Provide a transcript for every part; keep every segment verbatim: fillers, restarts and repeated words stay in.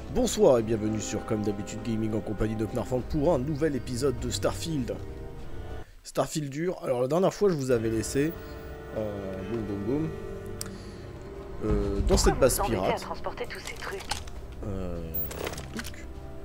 Bonsoir et bienvenue sur Comme d'habitude Gaming en compagnie de Knarfang pour un nouvel épisode de Starfield. Starfield dur. Alors la dernière fois je vous avais laissé euh, boum boum boum euh, dans cette base pirate. À transporter tous ces trucs. Euh, touc.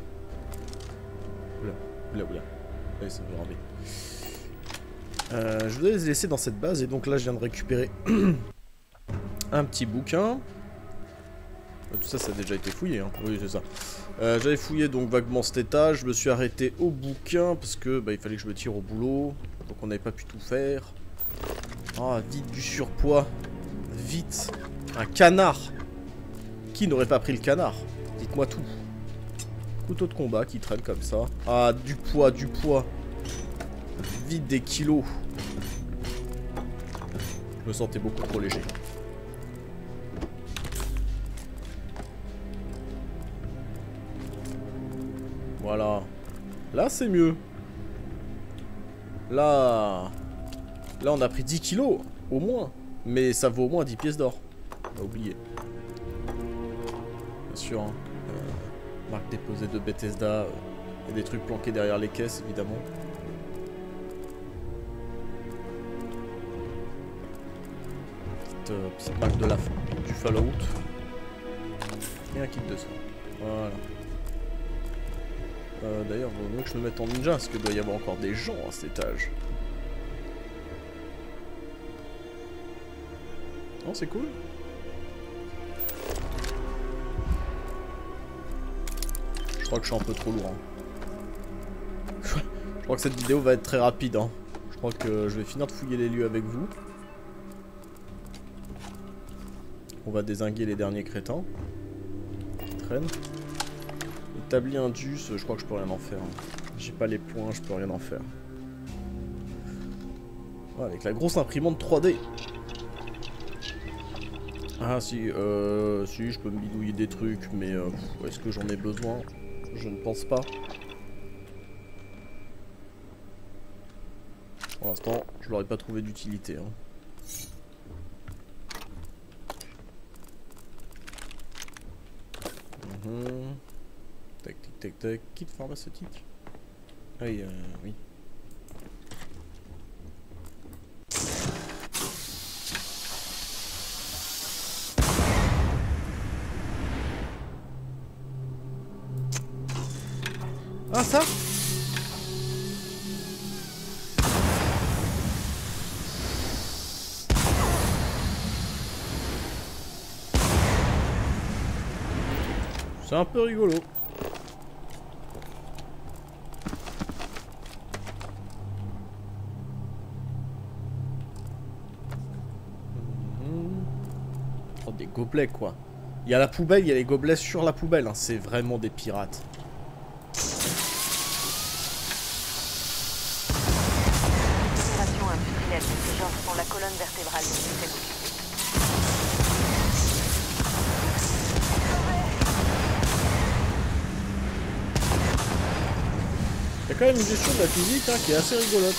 Oula, oula, oula. Allez, ça veut ramer. Euh, je vous ai laissé dans cette base et donc là je viens de récupérer un petit bouquin. Tout ça, ça a déjà été fouillé, hein. Oui, c'est ça. Euh, J'avais fouillé donc vaguement cet étage, je me suis arrêté au bouquin parce que bah, il fallait que je me tire au boulot, donc on n'avait pas pu tout faire. Ah, vite du surpoids, vite, un canard. Qui n'aurait pas pris le canard? Dites-moi tout. Couteau de combat qui traîne comme ça. Ah, du poids, du poids. Vite des kilos. Je me sentais beaucoup trop léger. Voilà. Là, c'est mieux. Là... Là, on a pris dix kilos, au moins. Mais ça vaut au moins dix pièces d'or. On a oublié. Bien sûr, hein. Euh, marque déposée de Bethesda. Euh, et des trucs planqués derrière les caisses, évidemment. Petite, euh, petite marque de la fin du Fallout. Et un kit de sang. Voilà. Euh, D'ailleurs, il vaut mieux que je me mette en ninja, parce qu'il doit y avoir encore des gens à cet étage. Non, c'est cool. Je crois que je suis un peu trop lourd. Hein. Je crois que cette vidéo va être très rapide. Hein. Je crois que je vais finir de fouiller les lieux avec vous. On va dézinguer les derniers crétins qui traînent. Établi indus, je crois que je peux rien en faire. J'ai pas les points, je peux rien en faire. Ouais, avec la grosse imprimante trois D. Ah si, euh, si, je peux me bidouiller des trucs, mais euh, est-ce que j'en ai besoin? Je ne pense pas. Pour l'instant, je l'aurais pas trouvé d'utilité. Hein. Mmh. Tac, tac, tac, tac. Kit pharmaceutique. Ah oui, euh, oui. Ah, ça? C'est un peu rigolo. Oh, des gobelets quoi. Il y a la poubelle, il y a les gobelets sur la poubelle. Hein. C'est vraiment des pirates. Opération industrielle, ces gens sont la colonne vertébrale du système occupé. Il y a quand même une gestion de la physique hein, qui est assez rigolote.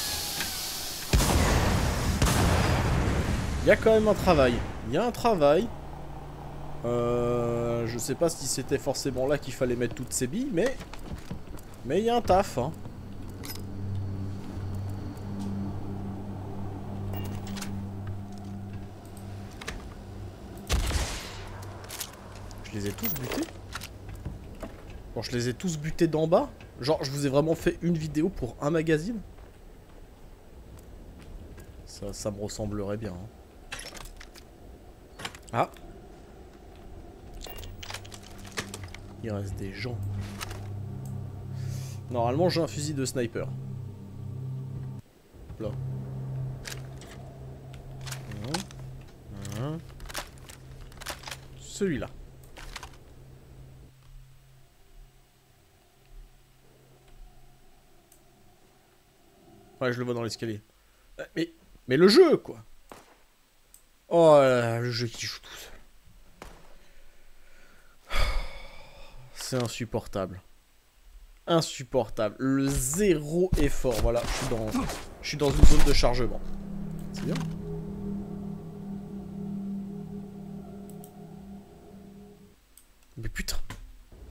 Il y a quand même un travail. Il y a un travail. Euh, je sais pas si c'était forcément là qu'il fallait mettre toutes ces billes, mais... Mais il y a un taf, hein. Je les ai tous butés? Bon, je les ai tous butés d'en bas? Genre, je vous ai vraiment fait une vidéo pour un magazine? Ça, ça me ressemblerait bien, hein. Ah! Il reste des gens. Normalement, j'ai un fusil de sniper. Là. Celui-là. Ouais, je le vois dans l'escalier. Mais, mais le jeu, quoi! Oh là là, le jeu qui joue tout seul. C'est insupportable. Insupportable. Le zéro effort. Voilà, je suis dans, je suis dans une zone de chargement. C'est bien. Mais putain.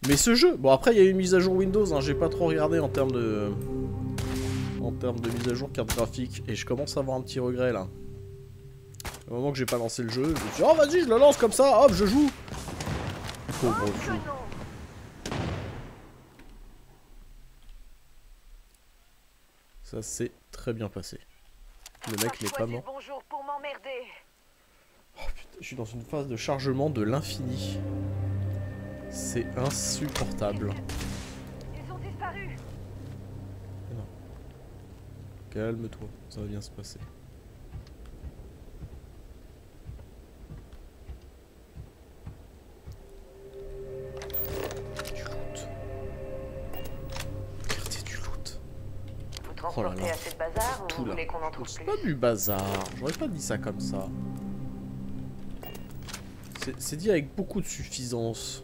Mais ce jeu, bon après il y a eu une mise à jour Windows, hein, j'ai pas trop regardé en termes de... En termes de mise à jour carte graphique, et je commence à avoir un petit regret là. Au moment que j'ai pas lancé le jeu, je me suis dit oh vas-y je le lance comme ça, hop je joue. Pauvre fou. Ça s'est très bien passé. Le mec n'est pas mort. Bonjour pour m'emmerder. Oh putain, je suis dans une phase de chargement de l'infini. C'est insupportable. Ils ont disparu. Non. Calme-toi, ça va bien se passer. Du loot. Regardez du loot. Vous transportez Oh là là. assez de bazar ou Tout vous là. voulez qu'on en trouve C'est plus? pas du bazar, j'aurais pas dit ça comme ça. C'est dit avec beaucoup de suffisance.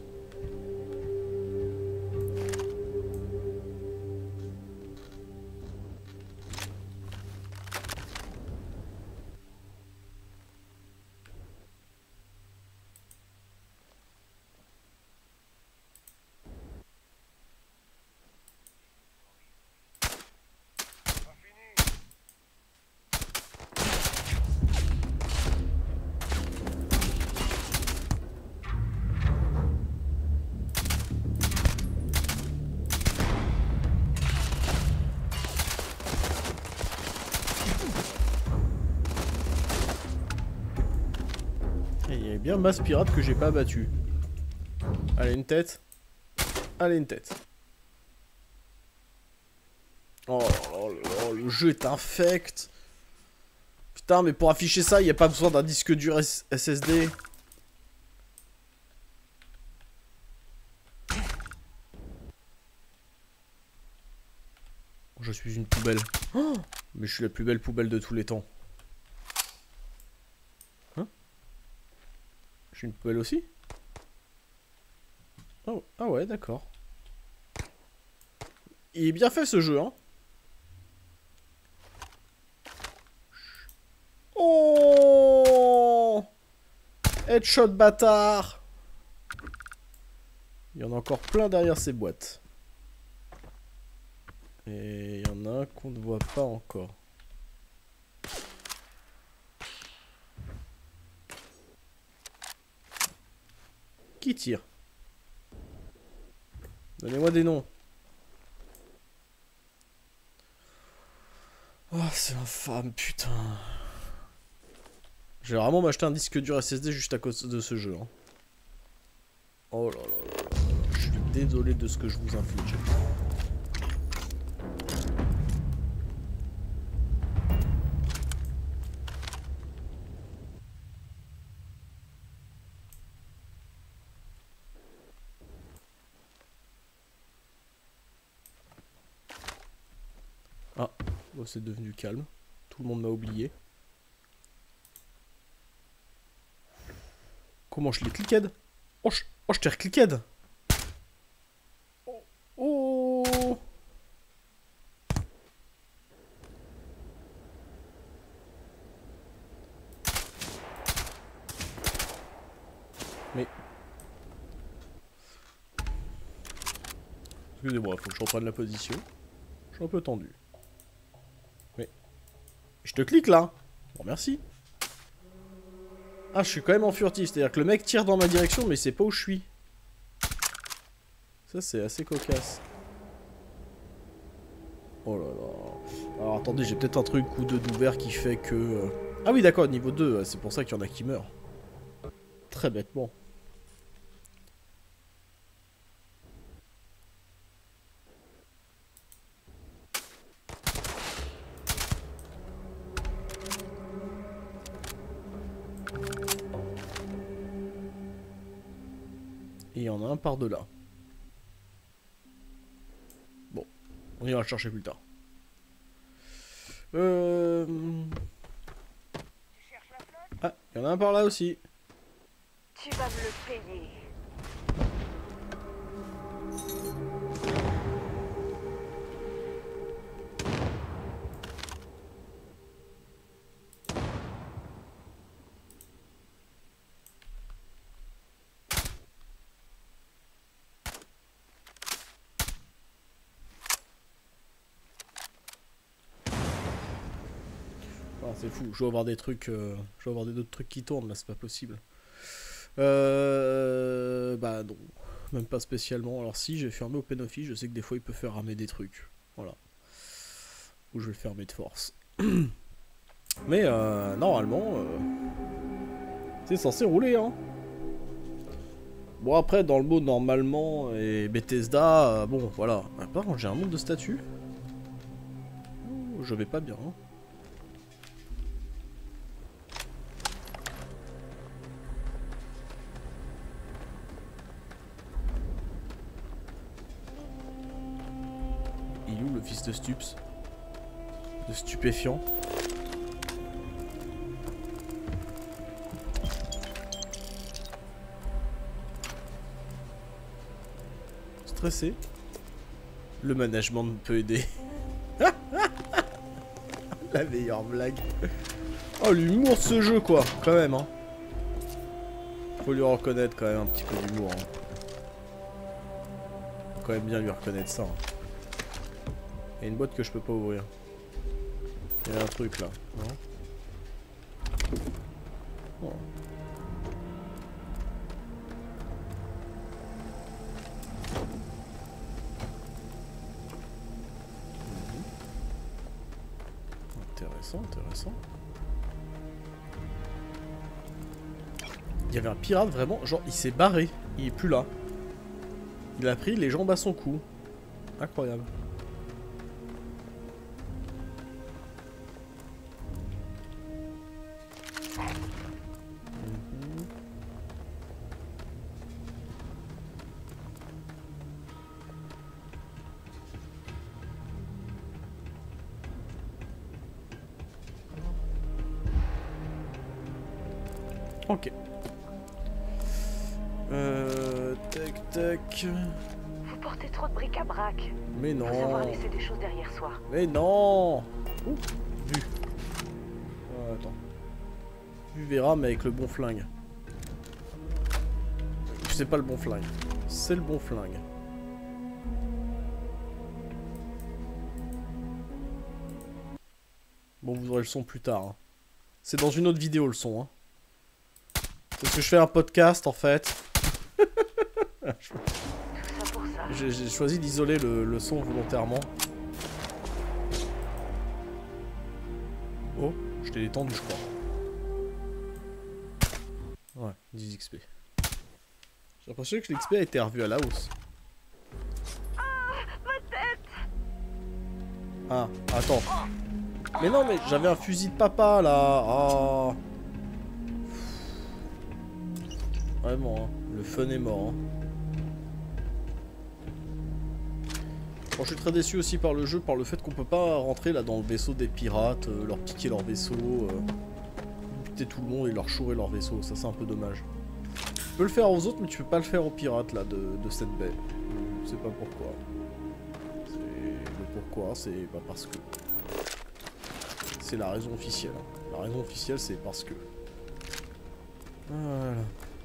Il y avait bien masse pirate que j'ai pas battu. Allez, une tête. Allez, une tête. Oh, oh, oh, le jeu est infect. Putain, mais pour afficher ça, il n'y a pas besoin d'un disque dur S S D. Je suis une poubelle. Oh, mais je suis la plus belle poubelle de tous les temps. Hein? Je suis une poubelle aussi? Oh, ah ouais, d'accord. Il est bien fait ce jeu, hein. Oh! Headshot bâtard! Il y en a encore plein derrière ces boîtes. Et il y en a un qu'on ne voit pas encore. Qui tire? Donnez-moi des noms. Oh, c'est infâme, putain. Je vais vraiment m'acheter un disque dur S S D juste à cause de ce jeu. Hein. Oh là là là là. Je suis désolé de ce que je vous inflige. Ah, oh, c'est devenu calme. Tout le monde m'a oublié. Comment je l'ai cliqué? Oh, je, oh, je t'ai recliqué. Oh, oh. Mais... Excusez-moi, faut que je reprenne la position. Je suis un peu tendu. Mais... Je te clique là. Bon, merci. Ah, je suis quand même en furtif, c'est-à-dire que le mec tire dans ma direction, mais il sait pas où je suis. Ça, c'est assez cocasse. Oh là là. Alors, attendez, j'ai peut-être un truc ou deux d'ouvert qui fait que... Euh... Ah oui, d'accord, niveau deux, c'est pour ça qu'il y en a qui meurent. Très bêtement. Et il y en a un par de là. Bon, on ira le chercher plus tard. Euh... Ah, il y en a un par là aussi. Tu vas me le payer. C'est fou, je dois avoir des trucs, euh, je dois avoir des d'autres trucs qui tournent là, c'est pas possible. Euh, bah non, même pas spécialement. Alors si, j'ai fermé OpenOffice, je sais que des fois il peut faire ramer des trucs. Voilà. Ou je vais le fermer de force. Mais euh, normalement, euh, c'est censé rouler, hein. Bon après, dans le mot normalement et Bethesda, euh, bon voilà. Par contre, j'ai un nombre de statuts. Oh, je vais pas bien, hein. Il est où le fils de Stups? De stupéfiant. Stressé. Le management peut aider. La meilleure blague. Oh, l'humour de ce jeu, quoi. Quand même, hein. Faut lui reconnaître quand même un petit peu d'humour. Hein. Faut quand même bien lui reconnaître ça. Hein. Il y a une boîte que je peux pas ouvrir. Il y a un truc là. Non ? Oh. Intéressant, intéressant. Il y avait un pirate vraiment, genre il s'est barré, il est plus là. Il a pris les jambes à son cou. Incroyable. Ok. Euh... Tac, tac... Vous portez trop de bric-à-brac. Mais non. Faut savoir laisser des choses derrière soi. Mais non. Ouh, vu. Euh, attends. Vu Vera, mais avec le bon flingue. C'est pas le bon flingue. C'est le bon flingue. Bon, vous aurez le son plus tard. Hein. C'est dans une autre vidéo le son. Hein. Parce que je fais un podcast en fait. J'ai choisi d'isoler le, le son volontairement. Oh, je t'ai détendu je crois. Ouais, dix X P. J'ai l'impression que l'X P a été revu à la hausse. Ah, ma tête. Ah, attends. Mais non, mais j'avais un fusil de papa là. Ah. Vraiment, hein. Le fun est mort. Hein. Bon, je suis très déçu aussi par le jeu, par le fait qu'on peut pas rentrer là dans le vaisseau des pirates, euh, leur piquer leur vaisseau, euh, buter tout le monde et leur chourer leur vaisseau. Ça, c'est un peu dommage. Tu peux le faire aux autres, mais tu peux pas le faire aux pirates là de, de cette baie. Je sais pas pourquoi. Le pourquoi, c'est pas parce que. C'est la raison officielle. Hein. La raison officielle, c'est parce que. Voilà.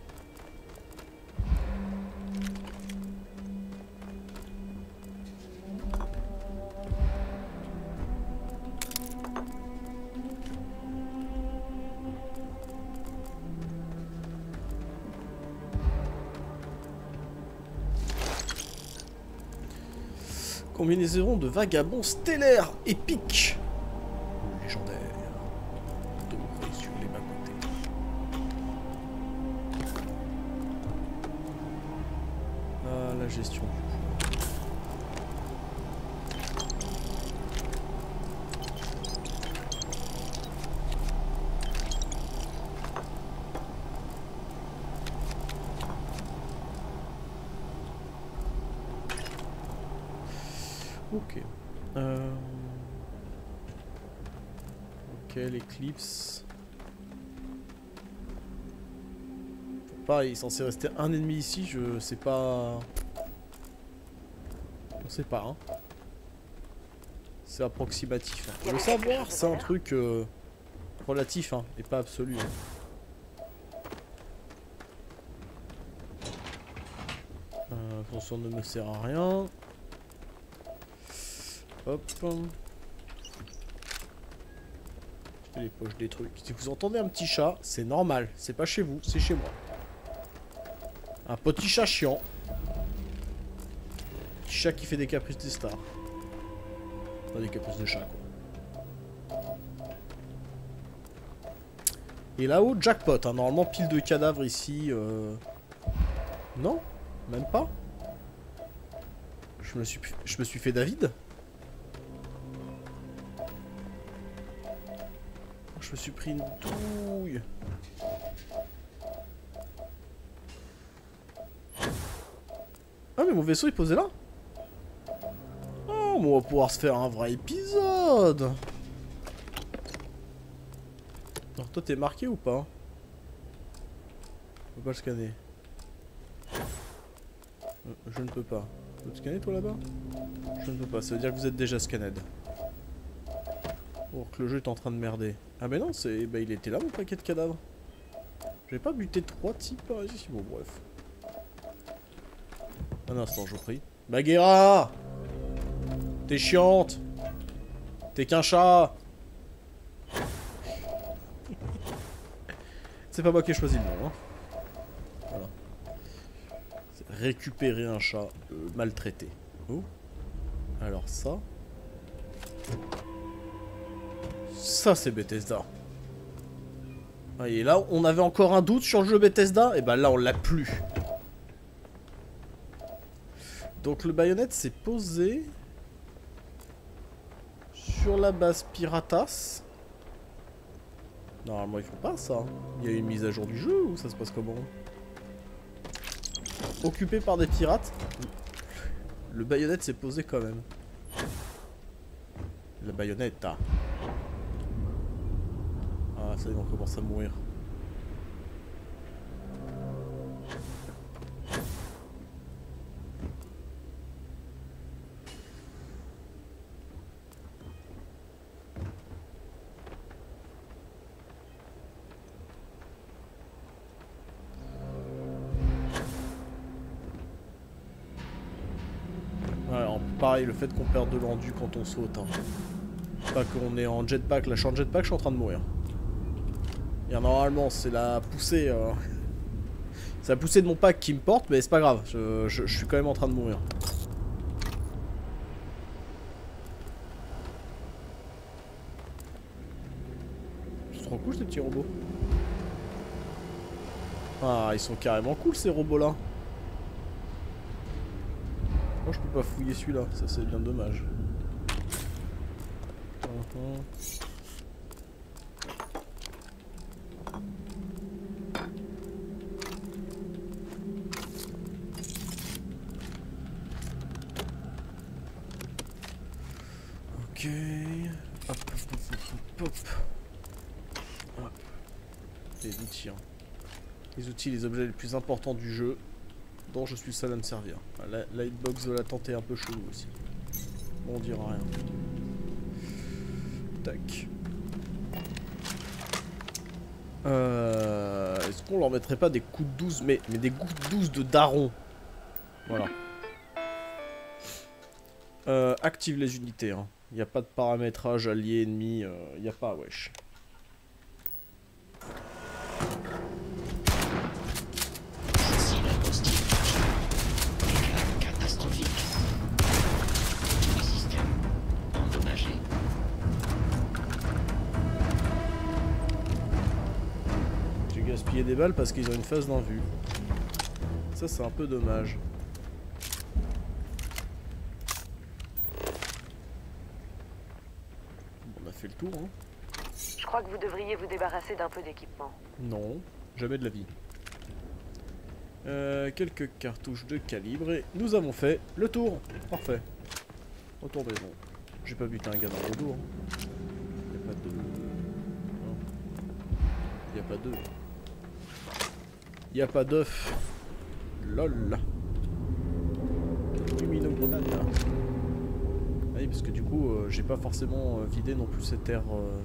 Combinaison de vagabonds stellaires épiques. Légendaire. Doré sur les bas-côtés. Ah, la gestion du coup. Ok. Euh... Ok, l'éclipse. Pareil, il est censé rester un ennemi ici, je sais pas... On sait pas, hein. C'est approximatif. Hein. Le savoir, c'est un truc euh, relatif, hein, et pas absolu. Hein. Euh, attention, ne me sert à rien. Hop. Et les poches des trucs. Si vous entendez un petit chat, c'est normal. C'est pas chez vous, c'est chez moi. Un petit chat chiant. Petit chat qui fait des caprices des stars. Pas des caprices de chat, quoi. Et là-haut, jackpot. Hein. Normalement, pile de cadavres ici. Euh... Non, même pas. Je me suis, je me suis fait David. Je me suis pris une douille. Ah mais mon vaisseau est posé là. Oh, on va pouvoir se faire un vrai épisode. Alors toi t'es marqué ou pas? On peut pas le scanner. Je ne peux pas. Tu peux te scanner toi là-bas? Je ne peux pas, ça veut dire que vous êtes déjà scanned. Or que le jeu est en train de merder. Ah mais non, c'est, bah il était là mon paquet de cadavres. J'avais pas buté trois types par ici. Bon bref. Un instant, je vous prie. Bagheera! T'es chiante! T'es qu'un chat! C'est pas moi qui ai choisi le nom, hein. Voilà. Récupérer un chat euh, maltraité. Oh. Alors ça... Ça c'est Bethesda. Ah, et là on avait encore un doute sur le jeu Bethesda. Et bah là on l'a plus. Donc le baïonnette s'est posé sur la base Piratas. Normalement ils font pas ça. Il y a une mise à jour du jeu ou ça se passe comment? Occupé par des pirates. Le baïonnette s'est posé quand même. La baïonnette. Ah. Ah, ça y est, on commence à mourir. Ouais, alors, pareil, le fait qu'on perde de l'endu quand on saute. Hein. Pas qu'on est en jetpack, là je suis en jetpack, je suis en train de mourir. Et normalement c'est la poussée euh... c'est la poussée de mon pack qui me porte, mais c'est pas grave, je, je, je suis quand même en train de mourir. C'est trop cool ces petits robots. Ah, ils sont carrément cool ces robots là. Moi je peux pas fouiller celui-là, ça c'est bien dommage. Uh-huh. Ok. Hop, hop, hop, hop, hop. Hop. Les outils. Hein. Les outils, les objets les plus importants du jeu, dont je suis seul à me servir. La, la hitbox de la tente est un peu chelou aussi. Bon, on dira rien. Tac. Euh, Est-ce qu'on leur mettrait pas des coups de douze, mais, mais des coups de douze de daron. Voilà. Euh, active les unités. Hein. Il n'y a pas de paramétrage allié, ennemi. Il euh, n'y a pas, wesh. J'ai gaspillé des balles parce qu'ils ont une phase d'invue. Ça, c'est un peu dommage. On a fait le tour, hein. Je crois que vous devriez vous débarrasser d'un peu d'équipement. Non, jamais de la vie. Euh, quelques cartouches de calibre et nous avons fait le tour. Parfait. Retour maison. J'ai pas buté un gars dans le dos. Hein. Y a pas de... Non. Y a pas d'œuf. Y a pas d'œuf. Lol. Lumino grenade. Ah oui, parce que du coup, euh, j'ai pas forcément euh, vidé non plus cette air... Euh...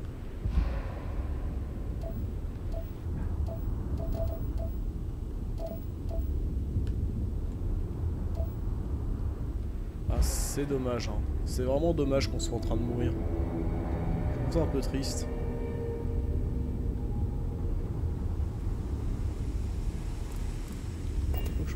C'est dommage, hein. C'est vraiment dommage qu'on soit en train de mourir. Je trouve ça un peu triste.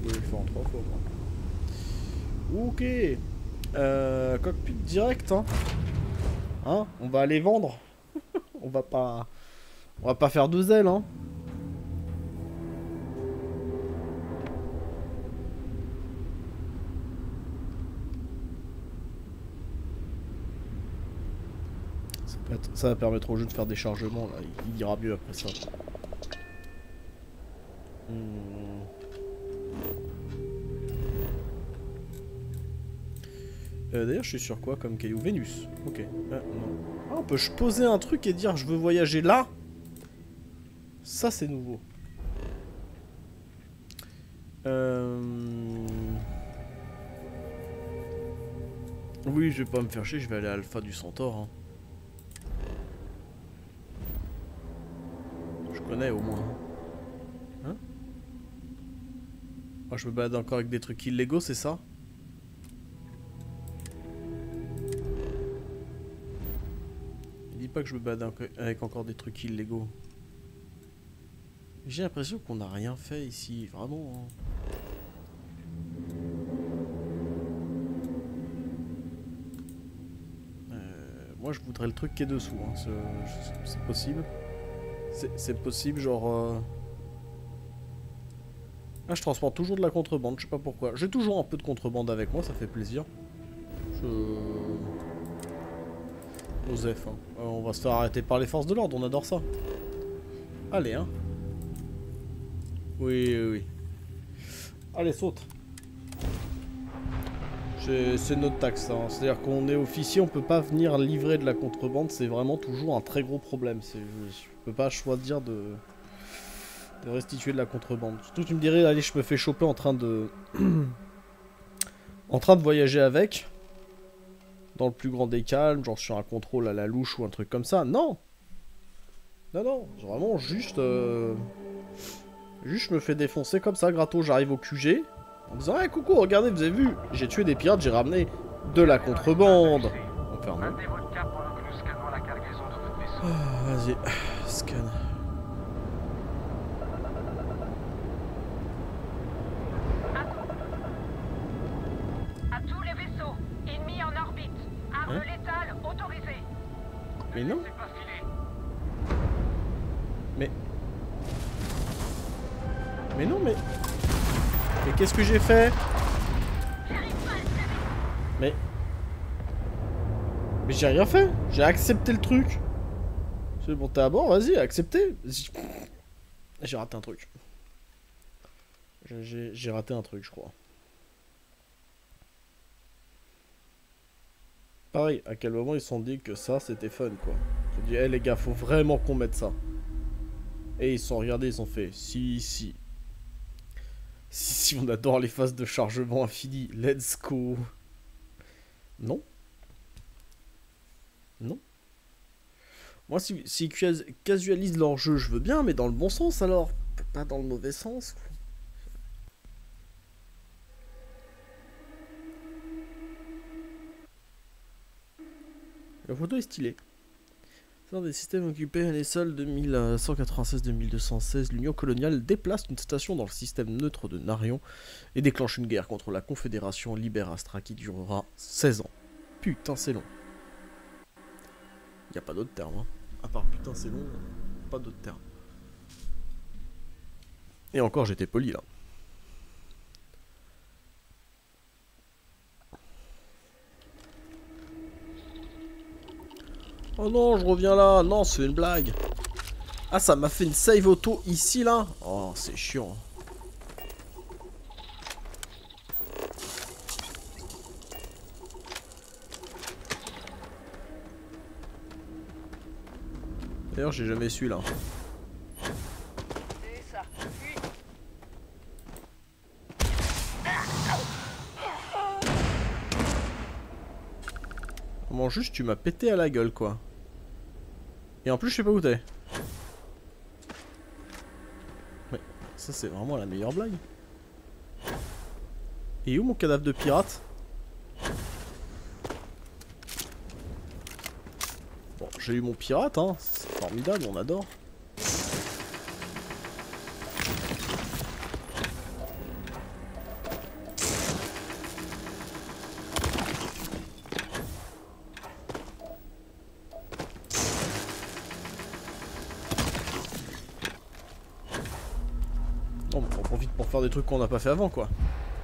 voulais le faire en trois fois, moi. Ok. Euh, cockpit direct, hein. Hein, on va aller vendre. On va pas... On va pas faire deux ailes, hein. Ça, peut être... ça va permettre au jeu de faire des chargements, là. Il ira mieux après ça. Hmm. Euh, D'ailleurs, je suis sur quoi comme caillou? Vénus. Ok. Euh, non. Ah, on peut poser un truc et dire je veux voyager là. Ça, c'est nouveau. Euh... Oui, je vais pas me faire chier, je vais aller à Alpha du Centaure. Hein. Je connais au moins. Hein? Oh, je me balade encore avec des trucs illégaux, c'est ça? Dis pas que je me balade avec encore des trucs illégaux. J'ai l'impression qu'on n'a rien fait ici, vraiment. Hein. Euh, moi je voudrais le truc qui est dessous, hein. C'est possible. C'est possible, genre... Euh... Ah, je transporte toujours de la contrebande, je sais pas pourquoi. J'ai toujours un peu de contrebande avec moi, ça fait plaisir. Je... Osef, hein. Euh, on va se faire arrêter par les forces de l'ordre, on adore ça. Allez, hein. Oui, oui, oui. Allez, saute. C'est notre taxe, hein. C'est-à-dire qu'on est officier, on peut pas venir livrer de la contrebande, c'est vraiment toujours un très gros problème. Je, je peux pas choisir de, de restituer de la contrebande. Surtout tu me dirais, allez, je me fais choper en train de... en train de voyager avec. Dans le plus grand des calmes, genre sur un contrôle à la louche ou un truc comme ça. Non. Non, non, vraiment juste... Euh... Juste je me fais défoncer comme ça, gratos, j'arrive au Q G. En disant, hey, coucou, regardez, vous avez vu, j'ai tué des pirates, j'ai ramené de la contrebande. On va faire non. Oh, vas-y, scan. À tous les vaisseaux, ennemis en orbite. Arme hein? létale autorisée. Mais non. Mais... Mais non, mais... Mais qu'est-ce que j'ai fait? Mais... Mais j'ai rien fait. J'ai accepté le truc. C'est bon, t'es à bord, vas-y, accepté. J'ai raté un truc. J'ai raté un truc, je crois. Pareil, à quel moment ils se sont dit que ça, c'était fun, quoi. Ils se sont dit, hé hey, les gars, faut vraiment qu'on mette ça. Et ils se sont regardés, ils se sont fait, si, si. Si, si, on adore les phases de chargement infini. Let's go. Non. Non. Moi, s'ils si, si casualisent leur jeu, je veux bien, mais dans le bon sens, alors. Pas dans le mauvais sens. La photo est stylée. Dans des systèmes occupés les sols de mille cent quatre-vingt-seize à mille deux cent seize, l'Union coloniale déplace une station dans le système neutre de Narion et déclenche une guerre contre la Confédération Libérastra qui durera seize ans. Putain, c'est long. Y a pas d'autre terme, hein. À part putain, c'est long, pas d'autre terme. Et encore, j'étais poli là. Oh non, je reviens là. Non, c'est une blague. Ah, ça m'a fait une save auto ici, là. Oh, c'est chiant. D'ailleurs, j'ai jamais su, là. C'est ça. Fuis. Comment juste tu m'as pété à la gueule, quoi. Et en plus, je sais pas où t'es. Mais ça, c'est vraiment la meilleure blague. Et où mon cadavre de pirate? Bon, j'ai eu mon pirate, hein. C'est formidable, on adore. faire des trucs qu'on n'a pas fait avant, quoi.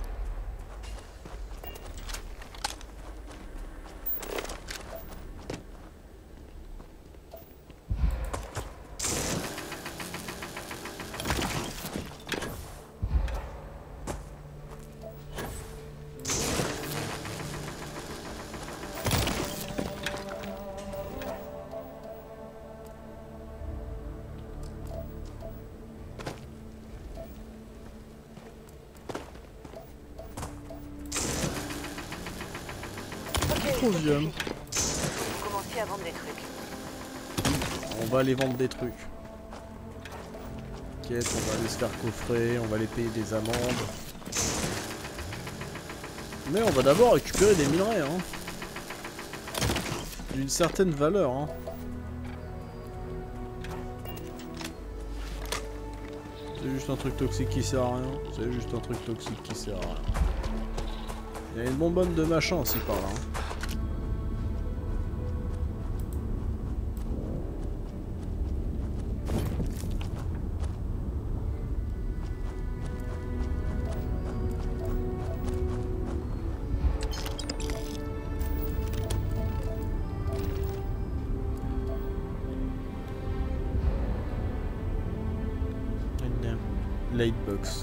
Troisième. Vous commenciez à vendre des trucs. On va aller vendre des trucs. Quête, on va aller se faire coffrer, on va aller payer des amendes. Mais on va d'abord récupérer des minerais, hein. D'une certaine valeur, hein. C'est juste un truc toxique qui sert à rien. C'est juste un truc toxique qui sert à rien. Il y a une bonbonne de machin aussi par là, hein. Lightbox.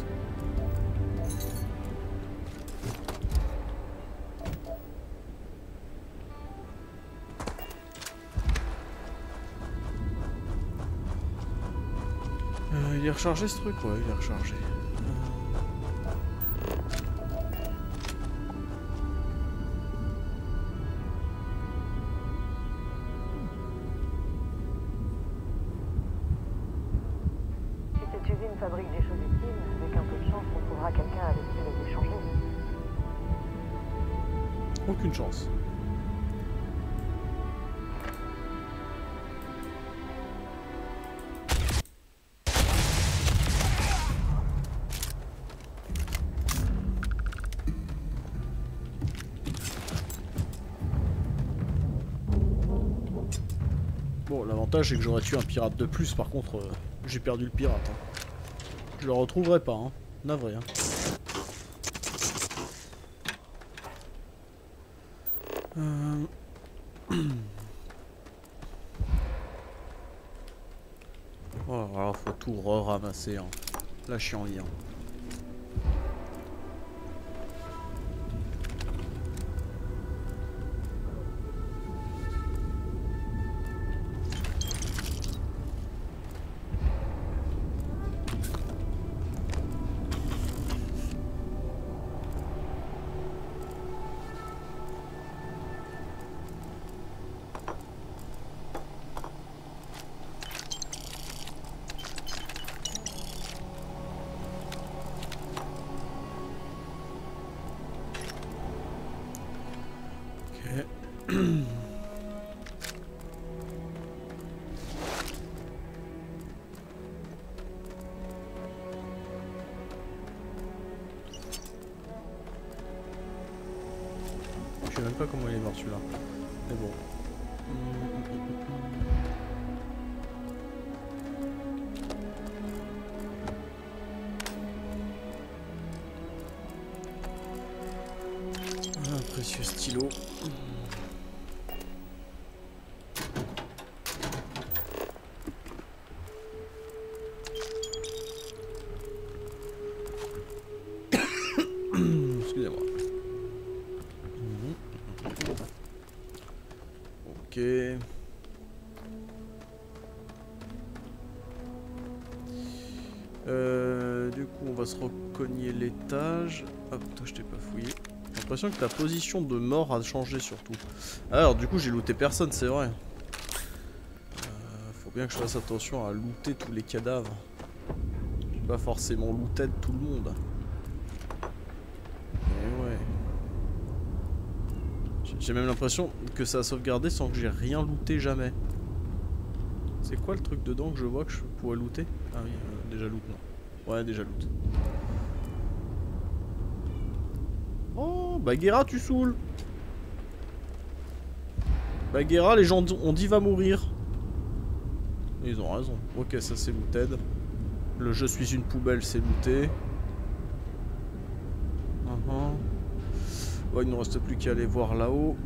Euh, il est rechargé ce truc? Ouais, il est rechargé. Fabrique des choses utiles, avec un peu de chance, on trouvera quelqu'un avec qui les échanger. Aucune chance. Bon, l'avantage c'est que j'aurais tué un pirate de plus, par contre, euh, j'ai perdu le pirate. Hein. Je le retrouverai pas, hein. Navré, hein. Euh... oh, alors faut tout re-ramasser, hein. Là, je suis en lien. Je sais même pas comment il est mort celui-là. Mais bon. Un précieux stylo. Excusez-moi. Ok. Euh, du coup, on va se recogner l'étage. Hop, toi, je t'ai pas fouillé. J'ai l'impression que ta position de mort a changé surtout. Alors, du coup, j'ai looté personne, c'est vrai. Euh, faut bien que je fasse attention à looter tous les cadavres. J'ai pas forcément looté tout le monde. Et ouais. J'ai même l'impression que ça a sauvegardé sans que j'ai rien looté jamais. C'est quoi le truc dedans que je vois que je pourrais looter? Ah oui, euh, déjà loot, non. Ouais, déjà loot. Oh, Bagheera, tu saoules. Bagheera, les gens ont dit va mourir. Ils ont raison. Ok, ça c'est looted. Le je suis une poubelle, c'est looté. Ouais, il ne nous reste plus qu'à aller voir là-haut.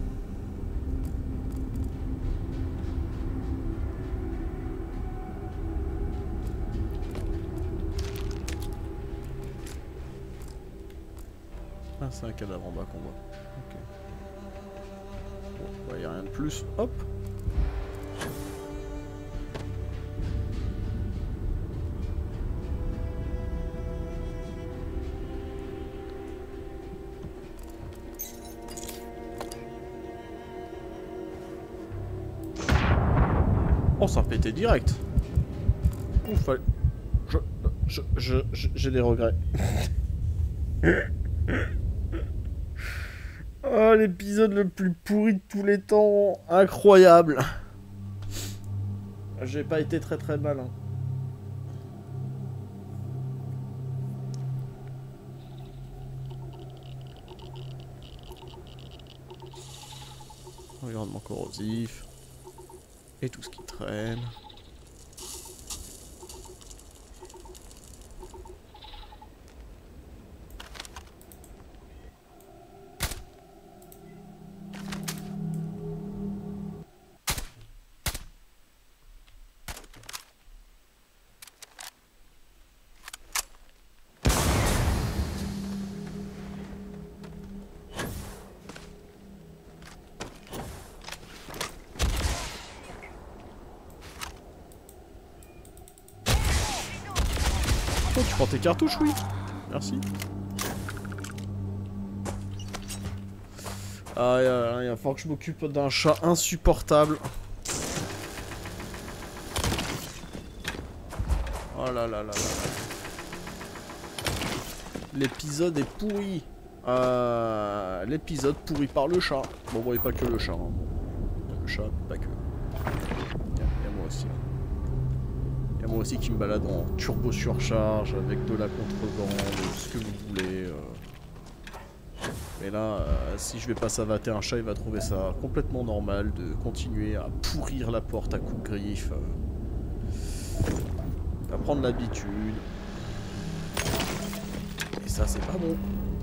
Ah, c'est un cadavre en bas qu'on voit. Ok. Bon, il n'y a rien de plus. Hop. Oh, ça a pété direct. Ouf, fallait... Je... Je... Je... je- J'ai des regrets. Oh, l'épisode le plus pourri de tous les temps. Incroyable. J'ai pas été très très malin. Environnement corrosif. Et tout ce qui traîne. Oh, tu prends tes cartouches, oui. Merci. Ah, il va falloir que je m'occupe d'un chat insupportable. Oh là là là là. L'épisode est pourri. Euh, L'épisode pourri par le chat. Bon, bon, et pas que le chat. Hein. Le chat, pas que. Il y, y a moi aussi. Hein. Il y a moi aussi qui me balade en turbo surcharge avec de la contrebande, ce que vous voulez. Euh. Mais là, euh, si je vais pas savater un chat, il va trouver ça complètement normal de continuer à pourrir la porte à coups de griffe. Euh, à prendre l'habitude. Et ça, c'est pas bon.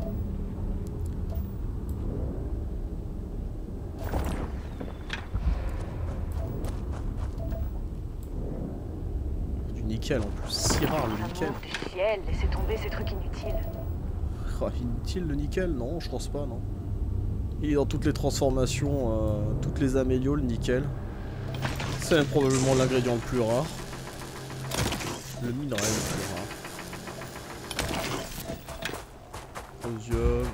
Du nickel en plus, si rare le nickel. Amour du ciel, laissez tomber ces trucs inutiles. Oh, inutile le nickel? Non, je pense pas, non. Il est dans toutes les transformations, euh, toutes les amélios, le nickel. C'est probablement l'ingrédient le plus rare. Le minerai le plus rare. Rhodium. Euh...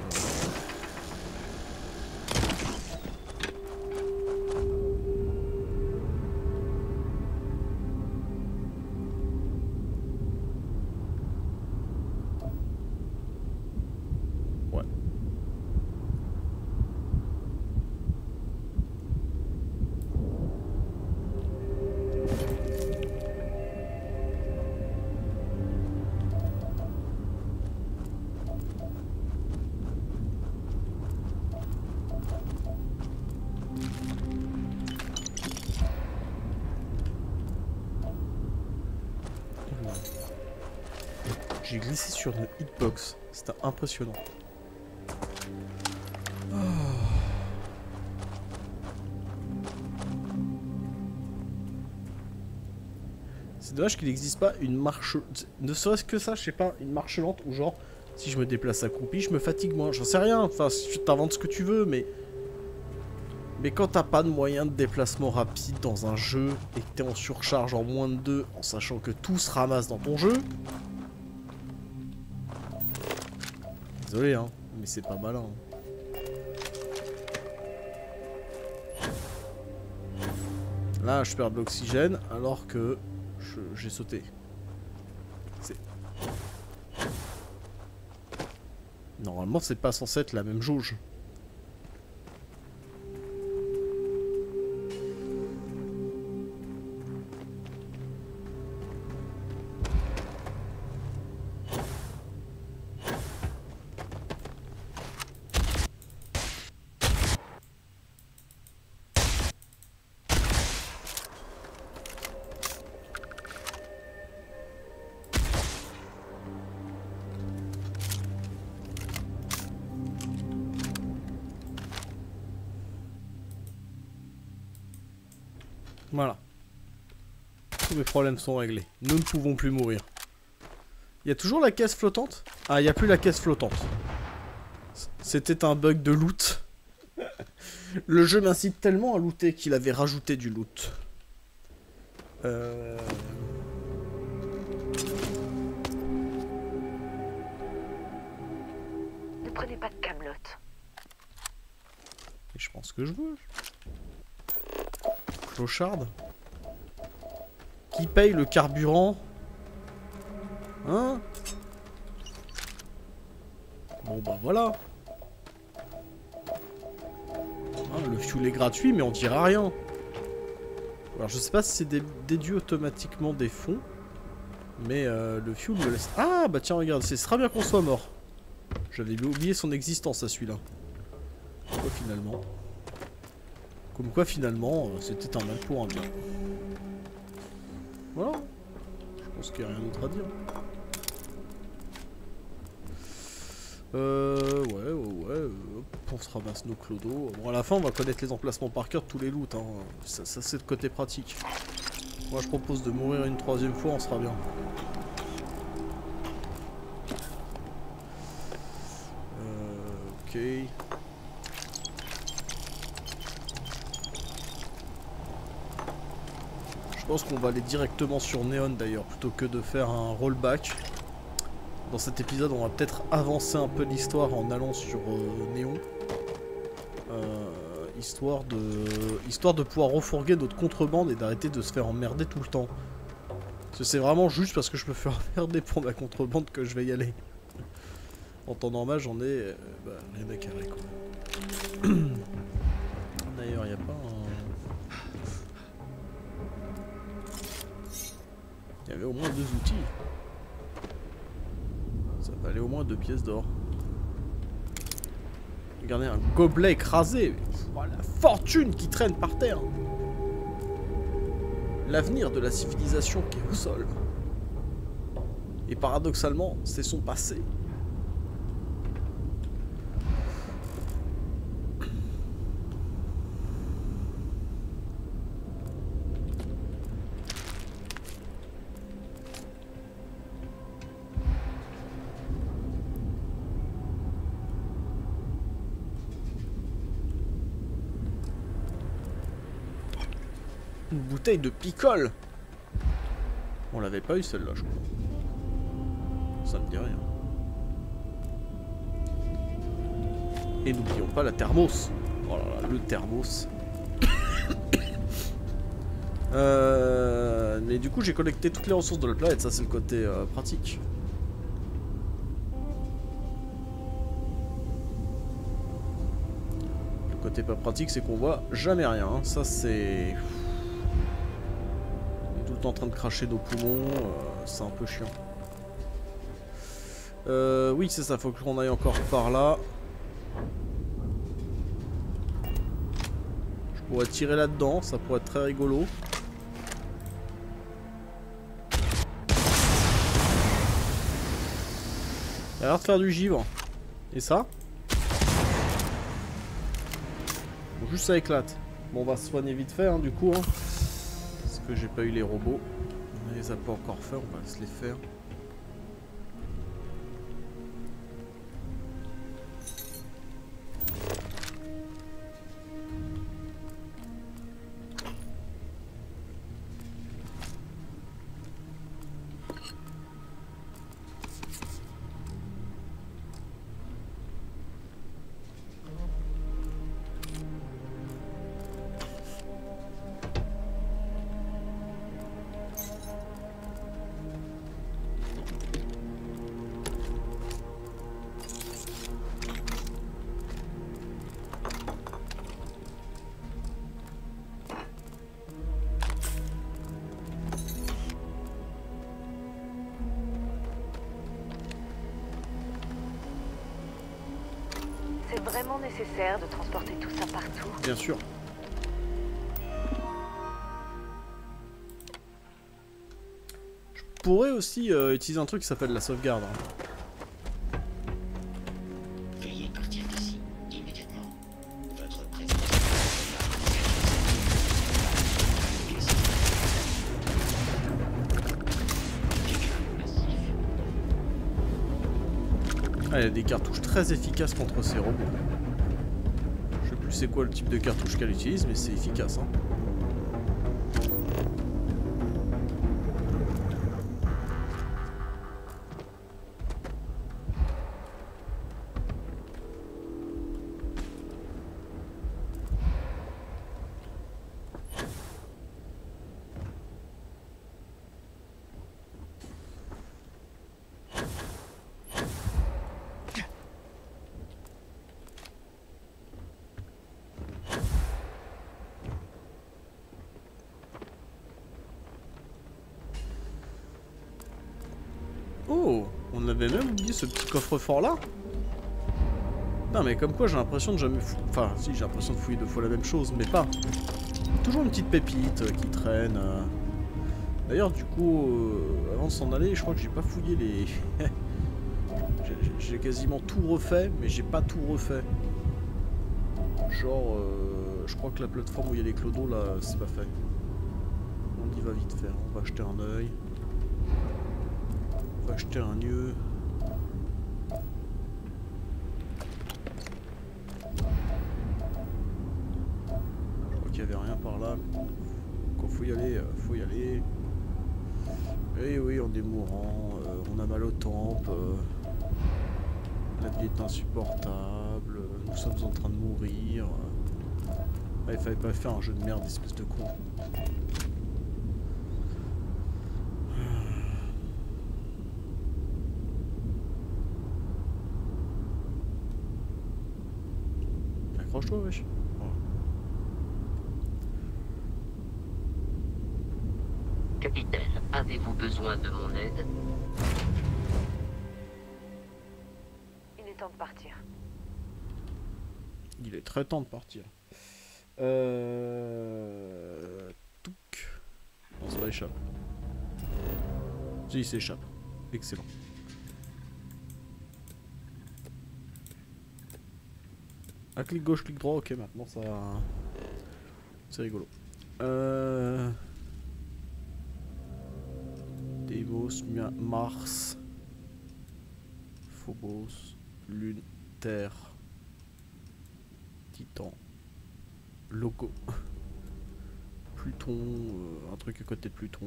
Ouais. J'ai glissé sur une hitbox, c'était impressionnant. Oh. C'est dommage qu'il n'existe pas une marche... Ne serait-ce que ça, je sais pas, une marche lente ou genre, si je me déplace accroupi, je me fatigue moins. J'en sais rien, enfin, tu t'inventes ce que tu veux, mais... Mais quand t'as pas de moyen de déplacement rapide dans un jeu, et que t'es en surcharge en moins de deux, en sachant que tout se ramasse dans ton jeu... Désolé, hein, mais c'est pas malin. Là, je perds de l'oxygène, alors que j'ai sauté. C'est... Normalement, c'est pas censé être la même jauge. Voilà. Tous mes problèmes sont réglés. Nous ne pouvons plus mourir. Il y a toujours la caisse flottante? Ah, il n'y a plus la caisse flottante. C'était un bug de loot. Le jeu m'incite tellement à looter qu'il avait rajouté du loot. Euh... Ne prenez pas de Camelot. Et je pense que je veux. Clocharde. Qui paye le carburant? Hein? Bon bah voilà. Hein, le fuel est gratuit mais on dira rien. Alors je sais pas si c'est dé déduit automatiquement des fonds. Mais euh, le fuel me laisse... Ah bah tiens regarde, ce sera bien qu'on soit mort. J'avais oublié son existence à celui-là. Quoi finalement? Comme quoi finalement euh, c'était un mal pour un bien. Voilà. Je pense qu'il n'y a rien d'autre à dire. Euh... Ouais, ouais, ouais. Hop, on se ramasse nos clodos. Bon, à la fin, on va connaître les emplacements par cœur de tous les loots. Hein. Ça, ça c'est le côté pratique. Moi, je propose de mourir une troisième fois, on sera bien. Euh... Ok... Je pense qu'on va aller directement sur Néon d'ailleurs, plutôt que de faire un rollback. Dans cet épisode, on va peut-être avancer un peu l'histoire en allant sur euh, Néon. Euh, histoire de histoire de pouvoir refourguer notre contrebande et d'arrêter de se faire emmerder tout le temps. Parce que c'est vraiment juste parce que je me fais emmerder pour ma contrebande que je vais y aller. En temps normal, j'en ai euh, bah, rien à carrer quoi. D'ailleurs, il n'y a pas un... Il y avait au moins deux outils. Ça valait au moins deux pièces d'or. Regardez, un gobelet écrasé. Oh, la fortune qui traîne par terre. L'avenir de la civilisation qui est au sol. Et paradoxalement, c'est son passé. Une bouteille de picole. On l'avait pas eu celle-là, je crois. Ça me dit rien. Et n'oublions pas la thermos. Oh là là, le thermos. euh, mais du coup, j'ai collecté toutes les ressources de la planète. Ça, c'est le côté euh, pratique. Le côté pas pratique, c'est qu'on voit jamais rien. Hein. Ça, c'est... en train de cracher nos poumons, euh, c'est un peu chiant. Euh, oui, c'est ça, faut qu'on aille encore par là. Je pourrais tirer là-dedans, ça pourrait être très rigolo. Il a l'air de faire du givre. Et ça? Bon, juste ça éclate. Bon, on va se soigner vite fait, hein, du coup. Hein. Que j'ai pas eu les robots, on les a pas encore fait, on va se les faire. C'est vraiment nécessaire de transporter tout ça partout. Bien sûr. Je pourrais aussi euh, utiliser un truc qui s'appelle la sauvegarde. Hein. Veuillez partir d'ici immédiatement. Votre présence. Ah, il y a des cartouches très efficaces contre ces robots. Je sais plus c'est quoi le type de cartouche qu'elle utilise, mais c'est efficace, hein. Oh, on avait même oublié ce petit coffre-fort là. Non mais comme quoi j'ai l'impression de jamais fou... Enfin si, j'ai l'impression de fouiller deux fois la même chose, mais pas. Toujours une petite pépite euh, qui traîne. Euh... D'ailleurs du coup, euh, avant de s'en aller, je crois que j'ai pas fouillé les... J'ai quasiment tout refait, mais j'ai pas tout refait. Genre, euh, je crois que la plateforme où il y a les clodos là, c'est pas fait. On y va vite faire, on va jeter un œil. On va jeter un yeux. Je crois qu'il y avait rien par là. Quand faut y aller, faut y aller. Et oui, on est mourant, euh, on a mal aux tempes. Euh, la vie est insupportable. Nous sommes en train de mourir. Ah, il fallait pas faire un jeu de merde, espèce de con. Accroche-toi, wesh. Capitaine, avez-vous besoin de mon aide? Il est temps de partir. Il est très temps de partir. Euh... Touc. Non, c'est pas échappe. Si, il s'échappe. Excellent. Ah, clic gauche, clic droit, ok, maintenant ça... C'est rigolo. Euh... Deimos, Mars... Phobos, Lune, Terre... Titan... Logo... Pluton, euh, un truc à côté de Pluton...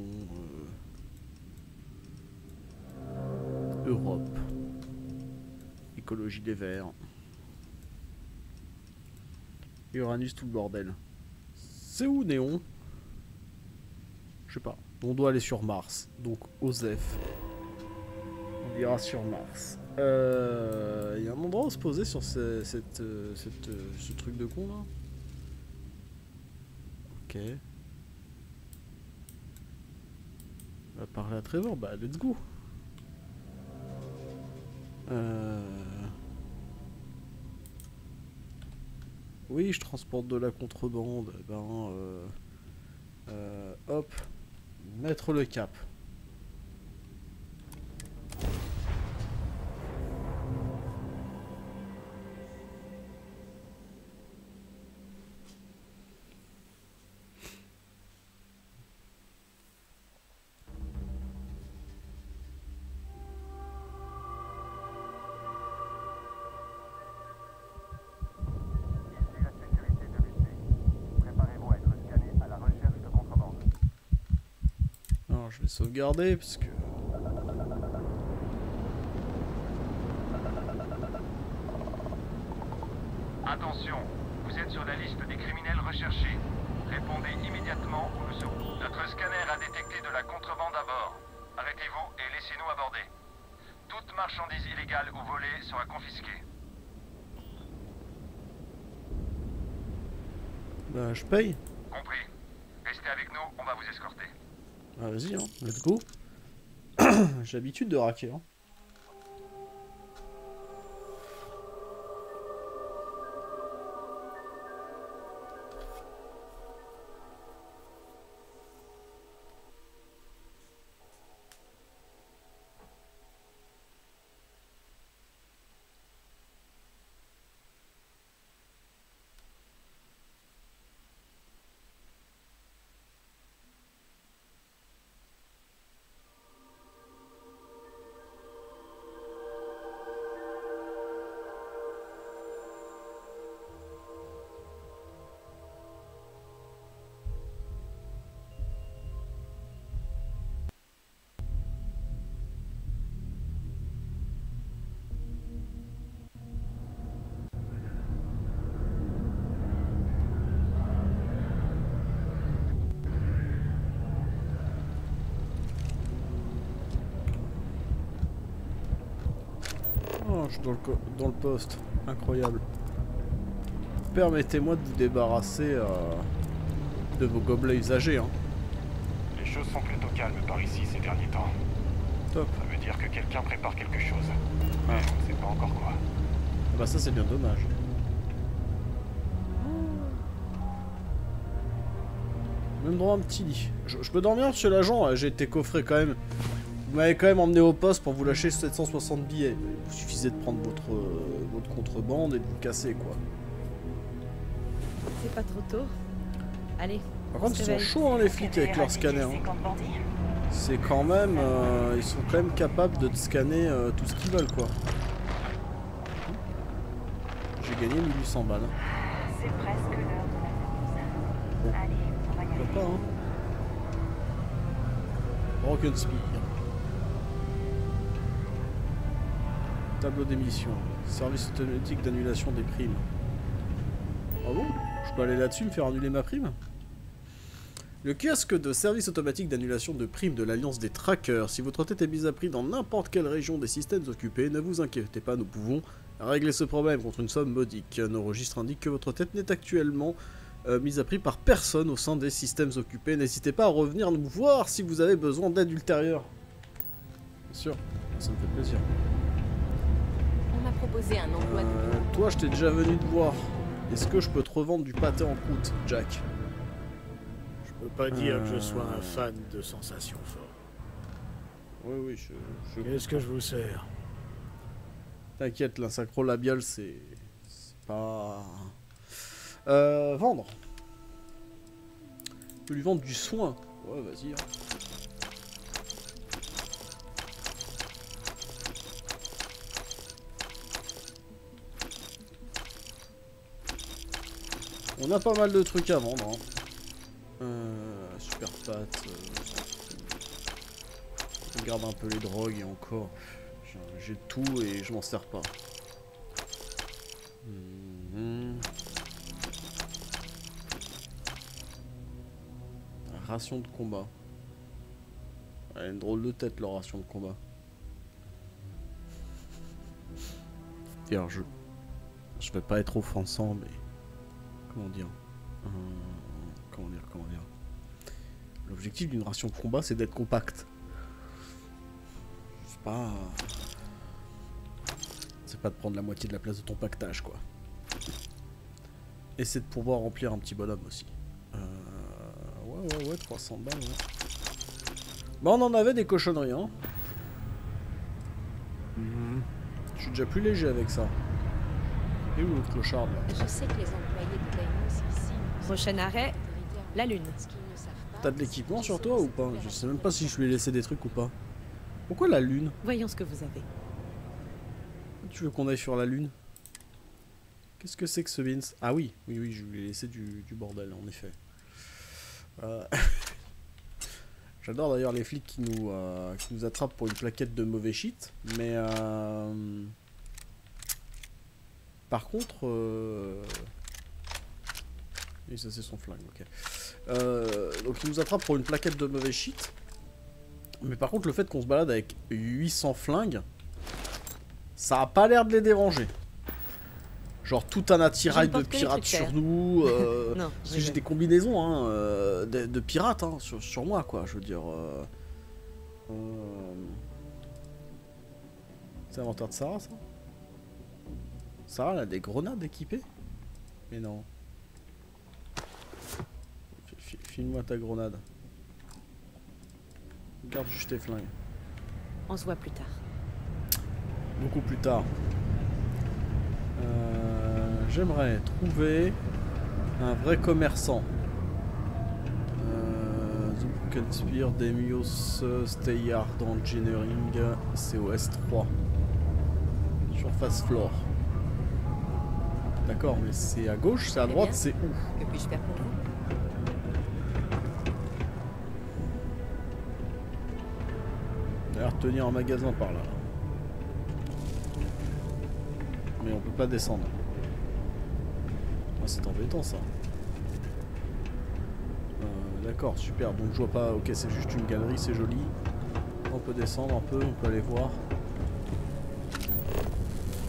Euh... Europe... Écologie des Verts... Uranus, tout le bordel. C'est où Néon? Je sais pas. On doit aller sur Mars. Donc Osef. On ira sur Mars. Il euh, y a un endroit où se poser sur ce, cette, cette, ce truc de con là. Ok. On va parler à Trevor. Bah let's go. Euh... Oui, je transporte de la contrebande. Eh ben, euh, euh, hop, mettre le cap. Je vais sauvegarder parce que... Attention, vous êtes sur la liste des criminels recherchés. Répondez immédiatement ou nous serons. Notre scanner a détecté de la contrebande à bord. Arrêtez-vous et laissez-nous aborder. Toute marchandise illégale ou volée sera confisquée. Bah je paye. Compris. Restez avec nous, on va vous escorter. Ah vas-y, hein, let's go. J'ai l'habitude de raquer. Hein. linge dans le, dans le poste. Incroyable. Permettez-moi de vous débarrasser euh, de vos gobelets usagés. Hein. Les choses sont plutôt calmes par ici ces derniers temps. Top. Ça veut dire que quelqu'un prépare quelque chose. Mais Ah. on ne sait pas encore quoi. Bah ça c'est bien dommage. Même droit à un petit lit. Je, je peux dormir, monsieur l'agent? J'ai été coffré quand même. Vous m'avez quand même emmené au poste pour vous lâcher sept cent soixante billets. Il vous suffisait de prendre votre, euh, votre contrebande et de vous casser quoi. C'est pas trop tôt. Allez. Par on contre se ils sont réveille. chauds hein, les flics avec leur scanner. Hein. C'est quand même... Euh, ils sont quand même capables de te scanner euh, tout ce qu'ils veulent quoi. J'ai gagné mille huit cents balles. Hein. C'est presque l'heure de la pause. Bon. Allez, on va y Pourquoi arriver. pas hein. Broken Spear. Tableau d'émission. Service automatique d'annulation des primes. Ah bon? Je peux aller là-dessus me faire annuler ma prime? Le kiosque de service automatique d'annulation de primes de l'Alliance des Trackers. Si votre tête est mise à prix dans n'importe quelle région des systèmes occupés, ne vous inquiétez pas, nous pouvons régler ce problème contre une somme modique. Nos registres indiquent que votre tête n'est actuellement euh, mise à prix par personne au sein des systèmes occupés. N'hésitez pas à revenir nous voir si vous avez besoin d'aide ultérieure. Bien sûr, ça me fait plaisir. On m'a proposé un emploi de Euh, toi, je t'ai déjà venu te voir. Est-ce que je peux te revendre du pâté en croûte, Jack? Je peux pas dire que je sois Euh. un fan de sensations fortes. Oui, oui, je... je... Qu'est-ce que je vous sers? T'inquiète, la synchro labiale, c'est... c'est pas... Euh... Vendre. Je peux lui vendre du soin. Ouais, vas-y. Hein. On a pas mal de trucs à vendre. Hein. Euh, super pâte. Euh... On regarde un peu les drogues et encore. J'ai tout et je m'en sers pas. Mmh. Ration de combat. Elle a une drôle de tête leur ration de combat. D'ailleurs, je... je vais pas être offensant, mais... Comment dire euh... Comment dire, comment dire L'objectif d'une ration de combat, c'est d'être compact. C'est pas... C'est pas de prendre la moitié de la place de ton pactage, quoi. Et c'est de pouvoir remplir un petit bonhomme aussi. Euh... Ouais, ouais, ouais, trois cents balles, ouais. Bah, on en avait des cochonneries, hein. Mmh. Je suis déjà plus léger avec ça. Et où l'autre clochard, là? Je sais que les employés de Daimos ici... Prochain arrêt, la Lune. T'as de l'équipement sur toi ou pas? Je sais même pas si je lui ai laissé des trucs ou pas. Pourquoi la Lune? Voyons ce que vous avez. Tu veux qu'on aille sur la Lune? Qu'est-ce que c'est que ce Vince? Ah oui, oui, oui, je lui ai laissé du, du bordel, en effet. Euh... J'adore d'ailleurs les flics qui nous, euh, qui nous attrapent pour une plaquette de mauvais shit, mais... Euh... Par contre... Euh... Oui, ça c'est son flingue, ok. Euh, donc ils nous attrapent pour une plaquette de mauvais shit. Mais par contre le fait qu'on se balade avec huit cents flingues, ça a pas l'air de les déranger. Genre tout un attirail de J'importe que les pirates trucs sur chers. nous. Euh, Non, parce je que j'ai rigole. des combinaisons hein, euh, de, de pirates hein, sur, sur moi quoi, je veux dire. Euh, euh... C'est l'inventaire de Sarah ça? Sarah elle a des grenades équipées? Mais non. Fi- File-moi ta grenade. Garde juste tes flingues. On se voit plus tard. Beaucoup plus tard. Euh, J'aimerais trouver un vrai commerçant. Euh, The Broken Spear, Demios, Steyard Engineering, C O S trois. Surface floor. D'accord, mais c'est à gauche, c'est à Eh droite, bien. c'est où? Que puis-je faire pour vous? Il a l'air de tenir un magasin par là. Mais on peut pas descendre. Ah, c'est embêtant ça. Euh, D'accord, super. Donc je vois pas. Ok, c'est juste une galerie, c'est joli. On peut descendre un peu, on peut aller voir.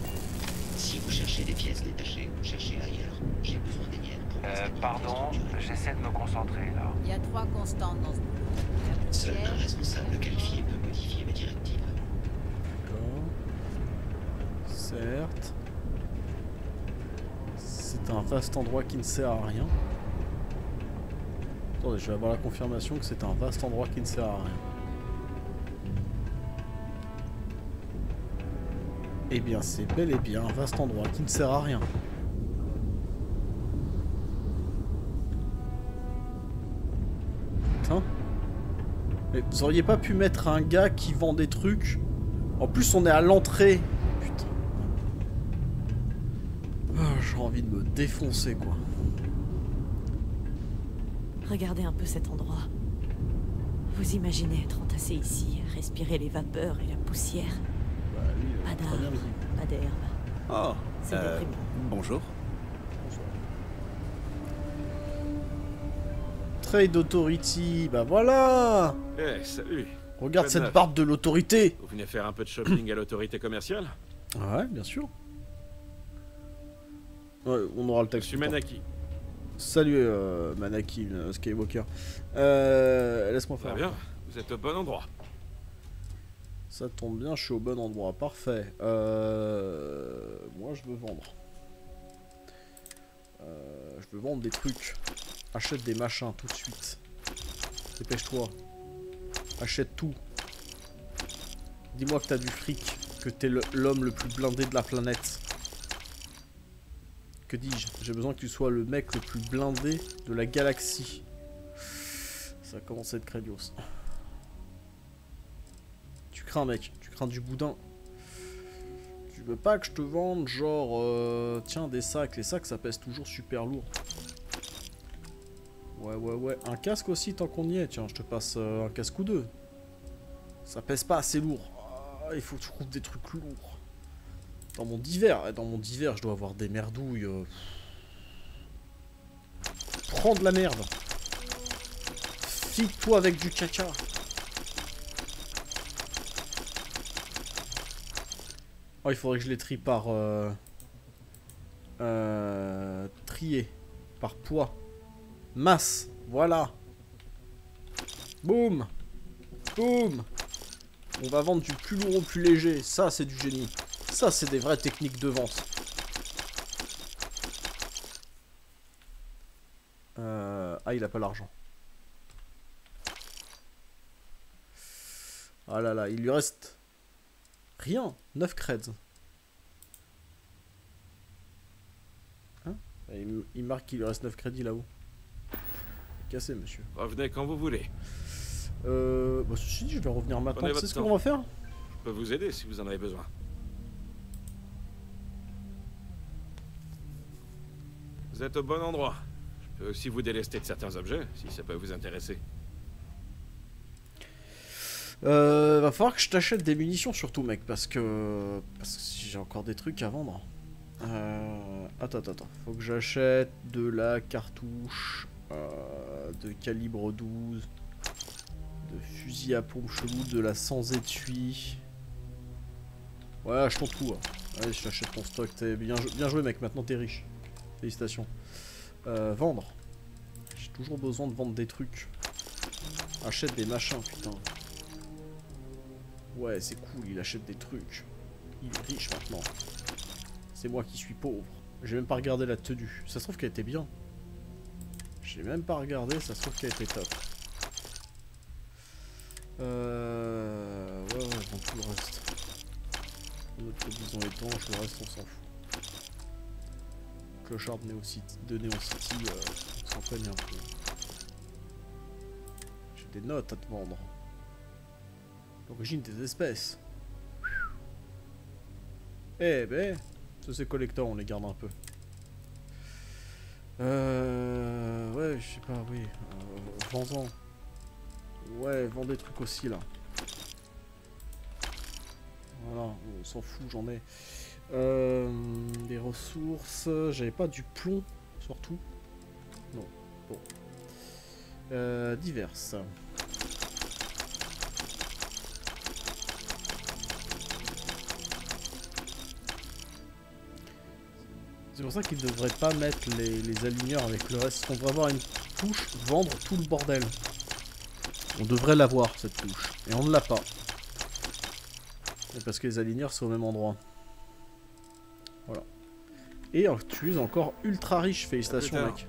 cherchez des pièces détachées, cherchez ailleurs. J'ai besoin des miennes pour mes Euh, amis. pardon, j'essaie de me concentrer là. Il y a trois constantes dans ce boulot. La Seul un poussière, responsable qualifié peut modifier mes directives. D'accord. Certes. C'est un vaste endroit qui ne sert à rien. Attendez, je vais avoir la confirmation que c'est un vaste endroit qui ne sert à rien. Eh bien, c'est bel et bien un vaste endroit qui ne sert à rien. Putain. Mais vous auriez pas pu mettre un gars qui vend des trucs? En plus, on est à l'entrée. Putain. Ah, j'ai envie de me défoncer, quoi. Regardez un peu cet endroit. Vous imaginez être entassé ici, respirer les vapeurs et la poussière. Bah, lui, il a Pas très bien d'arbres, visible. pas d'herbe. Oh, C'est euh, déprimant. bonjour. Trade Authority, bah voilà. Eh, salut. Regarde Quoi de cette neuf? barbe de l'autorité. Vous venez faire un peu de shopping à l'autorité commerciale? Ouais, bien sûr. Ouais, on aura le Je texte. suis plus tard. Manaki. Salut euh, Manaki euh, Skywalker. Euh, Laisse-moi Très faire. bien, vous êtes au bon endroit. Ça tombe bien, je suis au bon endroit. Parfait. Euh, moi, je veux vendre. Euh, je veux vendre des trucs. Achète des machins tout de suite. Dépêche-toi. Achète tout. Dis-moi que t'as du fric. Que t'es le- l'homme le plus blindé de la planète. Que dis-je? J'ai besoin que tu sois le mec le plus blindé de la galaxie. Ça commence à être crédios. Tu crains, mec. Tu crains du boudin. Tu veux pas que je te vende genre... euh, tiens, des sacs. Les sacs, ça pèse toujours super lourd. Ouais, ouais, ouais. Un casque aussi, tant qu'on y est. Tiens, je te passe euh, un casque ou deux. Ça pèse pas assez lourd. Ah, il faut que je trouve des trucs lourds. Dans mon divers, dans mon divers, je dois avoir des merdouilles. Euh... Prends de la merde. File-toi avec du caca. Oh, il faudrait que je les trie par... Euh... Euh... Trier. Par poids. Masse. Voilà. Boum. Boum. On va vendre du plus lourd au plus léger. Ça, c'est du génie. Ça, c'est des vraies techniques de vente. Euh... Ah, il a pas l'argent. Ah là là, il lui reste... Rien. neuf creds. Hein? il, il marque qu'il lui reste neuf crédits là-haut. Cassé, monsieur. Revenez quand vous voulez. Euh... Bah, ceci dit, je vais revenir maintenant. Prenez Tu sais votre ce temps. qu'on va faire? Je peux vous aider si vous en avez besoin. Vous êtes au bon endroit. Je peux aussi vous délester de certains objets, si ça peut vous intéresser. Euh... Va falloir que je t'achète des munitions surtout, mec, parce que... Parce que si j'ai encore des trucs à vendre. Euh... Attends, attends, attends. Faut que j'achète de la cartouche... Euh... De calibre douze... De fusil à pompe chelou, de la sans étui... Ouais, achetons tout. Hein. Allez, je t'achète ton stock. T'es bien, bien joué, mec. Maintenant, t'es riche. Félicitations. Euh, vendre. J'ai toujours besoin de vendre des trucs. Achète des machins, putain. Ouais, c'est cool. Il achète des trucs. Il est riche maintenant. C'est moi qui suis pauvre. J'ai même pas regardé la tenue. Ça se trouve qu'elle était bien. J'ai même pas regardé. Ça se trouve qu'elle était top. Euh... Ouais, ouais, vends tout le reste. Notre combinaison étanche, le reste on s'en fout. Clochard de Neo City, de Neo City euh, on s'en cogne un peu. J'ai des notes à te vendre. L'origine des espèces. Eh ben, ça c'est collector, on les garde un peu. Euh... Ouais, je sais pas, oui. Euh, Vends-en. Ouais, vends des trucs aussi là. Voilà, on s'en fout, j'en ai. Euh, des ressources. J'avais pas du plomb, surtout. Non. Bon. Euh, diverses. C'est pour ça qu'ils devraient pas mettre les, les aligneurs avec le reste. On devrait avoir une touche vendre tout le bordel. On devrait l'avoir cette touche. Et on ne l'a pas. Et parce que les aligneurs sont au même endroit. Voilà. Et tu es encore ultra riche, félicitations mec.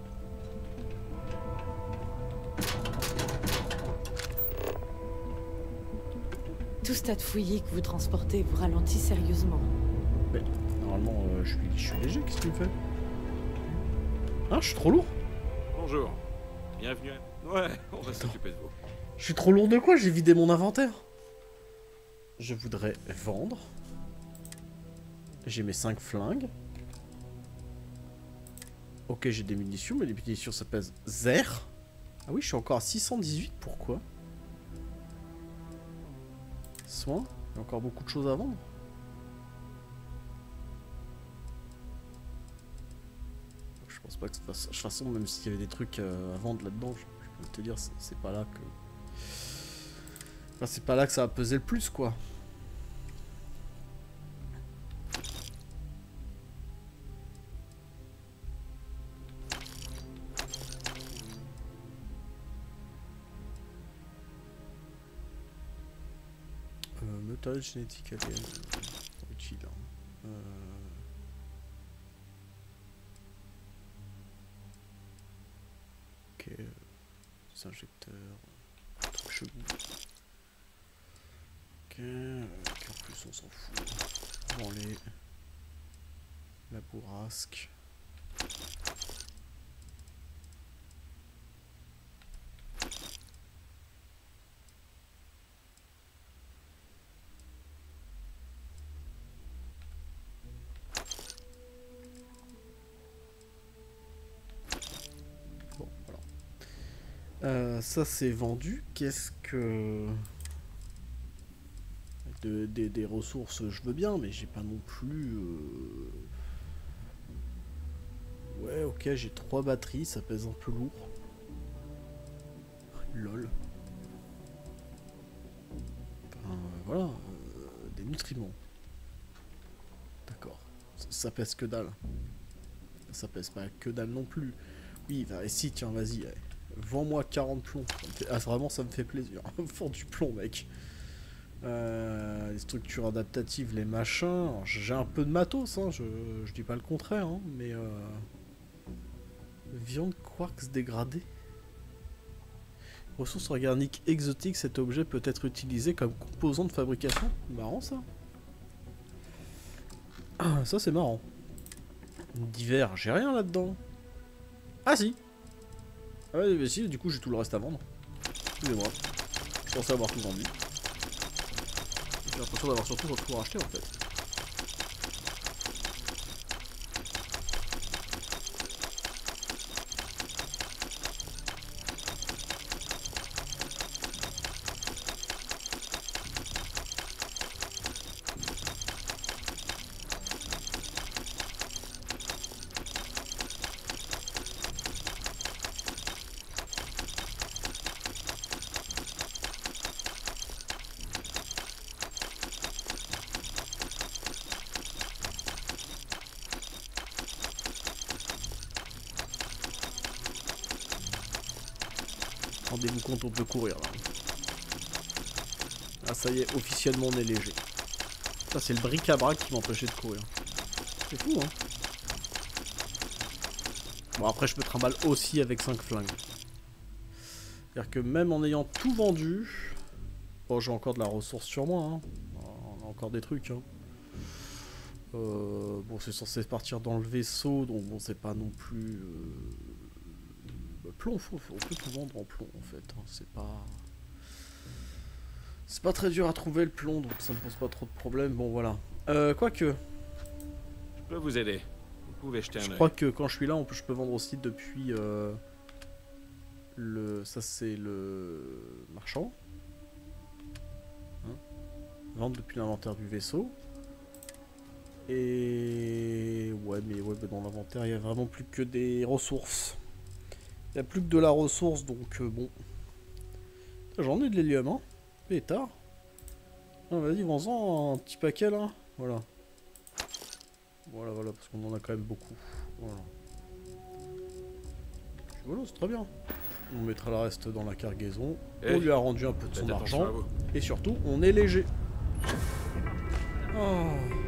Tout ce tas de fouillis que vous transportez vous ralentit sérieusement. Mais normalement, euh, je, suis, je suis léger, qu'est-ce que tu me fais? Hein, je suis trop lourd? Bonjour. Bienvenue. Ouais, on va s'occuper de vous. Je suis trop lourd de quoi? J'ai vidé mon inventaire. Je voudrais vendre. J'ai mes cinq flingues. Ok, j'ai des munitions, mais les munitions ça pèse zéro. Ah oui, je suis encore à six cent dix-huit, pourquoi? Soin, il y a encore beaucoup de choses à vendre. Je pense pas que de toute façon, même s'il y avait des trucs à vendre là-dedans, je, je peux te dire, c'est pas là que... Enfin, c'est pas là que ça va peser le plus, quoi. Euh, matériel génétique alien. Utile. Hein. Euh... Ok. Des injecteurs. Truc chelou. Ok. Euh, en plus on s'en fout. Bon les. La bourrasque. Euh, ça c'est vendu. Qu'est-ce que... De, des, des ressources je veux bien, mais j'ai pas non plus... Euh... Ouais ok, j'ai trois batteries, ça pèse un peu lourd. Lol. Ben, voilà, euh, des nutriments. D'accord. Ça, ça pèse que dalle. Ça pèse pas que dalle non plus. Oui, bah, et si, tiens, vas-y. Ouais. Vends-moi quarante plombs. Ça me fait... Ah, vraiment, ça me fait plaisir. Vends du plomb, mec. Euh, les structures adaptatives, les machins. J'ai un peu de matos, hein, je, je dis pas le contraire, hein, mais... Euh... Viande quarks dégradée. Ressources organiques exotiques, cet objet peut être utilisé comme composant de fabrication. Marrant, ça. Ah, ça, c'est marrant. Divers, j'ai rien là-dedans. Ah, si. Ah ouais, mais si, du coup j'ai tout le reste à vendre. Excusez-moi. Je pensais avoir tout vendu. J'ai l'impression d'avoir surtout tout racheté en fait. Rendez-vous compte, on peut courir là. Ah ça y est, officiellement on est léger. Ça c'est le bric-à-brac qui m'empêchait de courir. C'est fou hein. Bon après je me trimballe aussi avec cinq flingues. C'est-à-dire que même en ayant tout vendu... Bon j'ai encore de la ressource sur moi hein. On a encore des trucs hein. Euh, bon c'est censé partir dans le vaisseau, donc bon c'est pas non plus... Euh... Plomb, faut, faut, on peut tout vendre en plomb en fait, hein. C'est pas... C'est pas très dur à trouver le plomb, donc ça me pose pas trop de problèmes, bon voilà. Euh, quoique... Je peux vous aider, vous pouvez jeter un œil. Je crois que quand je suis là, on peut, je peux vendre aussi depuis... Euh, le... Ça c'est le... marchand. Hein, vendre depuis l'inventaire du vaisseau. Et... Ouais, mais ouais, bah dans l'inventaire, il y a vraiment plus que des ressources. Il n'y a plus que de la ressource, donc euh, bon. J'en ai de l'hélium, hein. Pétard. Ah, vas-y, vends-en un petit paquet, là. Voilà. Voilà, voilà, parce qu'on en a quand même beaucoup. Voilà. Voilà, c'est très bien. On mettra le reste dans la cargaison. Hey, on lui a rendu un peu de son faites attention argent. à vous. Et surtout, on est léger. Oh.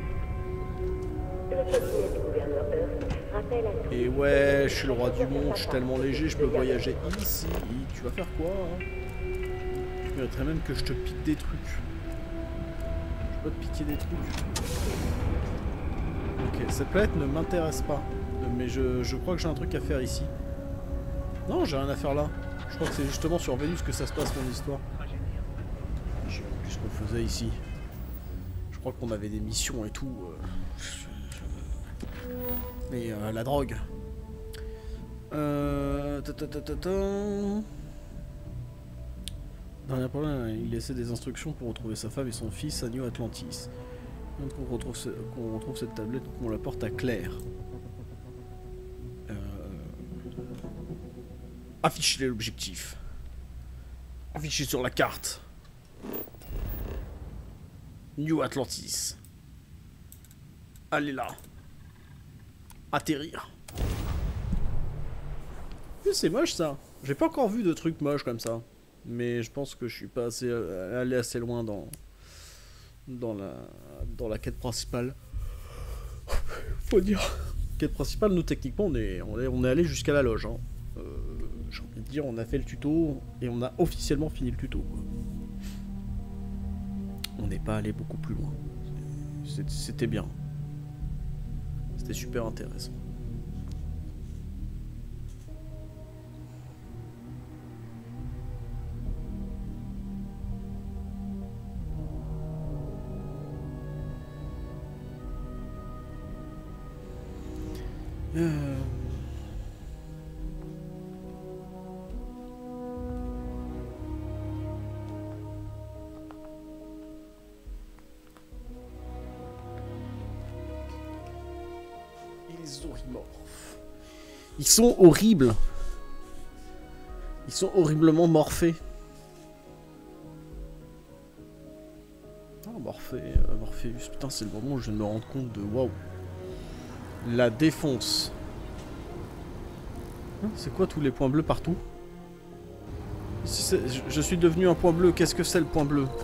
Et ouais, je suis le roi du monde, je suis tellement léger, je peux voyager ici. Tu vas faire quoi hein? Je mériterais même que je te pique des trucs. Je peux te piquer des trucs. Ok, cette planète ne m'intéresse pas. Mais je, je crois que j'ai un truc à faire ici. Non, j'ai rien à faire là. Je crois que c'est justement sur Vénus que ça se passe mon histoire. Je sais plus ce qu'on faisait ici. Je crois qu'on avait des missions et tout. Mais euh, la drogue. Euh... ta ta ta ta ta. Dernier problème, il laissait des instructions pour retrouver sa femme et son fils à New Atlantis. Pour qu'on retrouve, ce... qu'on retrouve cette tablette, qu'on la porte à Claire. Euh... Afficher l'objectif. Afficher sur la carte. New Atlantis. Allez là. Atterrir. C'est moche ça. J'ai pas encore vu de trucs moches comme ça. Mais je pense que je suis pas assez euh, allé assez loin dans dans la dans la quête principale. Faut dire. Quête principale, nous techniquement on est on est, on est allé jusqu'à la loge. Hein. Euh, J'ai envie de dire, on a fait le tuto et on a officiellement fini le tuto. Quoi. On n'est pas allé beaucoup plus loin. C'était bien. C'était super intéressant. Euh... Les orimorphes. Ils sont horribles. Ils sont horriblement morphés. Ah, Morphée, euh, Morpheus. Putain, c'est le moment où je viens de me rendre compte de... Waouh. La défonce. Hein, c'est quoi tous les points bleus partout? Si je, je suis devenu un point bleu. Qu'est-ce que c'est le point bleu?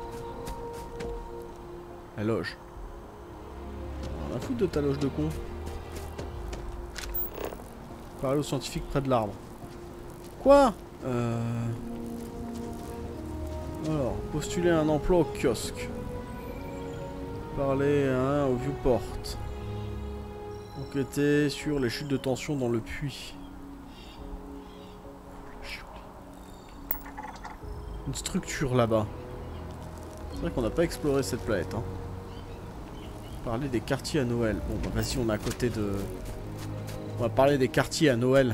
La loge. On a foutre de ta loge de con. Parler aux scientifiques près de l'arbre. Quoi? Euh... Alors, postuler un emploi au kiosque. Parler hein, au viewport. Enquêter sur les chutes de tension dans le puits. Une structure là-bas. C'est vrai qu'on n'a pas exploré cette planète. Hein. Parler des quartiers à Noël. Bon, bah vas-y, on est à côté de... On va parler des quartiers à Noël.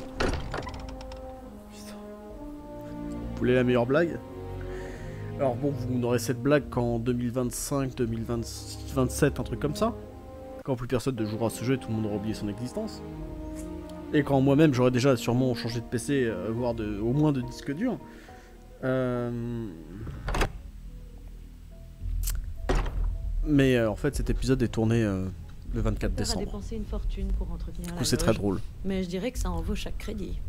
Putain. Vous voulez la meilleure blague? Alors bon, vous n'aurez cette blague qu'en deux mille vingt-cinq, deux mille vingt-sept, un truc comme ça. Quand plus personne ne jouera à ce jeu et tout le monde aura oublié son existence. Et quand moi-même j'aurai déjà sûrement changé de P C, euh, voire de, au moins de disque dur. Euh... Mais euh, en fait cet épisode est tourné euh, le vingt-quatre décembre. On a dépensé une fortune pour entretenir Du coup la c'est loge, très drôle. Mais je dirais que ça en vaut chaque crédit.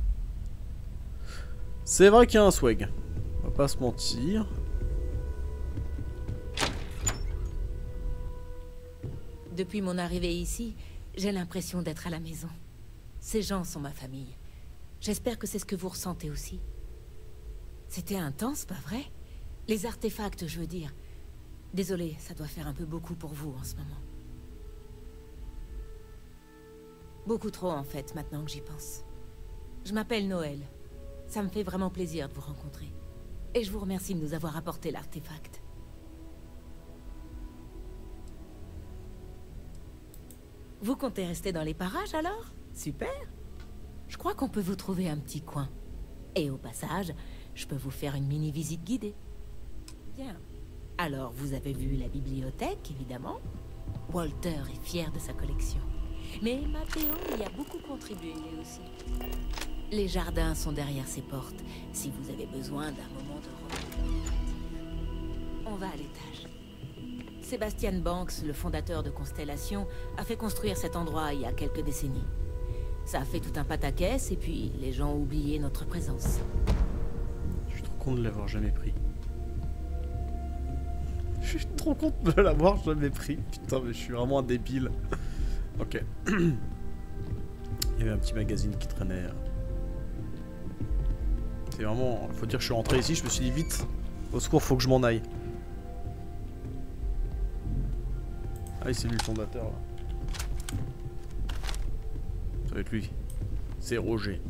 C'est vrai qu'il y a un swag. On va pas se mentir. Depuis mon arrivée ici, j'ai l'impression d'être à la maison. Ces gens sont ma famille. J'espère que c'est ce que vous ressentez aussi. C'était intense, pas vrai? Les artefacts, je veux dire. Désolée, ça doit faire un peu beaucoup pour vous en ce moment. Beaucoup trop, en fait, maintenant que j'y pense. Je m'appelle Noël. Ça me fait vraiment plaisir de vous rencontrer. Et je vous remercie de nous avoir apporté l'artefact. Vous comptez rester dans les parages, alors? Super! Je crois qu'on peut vous trouver un petit coin. Et au passage, je peux vous faire une mini-visite guidée. Bien. Alors, vous avez vu la bibliothèque, évidemment. Walter est fier de sa collection. Mais Matteo y a beaucoup contribué, lui aussi. Les jardins sont derrière ces portes, si vous avez besoin d'un moment de repos. On va à l'étage. Sebastian Banks, le fondateur de Constellation, a fait construire cet endroit il y a quelques décennies. Ça a fait tout un pataquès et puis les gens ont oublié notre présence. Je suis trop con de l'avoir jamais pris. Je suis trop con de l'avoir jamais pris. Putain, mais je suis vraiment un débile. Ok. Il y avait un petit magazine qui traînait. C'est vraiment... Faut dire que je suis rentré ici, je me suis dit vite. Au secours, faut que je m'en aille. Ah, c'est lui le fondateur là. Ça va être lui. C'est Roger.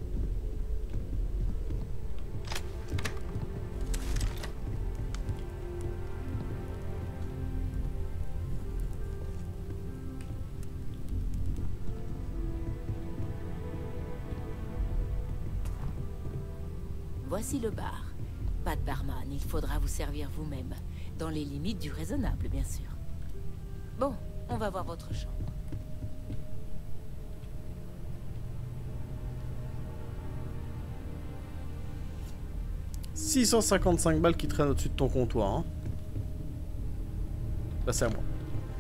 Voici le bar. Pas de barman, il faudra vous servir vous-même. Dans les limites du raisonnable, bien sûr. Bon, on va voir votre chambre. six cent cinquante-cinq balles qui traînent au-dessus de ton comptoir. Hein. Là, c'est à moi.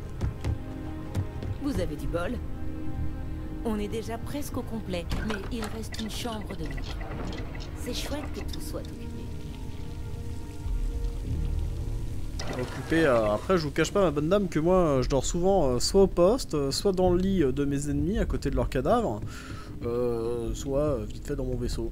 Vous avez du bol. On est déjà presque au complet, mais il reste une chambre de nuit. C'est chouette que tout soit occupé. Occupé, euh, après je vous cache pas ma bonne dame que moi euh, je dors souvent euh, soit au poste, euh, soit dans le lit euh, de mes ennemis à côté de leurs cadavres, euh, soit euh, vite fait dans mon vaisseau.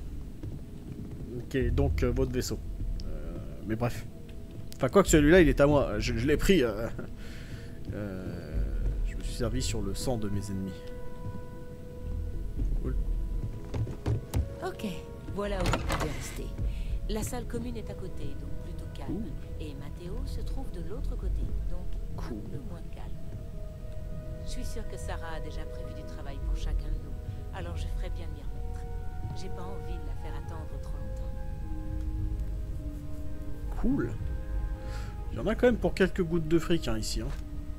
Ok, donc euh, votre vaisseau. Euh, mais bref. Enfin quoi que celui-là il est à moi, je, je l'ai pris. Euh, euh, je me suis servi sur le sang de mes ennemis. Cool. Ok, voilà où vous pouvez rester. La salle commune est à côté, donc plutôt calme. Ouh. Et Matteo se trouve de l'autre côté, donc Cool. un peu moins calme. Je suis sûre que Sarah a déjà prévu du travail pour chacun de nous, alors je ferais bien de m'y remettre. J'ai pas envie de la faire attendre trop longtemps. Cool. Il y en a quand même pour quelques gouttes de fric hein, ici. Hein.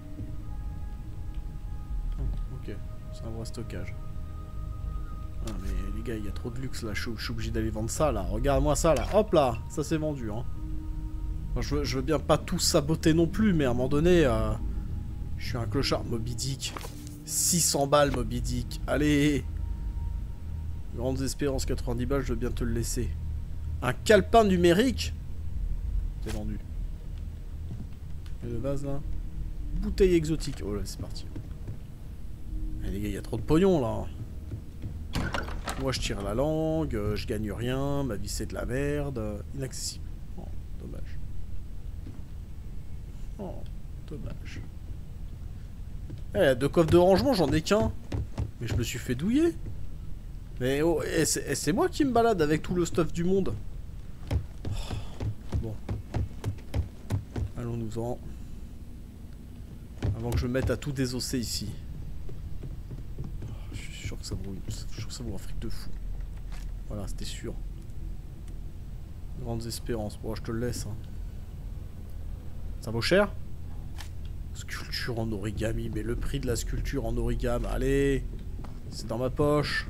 Oh, ok, c'est un vrai stockage. Ah mais les gars, il y a trop de luxe là, je suis, je suis obligé d'aller vendre ça là. Regarde-moi ça là, hop là, ça c'est vendu. Hein. Enfin, je, veux, je veux bien pas tout saboter non plus, mais à un moment donné, euh, je suis un clochard. Moby Dick, six cents balles Moby Dick, allez. Grandes espérances, quatre-vingt-dix balles, je veux bien te le laisser. Un calepin numérique. C'est vendu. Et de base là. Bouteille exotique. Oh là, c'est parti. Eh, les gars, il y a trop de pognon là. Moi je tire la langue, euh, je gagne rien, ma vie c'est de la merde. euh, Inaccessible. Oh, dommage. Oh, dommage. Eh, deux coffres de rangement, j'en ai qu'un. Mais je me suis fait douiller. Mais oh, eh, c'est eh, c'est moi qui me balade avec tout le stuff du monde. Oh, bon. Allons-nous-en. Avant que je me mette à tout désosser ici. Oh, je suis sûr que ça vaut, je suis sûr que ça vaut un fric de fou. Voilà, c'était sûr. Grandes espérances. Bon, je te le laisse. Hein. Ça vaut cher? Sculpture en origami. Mais le prix de la sculpture en origami. Allez! C'est dans ma poche.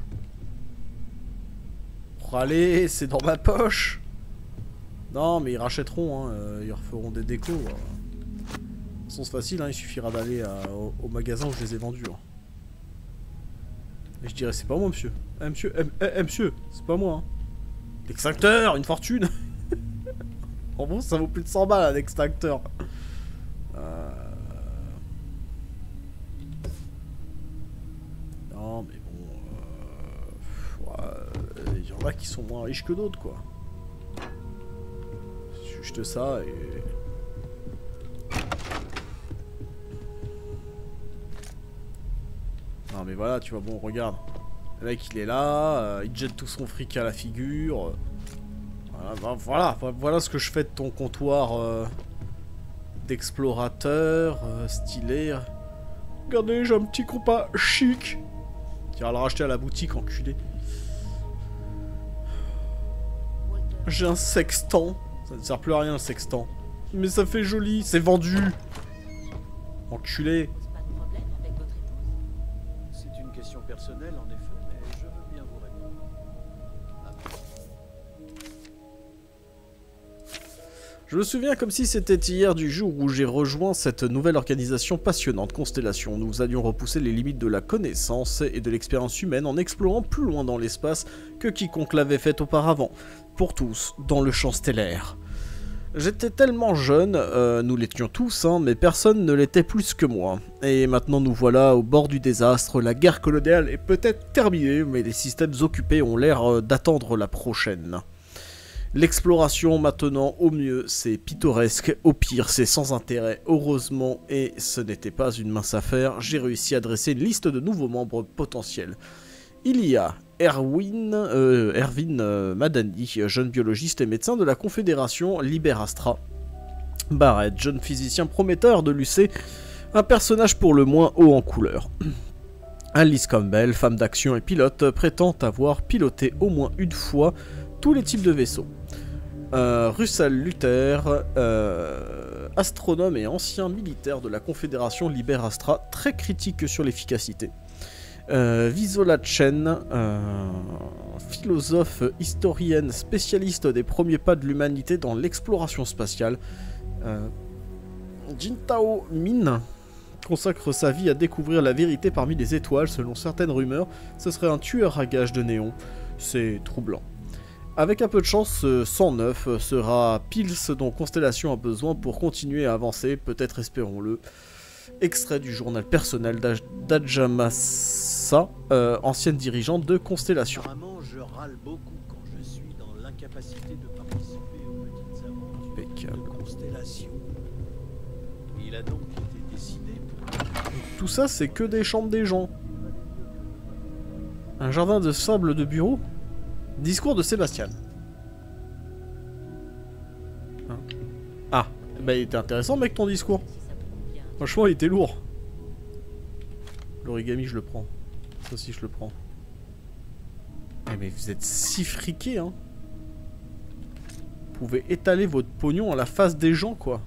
Oh, allez, c'est dans ma poche. Non, mais ils rachèteront. Hein. Euh, ils referont des décos. Euh. De toute façon, c'est facile. Hein. Il suffira d'aller au, au magasin où je les ai vendus. Hein. Et je dirais, c'est pas moi, monsieur. Eh, monsieur, eh, eh, eh, monsieur, c'est pas moi. Hein. L'extincteur, une fortune. En gros, ça vaut plus de cent balles, un extincteur. Euh... Non, mais bon... Il euh... ouais, y en a qui sont moins riches que d'autres, quoi. Juste ça, et... Non, mais voilà, tu vois, bon, regarde. Le mec, il est là, euh, il jette tout son fric à la figure. Voilà, bah, voilà, voilà ce que je fais de ton comptoir euh, d'explorateur, euh, stylé. Regardez, j'ai un petit compas chic. Qui va le racheter à la boutique, enculé. J'ai un sextant. Ça ne sert plus à rien, le sextant. Mais ça fait joli, c'est vendu. Enculé. Pas de problème avec votre épouse? C'est une question personnelle, en effet, mais je veux bien vous répondre. Je me souviens comme si c'était hier du jour où j'ai rejoint cette nouvelle organisation passionnante, Constellation. Nous allions repousser les limites de la connaissance et de l'expérience humaine en explorant plus loin dans l'espace que quiconque l'avait fait auparavant. Pour tous, dans le champ stellaire. J'étais tellement jeune, euh, nous l'étions tous, hein, mais personne ne l'était plus que moi. Et maintenant nous voilà au bord du désastre, la guerre coloniale est peut-être terminée, mais les systèmes occupés ont l'air euh, d'attendre la prochaine. L'exploration maintenant, au mieux, c'est pittoresque, au pire, c'est sans intérêt. Heureusement, et ce n'était pas une mince affaire, j'ai réussi à dresser une liste de nouveaux membres potentiels. Il y a Erwin, euh, Erwin euh, Madani, jeune biologiste et médecin de la Confédération Liberastra. Barrett, jeune physicien prometteur de l'U C, un personnage pour le moins haut en couleur. Alice Campbell, femme d'action et pilote, prétend avoir piloté au moins une fois tous les types de vaisseaux. Euh, Russell Luther, euh, astronome et ancien militaire de la Confédération Liberastra, très critique sur l'efficacité. Euh, Visola Chen, euh, philosophe, historienne, spécialiste des premiers pas de l'humanité dans l'exploration spatiale. Euh, Jintao Min consacre sa vie à découvrir la vérité parmi les étoiles. Selon certaines rumeurs, ce serait un tueur à gages de néon. C'est troublant. Avec un peu de chance, ce cent neuf sera pile ce dont Constellation a besoin pour continuer à avancer, peut-être espérons-le. Extrait du journal personnel d'Ajamasa, euh, ancienne dirigeante de Constellation. Apparemment, je râle beaucoup quand je suis dans l'incapacité de participer aux petites aventures Impeccable. de Constellation. Il a donc été décidé pour... Tout ça, c'est que des chambres des gens. Un jardin de sable de bureau. Discours de Sébastien. Hein? Ah, bah il était intéressant mec ton discours. Franchement il était lourd. L'origami je le prends. Ça aussi je le prends. Eh mais vous êtes si friqués hein. Vous pouvez étaler votre pognon à la face des gens quoi.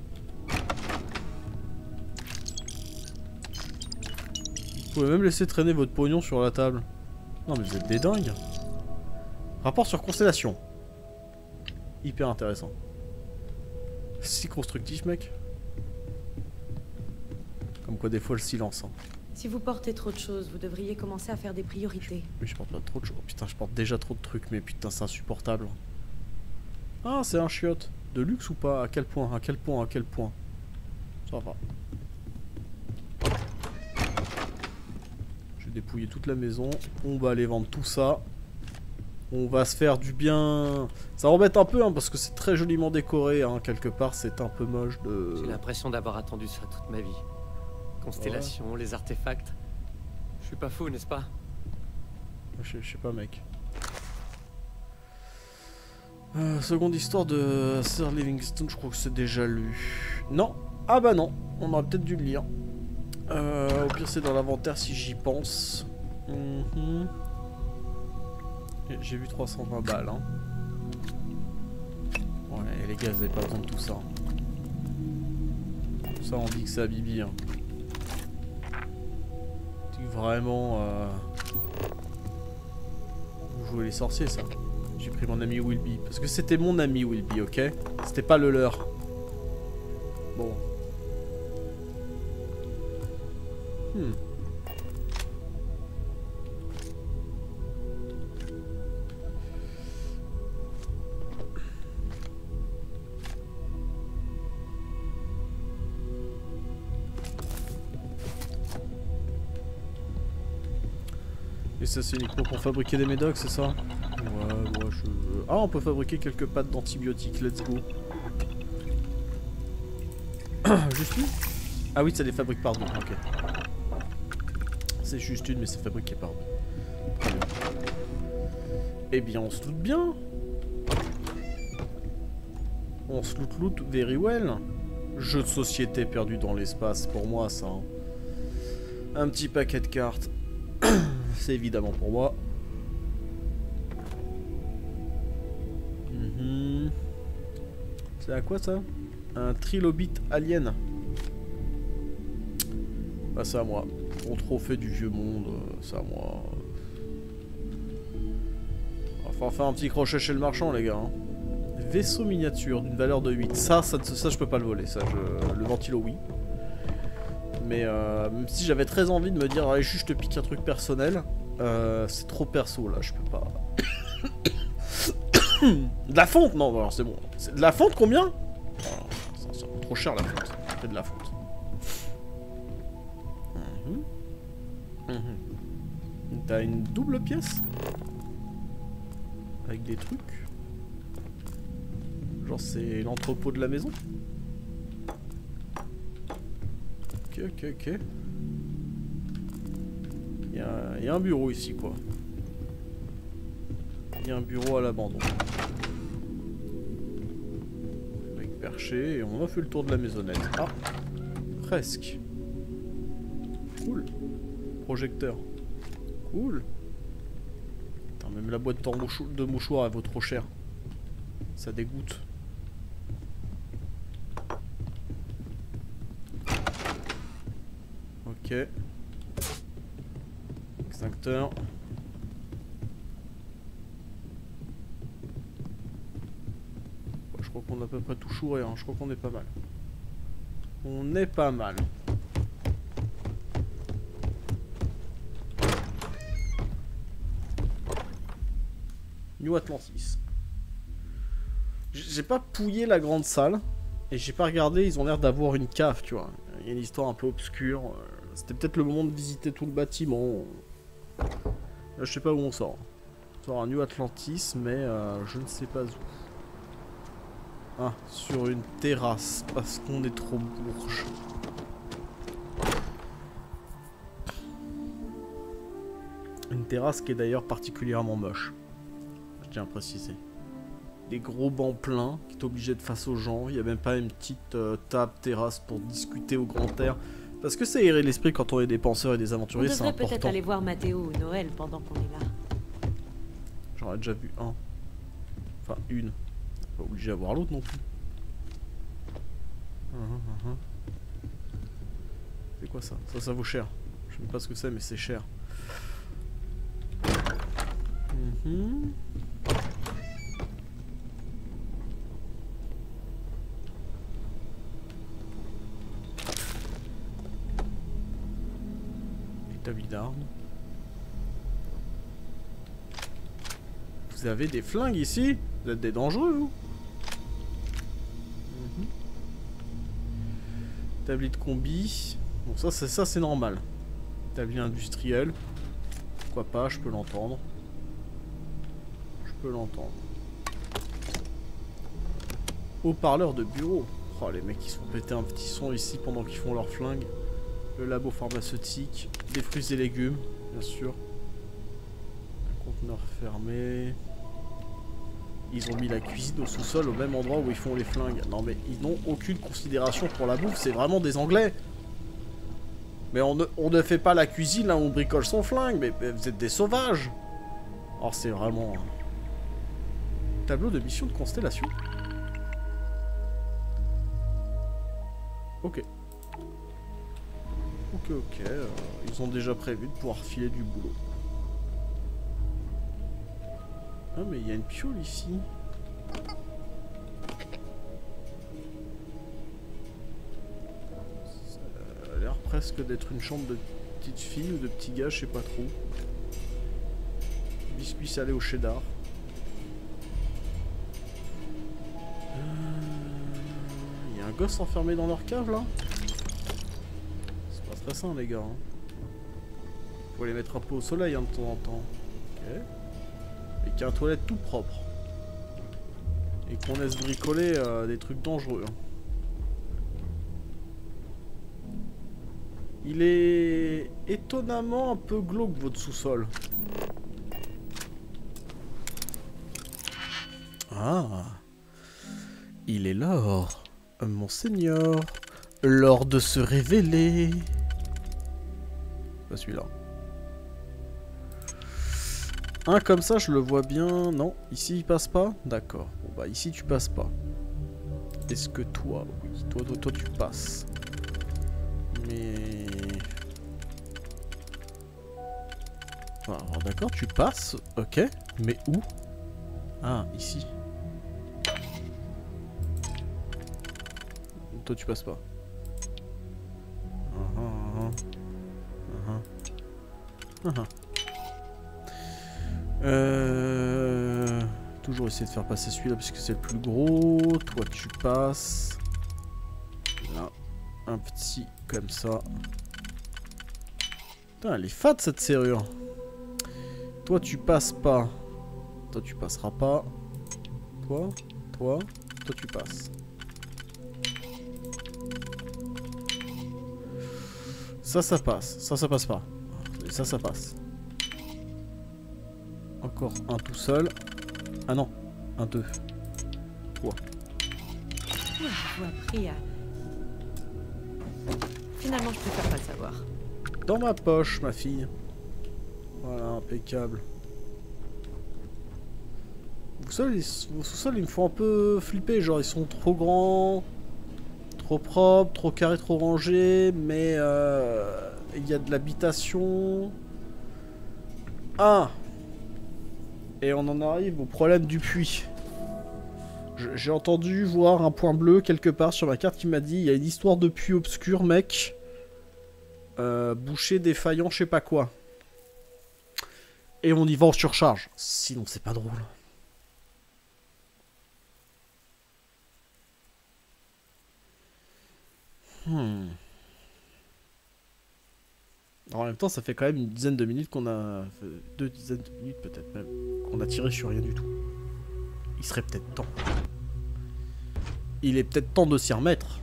Vous pouvez même laisser traîner votre pognon sur la table. Non mais vous êtes des dingues. Rapport sur Constellation. Hyper intéressant. Si constructif, mec. Comme quoi, des fois, le silence. Hein. Si vous portez trop de choses, vous devriez commencer à faire des priorités. Mais je porte pas trop de choses. Oh, putain, je porte déjà trop de trucs, mais putain, c'est insupportable. Ah, c'est un chiotte. De luxe ou pas? À quel point? À quel point? À quel point? Ça va. Je vais dépouiller toute la maison. On va aller vendre tout ça. On va se faire du bien. Ça embête un peu hein, parce que c'est très joliment décoré. Hein. Quelque part, c'est un peu moche de... J'ai l'impression d'avoir attendu ça toute ma vie. Constellation, ouais. Les artefacts. Je suis pas fou, n'est-ce pas? Je, je sais pas, mec. Euh, seconde histoire de Sir Livingstone, je crois que c'est déjà lu. Non. Ah bah non. On aurait peut-être dû le lire. Euh, au pire, c'est dans l'inventaire si j'y pense. Mm-hmm. J'ai vu trois cent vingt balles. Hein. Ouais, les gars, vous avez pas besoin de tout ça. Tout ça, on dit que c'est à Bibi. Hein. Vraiment. Euh... Vous jouez les sorciers, ça. J'ai pris mon ami Wilby. Parce que c'était mon ami Wilby, ok? C'était pas le leur. Bon. Hmm. Et ça c'est uniquement pour fabriquer des médocs, c'est ça? Ouais, ouais, je... Ah, on peut fabriquer quelques pattes d'antibiotiques, let's go. Juste une? Ah oui, ça les fabrique par deux, ok. C'est juste une, mais c'est fabriqué par deux. Très bien. Eh bien, on se loot bien. On se loot loot very well. Jeu de société perdu dans l'espace, pour moi ça. Hein. Un petit paquet de cartes. C'est évidemment pour moi. Mmh. C'est à quoi ça? Un trilobite alien. Bah c'est à moi. Mon trophée du vieux monde, c'est à moi. On va faire un petit crochet chez le marchand les gars. Hein. Vaisseau miniature d'une valeur de huit. Ça, ça, ça je peux pas le voler. Ça, je... Le ventilo, oui. Mais euh, même si j'avais très envie de me dire, allez, juste je te pique un truc personnel, euh, c'est trop perso là, je peux pas. De la fonte, non, alors c'est bon. De la fonte combien? Oh, ça, ça trop cher la fonte. C'est de la fonte. Mmh. Mmh. T'as une double pièce avec des trucs. Genre c'est l'entrepôt de la maison. Ok, ok, ok. Il y a, il y a un bureau ici, quoi. Il y a un bureau à l'abandon. Avec perché, et on a fait le tour de la maisonnette. Ah, presque. Cool. Projecteur. Cool. Putain, même la boîte de mouchoirs, elle vaut trop cher. Ça dégoûte. Ok. Extincteur. Ouais, je crois qu'on a à peu près tout chouré, hein. Je crois qu'on est pas mal. On est pas mal. New Atlantis. J'ai pas pouillé la grande salle. Et j'ai pas regardé, ils ont l'air d'avoir une cave, tu vois. Il y a une histoire un peu obscure. C'était peut-être le moment de visiter tout le bâtiment. Là, je sais pas où on sort. On sort à New Atlantis, mais euh, je ne sais pas où. Ah, sur une terrasse, parce qu'on est trop bourge. Une terrasse qui est d'ailleurs particulièrement moche. Je tiens à préciser. Des gros bancs pleins qui t'obligeaient de face aux gens. Il n'y a même pas une petite euh, table terrasse pour discuter au grand air. Parce que c'est aérer l'esprit quand on est des penseurs et des aventuriers, c'est important. On devrait peut-être aller voir Mathéo ou Noël pendant qu'on est là. J'en ai déjà vu un. Enfin, une. Pas obligé d'avoir l'autre non plus. Uh -huh, uh -huh. C'est quoi ça? Ça, ça vaut cher. Je sais même pas ce que c'est, mais c'est cher. Mm-hmm. Établi d'armes. Vous avez des flingues ici? Vous êtes des dangereux, vous? Mm-hmm. Établi de combi. Bon, ça, c'est ça, c'est normal. Établi industriel. Pourquoi pas, je peux l'entendre. Je peux l'entendre. Haut-parleur de bureau. Oh, les mecs, ils se font péter un petit son ici pendant qu'ils font leur flingue. Le labo pharmaceutique. Des fruits et légumes, bien sûr. Un conteneur fermé. Ils ont mis la cuisine au sous-sol au même endroit où ils font les flingues. Non mais ils n'ont aucune considération pour la bouffe, c'est vraiment des Anglais. Mais on ne, on ne fait pas la cuisine là où on bricole son flingue, mais, mais vous êtes des sauvages. Alors c'est vraiment... Tableau de mission de constellation. Ok. Ok, ok. Euh, ils ont déjà prévu de pouvoir filer du boulot. Ah, mais il y a une piole ici. Ça a l'air presque d'être une chambre de petite fille ou de petit gars, je sais pas trop. Biscuit salé au cheddar. Il euh, y a un gosse enfermé dans leur cave là. C'est pas très sain les gars. Hein. Faut les mettre un peu au soleil hein, de temps en temps. Ok. Et qu'il y a un toilette tout propre. Et qu'on laisse bricoler euh, des trucs dangereux. Hein. Il est étonnamment un peu glauque votre sous-sol. Ah. Il est l'heure, monseigneur. L'heure de se révéler. Pas celui-là. Un comme ça, je le vois bien. Non, ici il passe pas. D'accord. Bon bah ici tu passes pas. Est-ce que toi, oui, toi, toi, toi tu passes. Mais... Ah, alors d'accord, tu passes. Ok. Mais où? Ah, ici. toi tu passes pas. Uh -huh, uh -huh. Uh -huh. Euh... Toujours essayer de faire passer celui-là puisque c'est le plus gros. Toi tu passes. Là. Un petit comme ça. Putain, elle est fade cette serrure. Toi tu passes pas. Toi tu passeras pas. Toi, toi, toi tu passes. Ça, ça passe. Ça, ça passe pas. Et ça, ça passe. Encore un tout seul. Ah non, un deux. Trois. Ouais, j'ai appris à... Finalement, je préfère pas le savoir. Dans ma poche, ma fille. Voilà, impeccable. Vos sous-sols, ils, vos sous-sols, ils me font un peu flipper. Genre, ils sont trop grands, trop propres, trop carrés, trop rangés. Mais euh, il y a de l'habitation. Ah! Et on en arrive au problème du puits. J'ai entendu voir un point bleu quelque part sur ma carte qui m'a dit il y a une histoire de puits obscur, mec. Euh, boucher défaillant, je sais pas quoi. Et on y va en surcharge. Sinon, c'est pas drôle. Hmm. Alors, en même temps, ça fait quand même une dizaine de minutes qu'on a... Deux dizaines de minutes peut-être même. Qu'on a tiré sur rien du tout. Il serait peut-être temps. Il est peut-être temps de s'y remettre.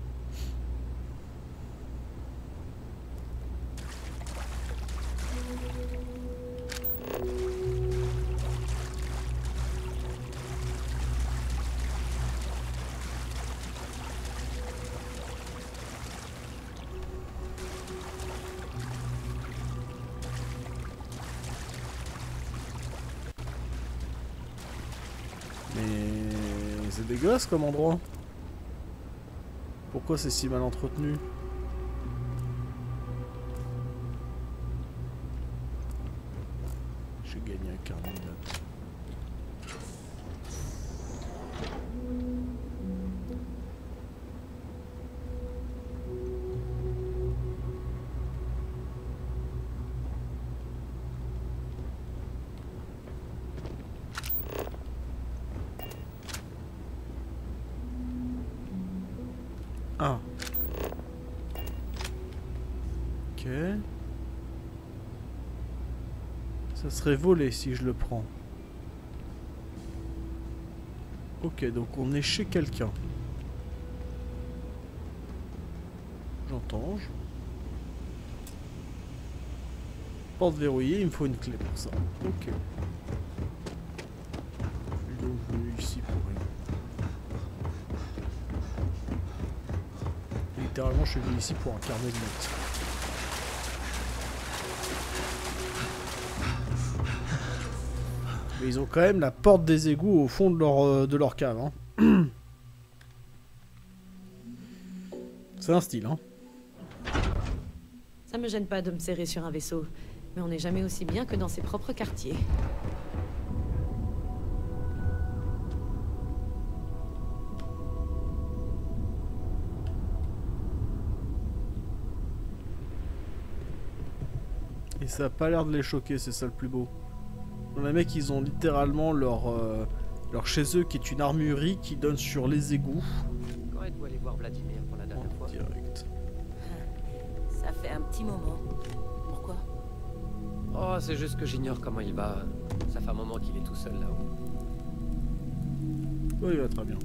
C'est dégueulasse comme endroit. Pourquoi c'est si mal entretenu? J'ai gagné un carnet de notes. Ah. Ok. Ça serait volé si je le prends. Ok, donc on est chez quelqu'un. J'entends. Porte verrouillée, il me faut une clé pour ça. Ok. Je suis donc venu ici pour rien. Littéralement, je suis venu ici pour un carnet de notes. Mais ils ont quand même la porte des égouts au fond de leur, euh, de leur cave. Hein. C'est un style, hein. Ça me gêne pas de me serrer sur un vaisseau, mais on n'est jamais aussi bien que dans ses propres quartiers. Et ça a pas l'air de les choquer, c'est ça le plus beau. Les mecs, ils ont littéralement leur, euh, leur chez eux qui est une armurerie qui donne sur les égouts. Quand êtes-vous allé voir Vladimir pour la dernière fois? Direct. Ça fait un petit moment. Pourquoi? Oh, c'est juste que j'ignore comment il va. Ça fait un moment qu'il est tout seul là-haut. Oui, il va très bien.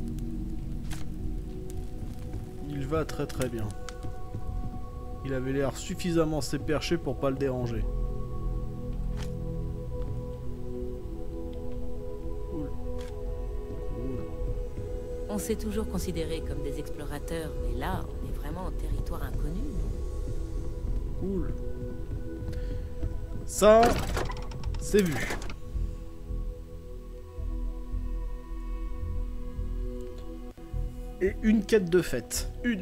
Il va très très bien. Il avait l'air suffisamment s'éperché pour pas le déranger. Cool. Cool. On s'est toujours considérés comme des explorateurs, mais là, on est vraiment en territoire inconnu. Cool. Ça, c'est vu. Et une quête de fête. Une.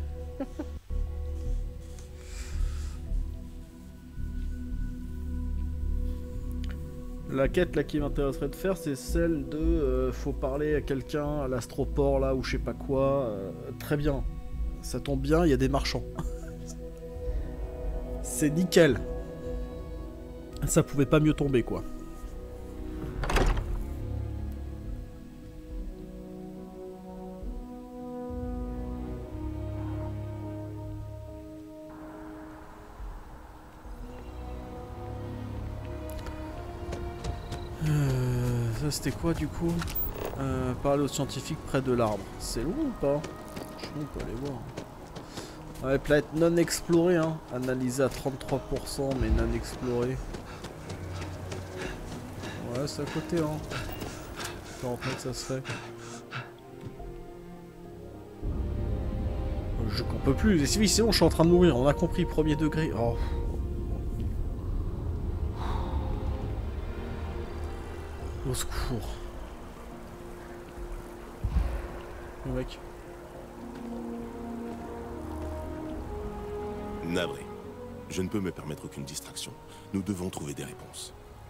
La quête là qui m'intéresserait de faire, c'est celle de euh, faut parler à quelqu'un à l'astroport là ou je sais pas quoi. Euh, très bien. Ça tombe bien, il y a des marchands. C'est nickel. Ça pouvait pas mieux tomber, quoi. Euh, ça c'était quoi du coup? euh, Parler aux scientifiques près de l'arbre. C'est long ou pas? Je sais pas, on peut aller voir. Ouais, planète non explorée, hein. Analysée à trente-trois pour cent, mais non explorée. Ouais, c'est à côté, hein. quarante mètres, ça se fait. Je qu'on peut plus. Et si, sinon, je suis en train de mourir. On a compris, premier degré. Oh. Au secours. Le mec. Navré. Je ne peux me permettre aucune distraction. Nous devons trouver des réponses.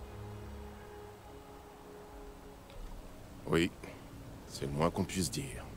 Oui, c'est le moins qu'on puisse dire.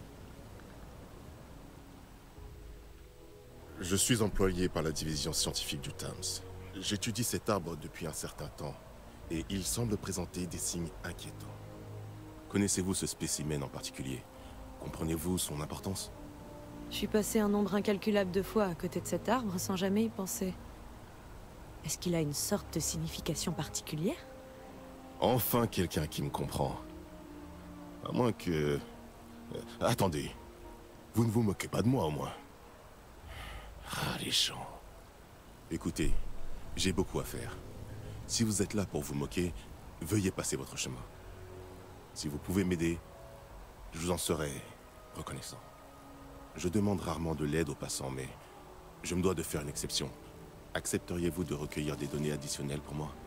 Je suis employé par la division scientifique du Thames. J'étudie cet arbre depuis un certain temps, et il semble présenter des signes inquiétants. Connaissez-vous ce spécimen en particulier? Comprenez-vous son importance? Je suis passé un nombre incalculable de fois à côté de cet arbre sans jamais y penser. Est-ce qu'il a une sorte de signification particulière? Enfin quelqu'un qui me comprend. À moins que... Euh, attendez. Vous ne vous moquez pas de moi au moins? Ah, les gens. Écoutez, j'ai beaucoup à faire. Si vous êtes là pour vous moquer, veuillez passer votre chemin. Si vous pouvez m'aider, je vous en serai reconnaissant. Je demande rarement de l'aide aux passants, mais je me dois de faire une exception. Accepteriez-vous de recueillir des données additionnelles pour moi?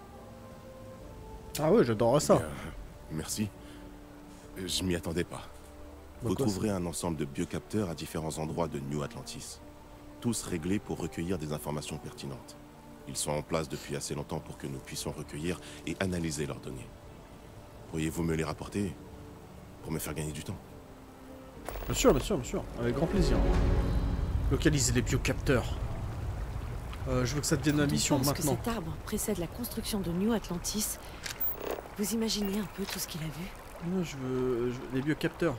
Ah ouais, j'adorerais ça. Bien, merci. Je m'y attendais pas. Vous trouverez un ensemble de biocapteurs à différents endroits de New Atlantis. Tous réglés pour recueillir des informations pertinentes. Ils sont en place depuis assez longtemps pour que nous puissions recueillir et analyser leurs données. Pourriez-vous me les rapporter pour me faire gagner du temps? Bien sûr, bien sûr, bien sûr. Avec grand plaisir. Localiser les biocapteurs. Euh, je veux que ça devienne la mission Quand on pense maintenant. que cet arbre précède la construction de New Atlantis, vous imaginez un peu tout ce qu'il a vu? Non, je veux, je veux les biocapteurs.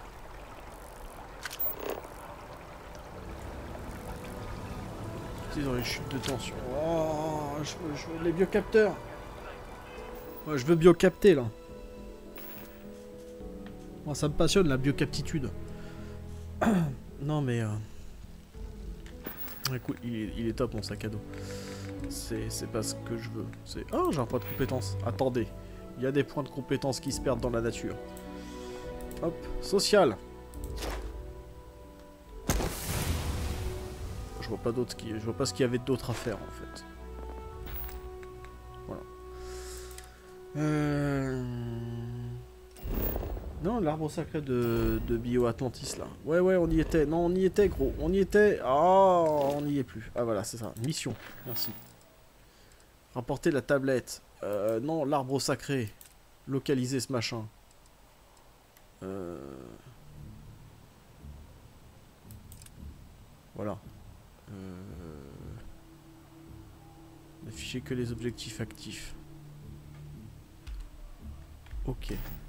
Dans les chutes de tension. Oh, je veux, je veux les biocapteurs. Ouais, je veux biocapter là. Oh, ça me passionne la biocaptitude. Non mais euh... écoute, il est, il est top mon sac à dos. C'est pas ce que je veux. C'est ah, j'ai un point de compétence. Attendez, il y a des points de compétence qui se perdent dans la nature. Hop, social. Je vois pas d'autres qui, je vois pas ce qu'il y avait d'autre à faire en fait. Voilà. Euh... Non, l'arbre sacré de, de Bio Atlantis là. Ouais ouais, on y était. Non, on y était gros. On y était. Ah, oh, on n'y est plus. Ah voilà, c'est ça. Mission. Merci. Rapporter la tablette. Euh, non, l'arbre sacré. Localiser ce machin. Euh... Voilà. Euh... N'afficher que les objectifs actifs. Ok.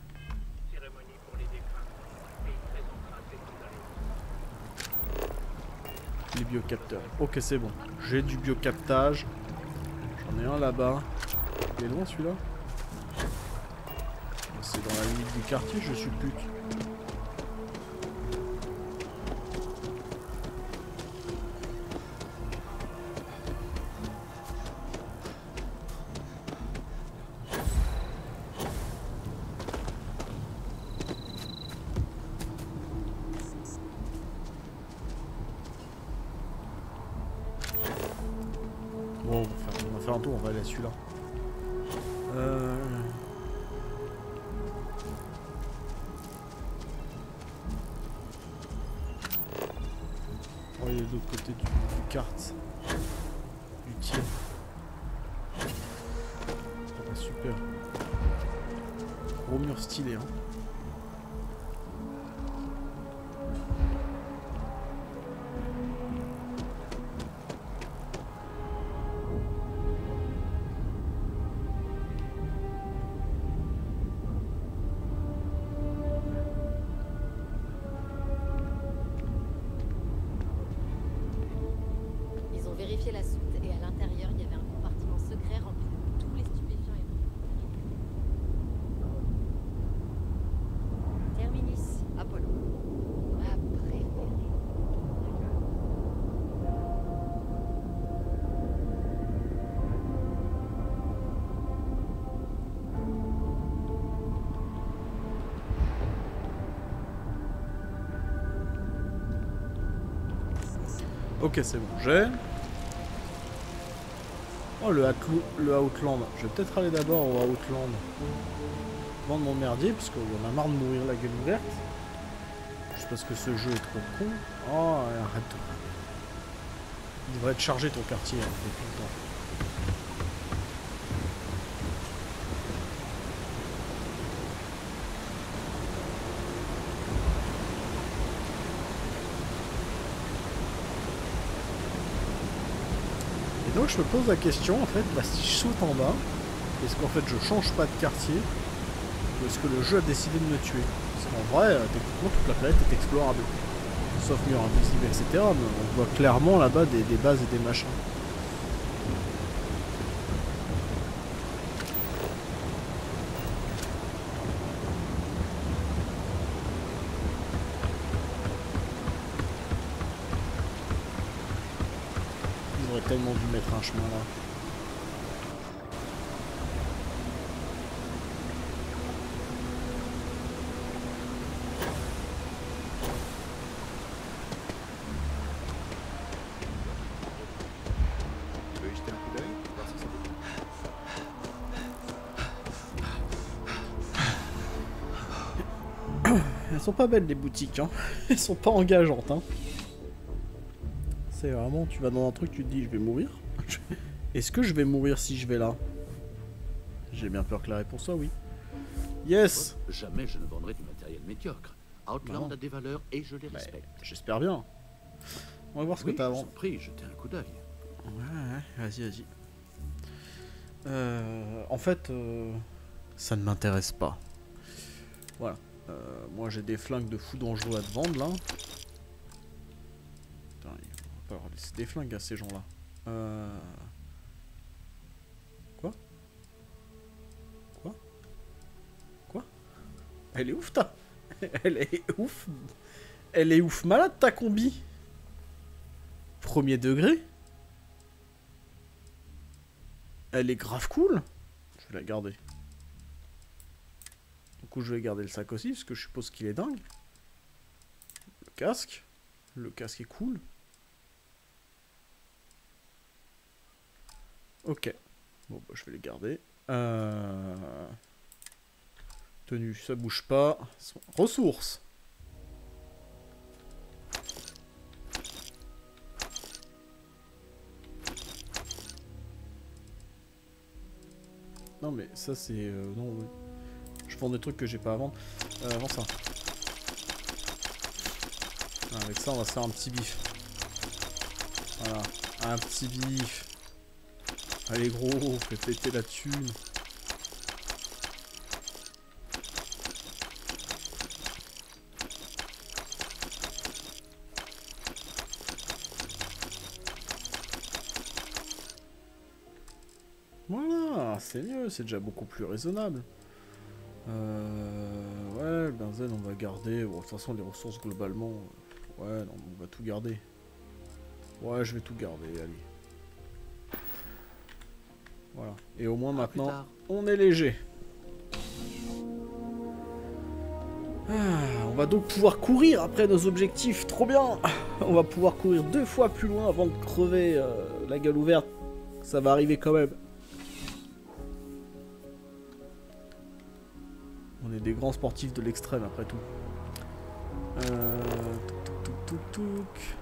Les biocapteurs. Ok, c'est bon. J'ai du biocaptage. J'en ai un là-bas. Il est loin celui-là? C'est dans la limite du quartier, je suis pute. Bon, on va faire, on va faire un tour, on va aller à celui-là. Euh... Oh, il est de l'autre côté du, du kart. Du tir. Oh, bah, super. Gros mur stylé, hein. Ok, c'est bon, j'ai. Oh, le, Outl le Outland. Je vais peut-être aller d'abord au Outland. Avant de m'emmerdier, parce qu'on en a marre de mourir la gueule ouverte. Juste parce que ce jeu est trop con. Oh, arrête. Il devrait être chargé ton quartier, hein, depuis le temps. Et donc je me pose la question, en fait, bah, si je saute en bas, est-ce qu'en fait je change pas de quartier, ou est-ce que le jeu a décidé de me tuer? Parce qu'en vrai, techniquement, toute la planète est explorable. Sauf mur invisible, et cetera. Mais on voit clairement là-bas des, des bases et des machins. Ils auraient tellement dû mettre un chemin là. Elles sont pas belles les boutiques, hein. Elles sont pas engageantes, hein. C'est vraiment, tu vas dans un truc, tu te dis je vais mourir. Est-ce que je vais mourir si je vais là? J'ai bien peur que la réponse soit oui. Yes. Jamais je ne vendrai du matériel médiocre. Outland Non. a des valeurs et je les Bah, respecte. j'espère bien. On va voir ce Oui, que t'as je vous avant. en prie, jetez un coup d'œil. Ouais, ouais, vas-y, vas-y. Euh, en fait, euh, ça ne m'intéresse pas. Voilà. Euh, moi j'ai des flingues de fou dangereux à te vendre là. Putain, on va pas leur laisser des flingues à ces gens là. Euh... Quoi? Quoi? Quoi? Elle est ouf ta... Elle est ouf. Elle est ouf malade ta combi. Premier degré. Elle est grave cool. Je vais la garder. Du coup, je vais garder le sac aussi, parce que je suppose qu'il est dingue. Le casque. Le casque est cool. Ok. Bon, bah, je vais les garder. Euh... Tenue, ça bouge pas. Ressources. Non, mais ça, c'est... Euh, non, oui. Je vends des trucs que j'ai pas à vendre. Euh, avant ça. Ah, avec ça, on va se faire un petit bif. Voilà. Un petit bif. Allez, gros, faites péter la thune. Voilà, c'est mieux, c'est déjà beaucoup plus raisonnable. Euh, ouais, le benzène on va garder. Bon, de toute façon les ressources globalement, ouais, non, on va tout garder. Ouais, je vais tout garder, allez. Voilà. Et au moins maintenant, on est léger. Ah, on va donc pouvoir courir après nos objectifs, trop bien. On va pouvoir courir deux fois plus loin avant de crever euh, la gueule ouverte. Ça va arriver quand même. On est des grands sportifs de l'extrême après tout. Euh... Touc, touc, touc.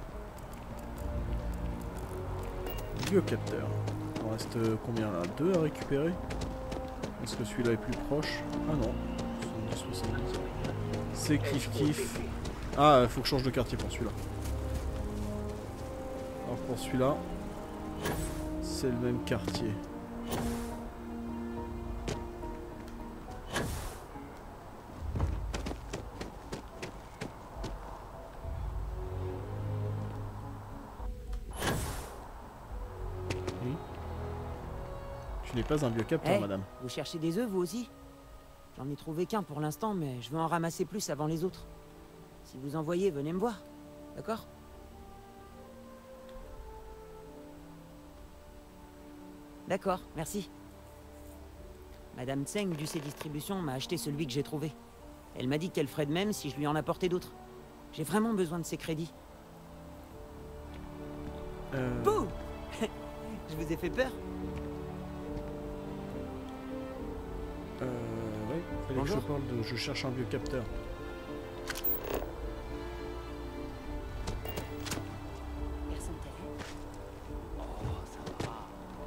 Biocapteur. Il en reste combien là? Deux à récupérer? Est-ce que celui-là est plus proche? Ah non. soixante-dix, soixante-dix. C'est kiff kiff. Ah, il faut que je change de quartier pour celui-là. Alors pour celui-là, c'est le même quartier. Tu n'es pas un biocapteur, Hey, madame. vous cherchez des œufs, vous aussi? J'en ai trouvé qu'un pour l'instant, mais je veux en ramasser plus avant les autres. Si vous en voyez, venez me voir. D'accord? D'accord, merci. Madame Tseng du C Distribution m'a acheté celui que j'ai trouvé. Elle m'a dit qu'elle ferait de même si je lui en apportais d'autres. J'ai vraiment besoin de ces crédits. Euh... Bouh. Je vous ai fait peur? Euh... Ouais, fallait Bonjour. que je parle de... Je cherche un biocapteur. Personne t'a vu? Oh, ça va.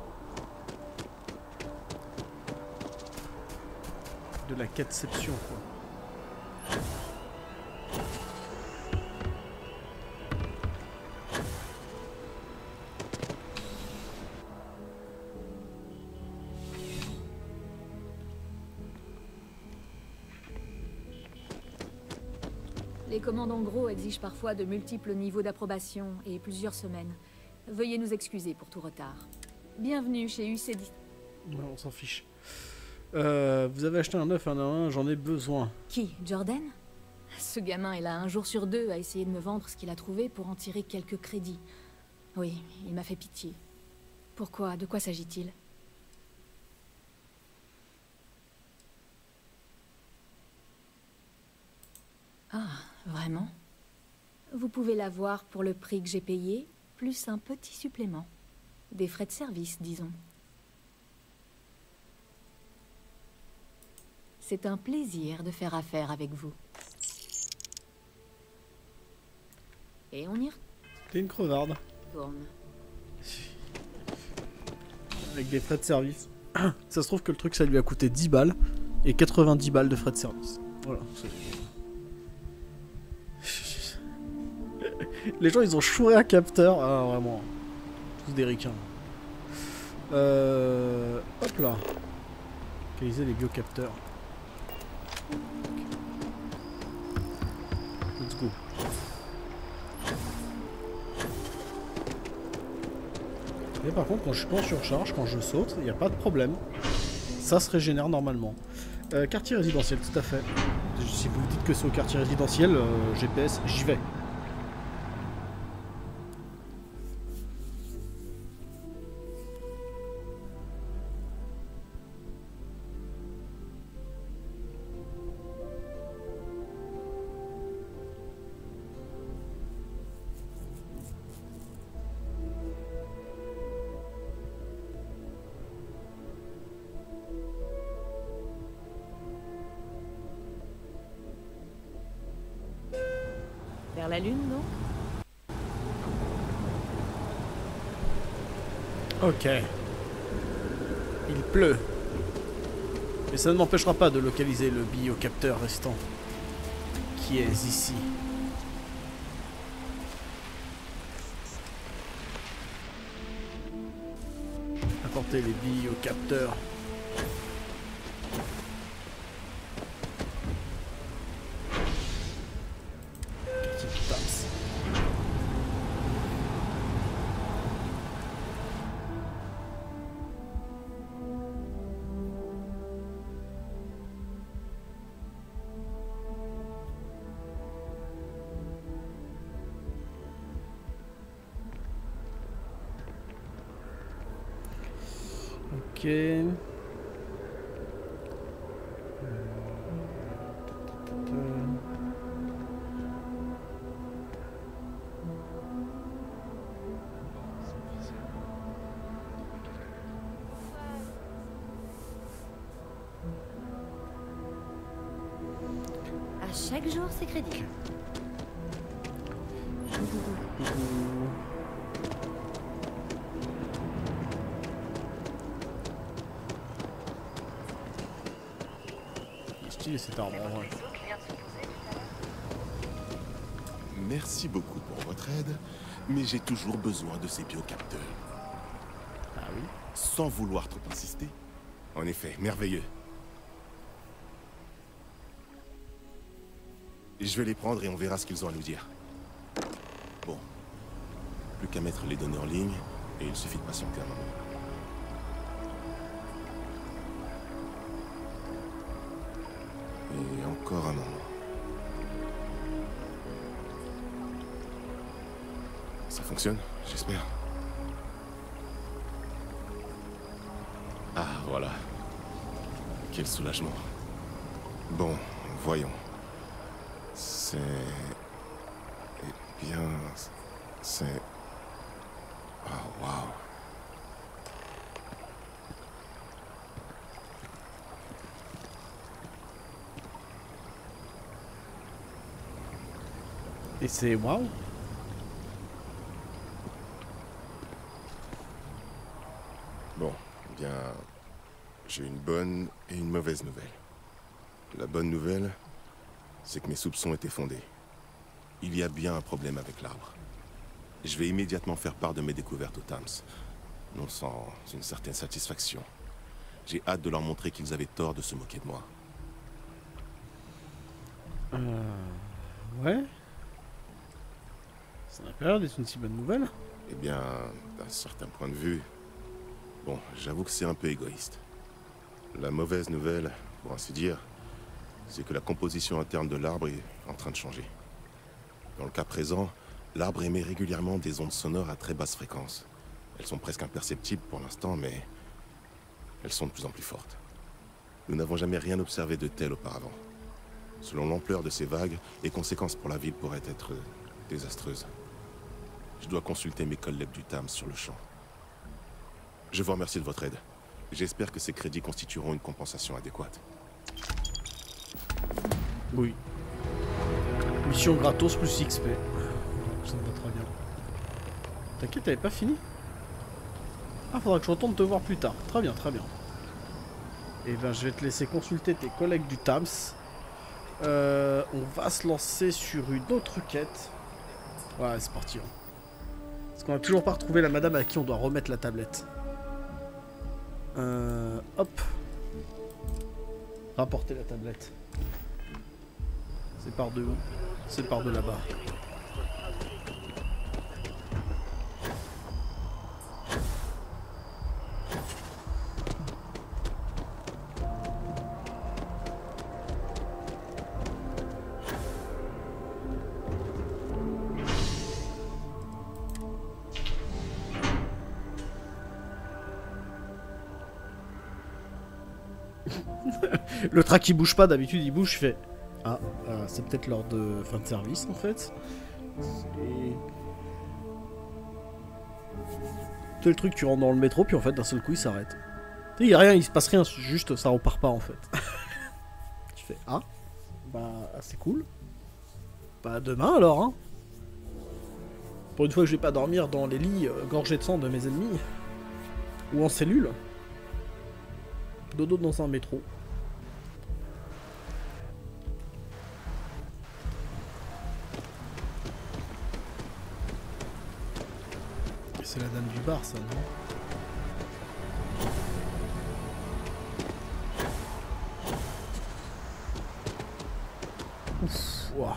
De la quatception, quoi. Les commandes en gros exigent parfois de multiples niveaux d'approbation et plusieurs semaines. Veuillez nous excuser pour tout retard. Bienvenue chez U C D. Ouais, on s'en fiche. Euh, vous avez acheté un neuf, un un, j'en ai besoin. Qui? Jordan? Ce gamin est là un jour sur deux à essayer de me vendre ce qu'il a trouvé pour en tirer quelques crédits. Oui, il m'a fait pitié. Pourquoi? De quoi s'agit-il? Ah, vraiment? Vous pouvez l'avoir pour le prix que j'ai payé, plus un petit supplément. Des frais de service, disons. C'est un plaisir de faire affaire avec vous. Et on y T'es une crevarde. retourne. Avec des frais de service. Ça se trouve que le truc ça lui a coûté dix balles et quatre-vingt-dix balles de frais de service. Voilà. Les gens ils ont chouré un capteur. Ah vraiment. Tous des ricains. Euh... Hop là. Localiser les biocapteurs. Let's go. Et par contre, quand je suis pas en surcharge, quand je saute, il n'y a pas de problème. Ça se régénère normalement. Euh, quartier résidentiel, tout à fait. Si vous me dites que c'est au quartier résidentiel, euh, G P S, j'y vais. Vers la lune, non? Ok. Il pleut. Mais ça ne m'empêchera pas de localiser le biocapteur restant. Qui est ici. Apporter les biocapteurs. Petite tasse. Ok. À chaque jour, c'est crédit. Il est stylé cet arbre en vrai. Merci beaucoup pour votre aide, mais j'ai toujours besoin de ces biocapteurs. Ah oui? Sans vouloir trop insister. En effet, merveilleux. Je vais les prendre et on verra ce qu'ils ont à nous dire. Bon. Plus qu'à mettre les données en ligne, et il suffit de patienter un moment. Et encore un moment. Ça fonctionne, j'espère. Ah, voilà. Quel soulagement. Bon, voyons. C'est... Eh bien... C'est... Waouh. Et c'est waouh. Bon, eh bien, j'ai une bonne et une mauvaise nouvelle. La bonne nouvelle, c'est que mes soupçons étaient fondés. Il y a bien un problème avec l'arbre. Je vais immédiatement faire part de mes découvertes aux Tams, non sans une certaine satisfaction. J'ai hâte de leur montrer qu'ils avaient tort de se moquer de moi. Euh... Ouais. Ça n'a pas l'air d'être une si bonne nouvelle. Eh bien, d'un certain point de vue... Bon, j'avoue que c'est un peu égoïste. La mauvaise nouvelle, pour ainsi dire, c'est que la composition interne de l'arbre est en train de changer. Dans le cas présent, l'arbre émet régulièrement des ondes sonores à très basse fréquence. Elles sont presque imperceptibles pour l'instant, mais elles sont de plus en plus fortes. Nous n'avons jamais rien observé de tel auparavant. Selon l'ampleur de ces vagues, les conséquences pour la ville pourraient être désastreuses. Je dois consulter mes collègues du Tams sur le champ. Je vous remercie de votre aide. J'espère que ces crédits constitueront une compensation adéquate. Oui. Mission gratos plus X P. Ça me va très bien. T'inquiète, t'avais pas fini? Ah, faudra que je retourne te voir plus tard. Très bien, très bien. Et ben, je vais te laisser consulter tes collègues du Tams. Euh, on va se lancer sur une autre quête. Ouais, c'est parti. Hein. Parce qu'on a toujours pas retrouvé la madame à qui on doit remettre la tablette. Euh, hop. Rapporter la tablette. C'est par de où? C'est par de là-bas. Le track il bouge pas, d'habitude il bouge, je fais ah, euh, c'est peut-être l'heure de fin de service en fait. Et... c'est le truc, tu rentres dans le métro puis en fait d'un seul coup il s'arrête. Il y a rien, il se passe rien, juste ça repart pas en fait. Tu fais ah, bah c'est cool. Bah demain alors hein. Pour une fois que je vais pas dormir dans les lits euh, gorgés de sang de mes ennemis. Ou en cellule. Dodo dans un métro. C'est la dame du bar, ça, non? Ouf, ouah.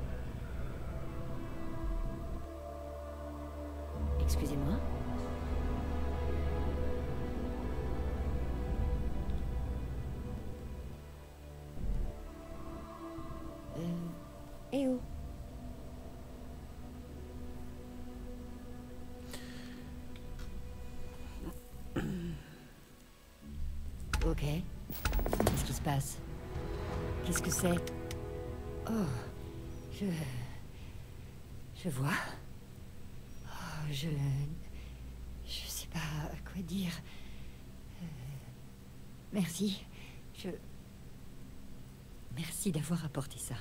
Excusez-moi. Euh... Eh oh. Ok. Qu'est-ce qui se passe? Qu'est-ce que c'est? Oh, je... Je vois. Oh, je... Je sais pas quoi dire. Euh... Merci. Je... Merci d'avoir apporté ça.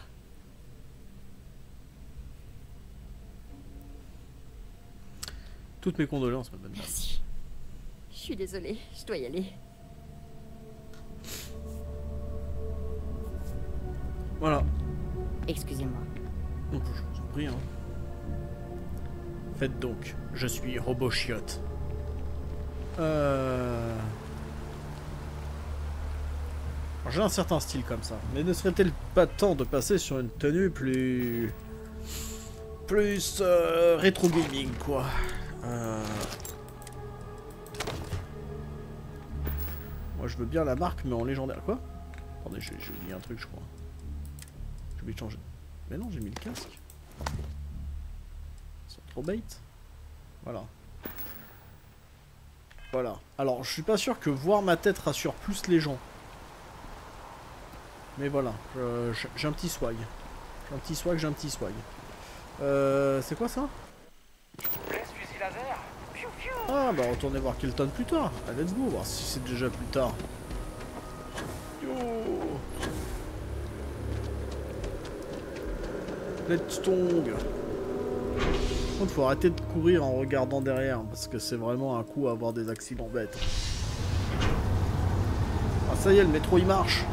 Toutes mes condoléances, madame. Merci. Je suis désolée, je dois y aller. Voilà. Excusez-moi. Donc, je vous en prie, hein. Faites donc. Je suis Robot Chiotte. Euh... J'ai un certain style comme ça. Mais ne serait-il pas temps de passer sur une tenue plus... Plus... Euh, rétro gaming, quoi. Euh... Moi, je veux bien la marque, mais en légendaire. Quoi? Attendez, j'ai oublié un truc, je crois. J'ai oublié de changer. Mais non, j'ai mis le casque. Ils sont trop bait. Voilà. Voilà. Alors, je suis pas sûr que voir ma tête rassure plus les gens. Mais voilà. J'ai un petit swag. J'ai un petit swag, j'ai un petit swag. Euh, c'est quoi ça? Ah bah retournez voir Kelton plus tard. Ah, let's go, voir si c'est déjà plus tard. Yo. Let's tong. Il faut arrêter de courir en regardant derrière parce que c'est vraiment un coup à avoir des accidents bêtes. Ah ça y est, le métro il marche.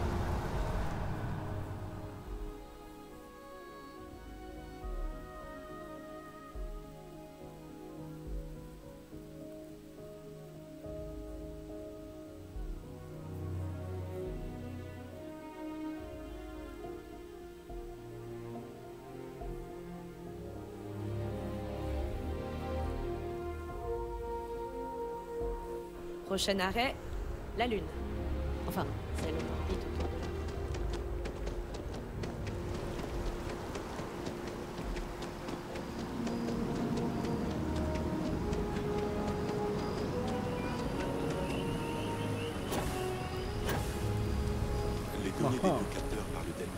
Prochain arrêt, la Lune. Enfin, celle en orbite autour de la Les données des biocapteurs parlent d'elles-mêmes.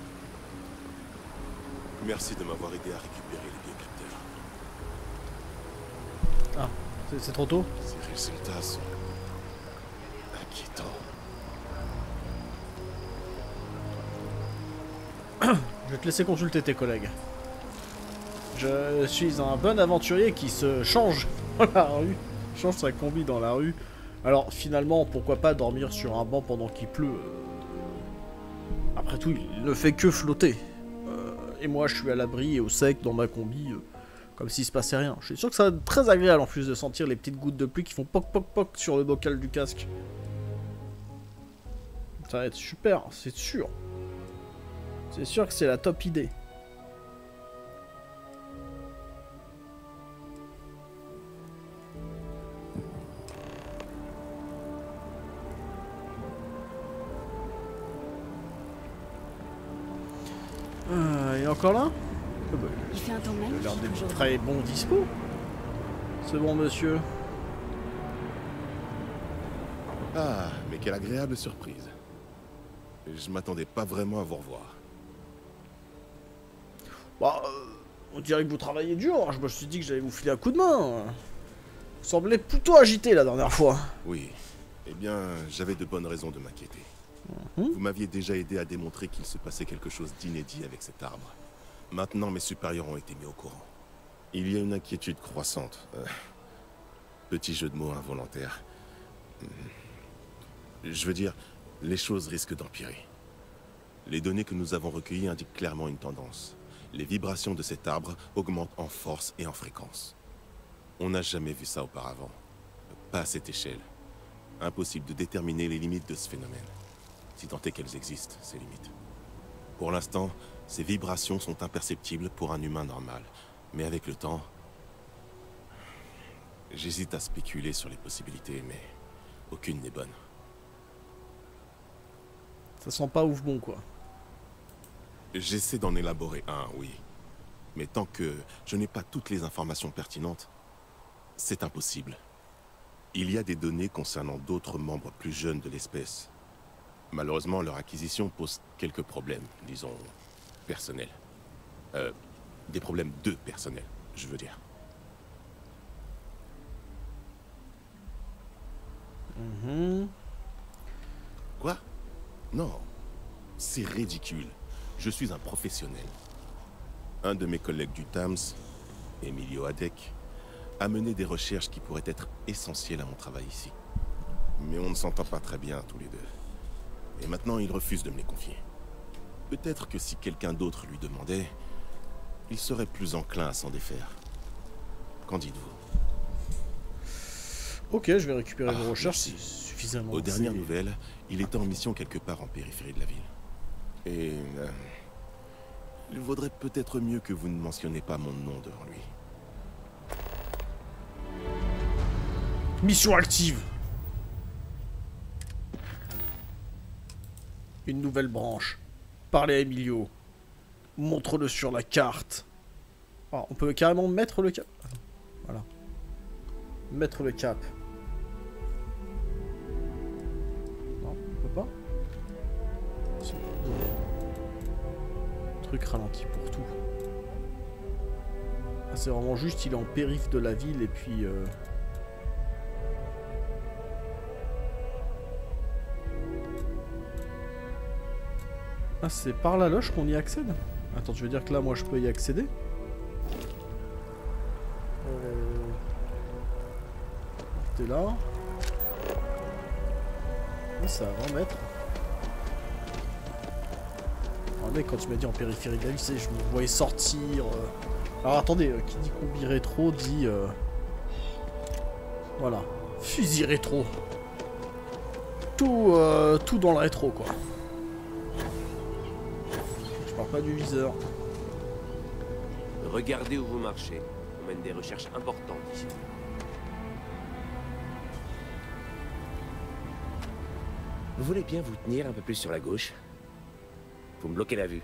Merci de m'avoir aidé à récupérer les biocapteurs. Ah, c'est trop tôt? Ces résultats sont inquiétants. Je vais te laisser consulter tes collègues. Je suis un bon aventurier qui se change dans la rue. Change sa combi dans la rue. Alors finalement, pourquoi pas dormir sur un banc pendant qu'il pleut? Après tout, il ne fait que flotter. Euh, et moi, je suis à l'abri et au sec dans ma combi, euh, comme s'il se passait rien. Je suis sûr que ça va être très agréable en plus de sentir les petites gouttes de pluie qui font poc poc poc sur le bocal du casque. Ça va être super, c'est sûr. C'est sûr que c'est la top idée. Euh, il est encore là? Oh bah, Il fait un temps il a magnifique l'air d'être aujourd'hui. très bon dispo. C'est bon, monsieur. Ah, mais quelle agréable surprise. Je m'attendais pas vraiment à vous revoir. Bah, euh, on dirait que vous travaillez dur. Je me suis dit que j'allais vous filer un coup de main. Vous semblez plutôt agité la dernière fois. Oui. Eh bien, j'avais de bonnes raisons de m'inquiéter. Mmh. Vous m'aviez déjà aidé à démontrer qu'il se passait quelque chose d'inédit avec cet arbre. Maintenant, mes supérieurs ont été mis au courant. Il y a une inquiétude croissante. Euh, petit jeu de mots involontaire. Je veux dire, les choses risquent d'empirer. Les données que nous avons recueillies indiquent clairement une tendance. Les vibrations de cet arbre augmentent en force et en fréquence. On n'a jamais vu ça auparavant. Pas à cette échelle. Impossible de déterminer les limites de ce phénomène. Si tant est qu'elles existent, ces limites. Pour l'instant, ces vibrations sont imperceptibles pour un humain normal. Mais avec le temps... J'hésite à spéculer sur les possibilités, mais aucune n'est bonne. Ça sent pas ouf bon, quoi. J'essaie d'en élaborer un, oui. Mais tant que je n'ai pas toutes les informations pertinentes, c'est impossible. Il y a des données concernant d'autres membres plus jeunes de l'espèce. Malheureusement, leur acquisition pose quelques problèmes, disons, personnels. Euh, des problèmes de personnel, je veux dire. Mmh. Quoi? Non. C'est ridicule. Je suis un professionnel. Un de mes collègues du Tams, Emilio Adek, a mené des recherches qui pourraient être essentielles à mon travail ici. Mais on ne s'entend pas très bien tous les deux. Et maintenant, il refuse de me les confier. Peut-être que si quelqu'un d'autre lui demandait, il serait plus enclin à s'en défaire. Qu'en dites-vous? Ok, je vais récupérer Ah, vos recherches merci. suffisamment. Aux dernières nouvelles, il était en mission quelque part en périphérie de la ville. Et... euh, il vaudrait peut-être mieux que vous ne mentionniez pas mon nom devant lui. Mission active. Une nouvelle branche. Parlez à Emilio. Montre-le sur la carte. Ah, on peut carrément mettre le cap. Voilà. Mettre le cap. Non, on peut pas. Truc ralenti pour tout. Ah, c'est vraiment juste, il est en périph' de la ville et puis... Euh... Ah, c'est par la loge qu'on y accède? Attends, tu veux dire que là, moi, je peux y accéder? Euh... T'es là. Ah, c'est à vingt mètres. Ah, mec, quand tu m'as dit en périphérie de la ville, je me voyais sortir. Euh... Alors attendez, euh, qui dit combi rétro dit... Euh... Voilà. Fusil rétro. Tout, euh, tout dans le rétro, quoi. Je parle pas du viseur. Regardez où vous marchez. On mène des recherches importantes ici. Vous voulez bien vous tenir un peu plus sur la gauche? Vous me bloquez la vue.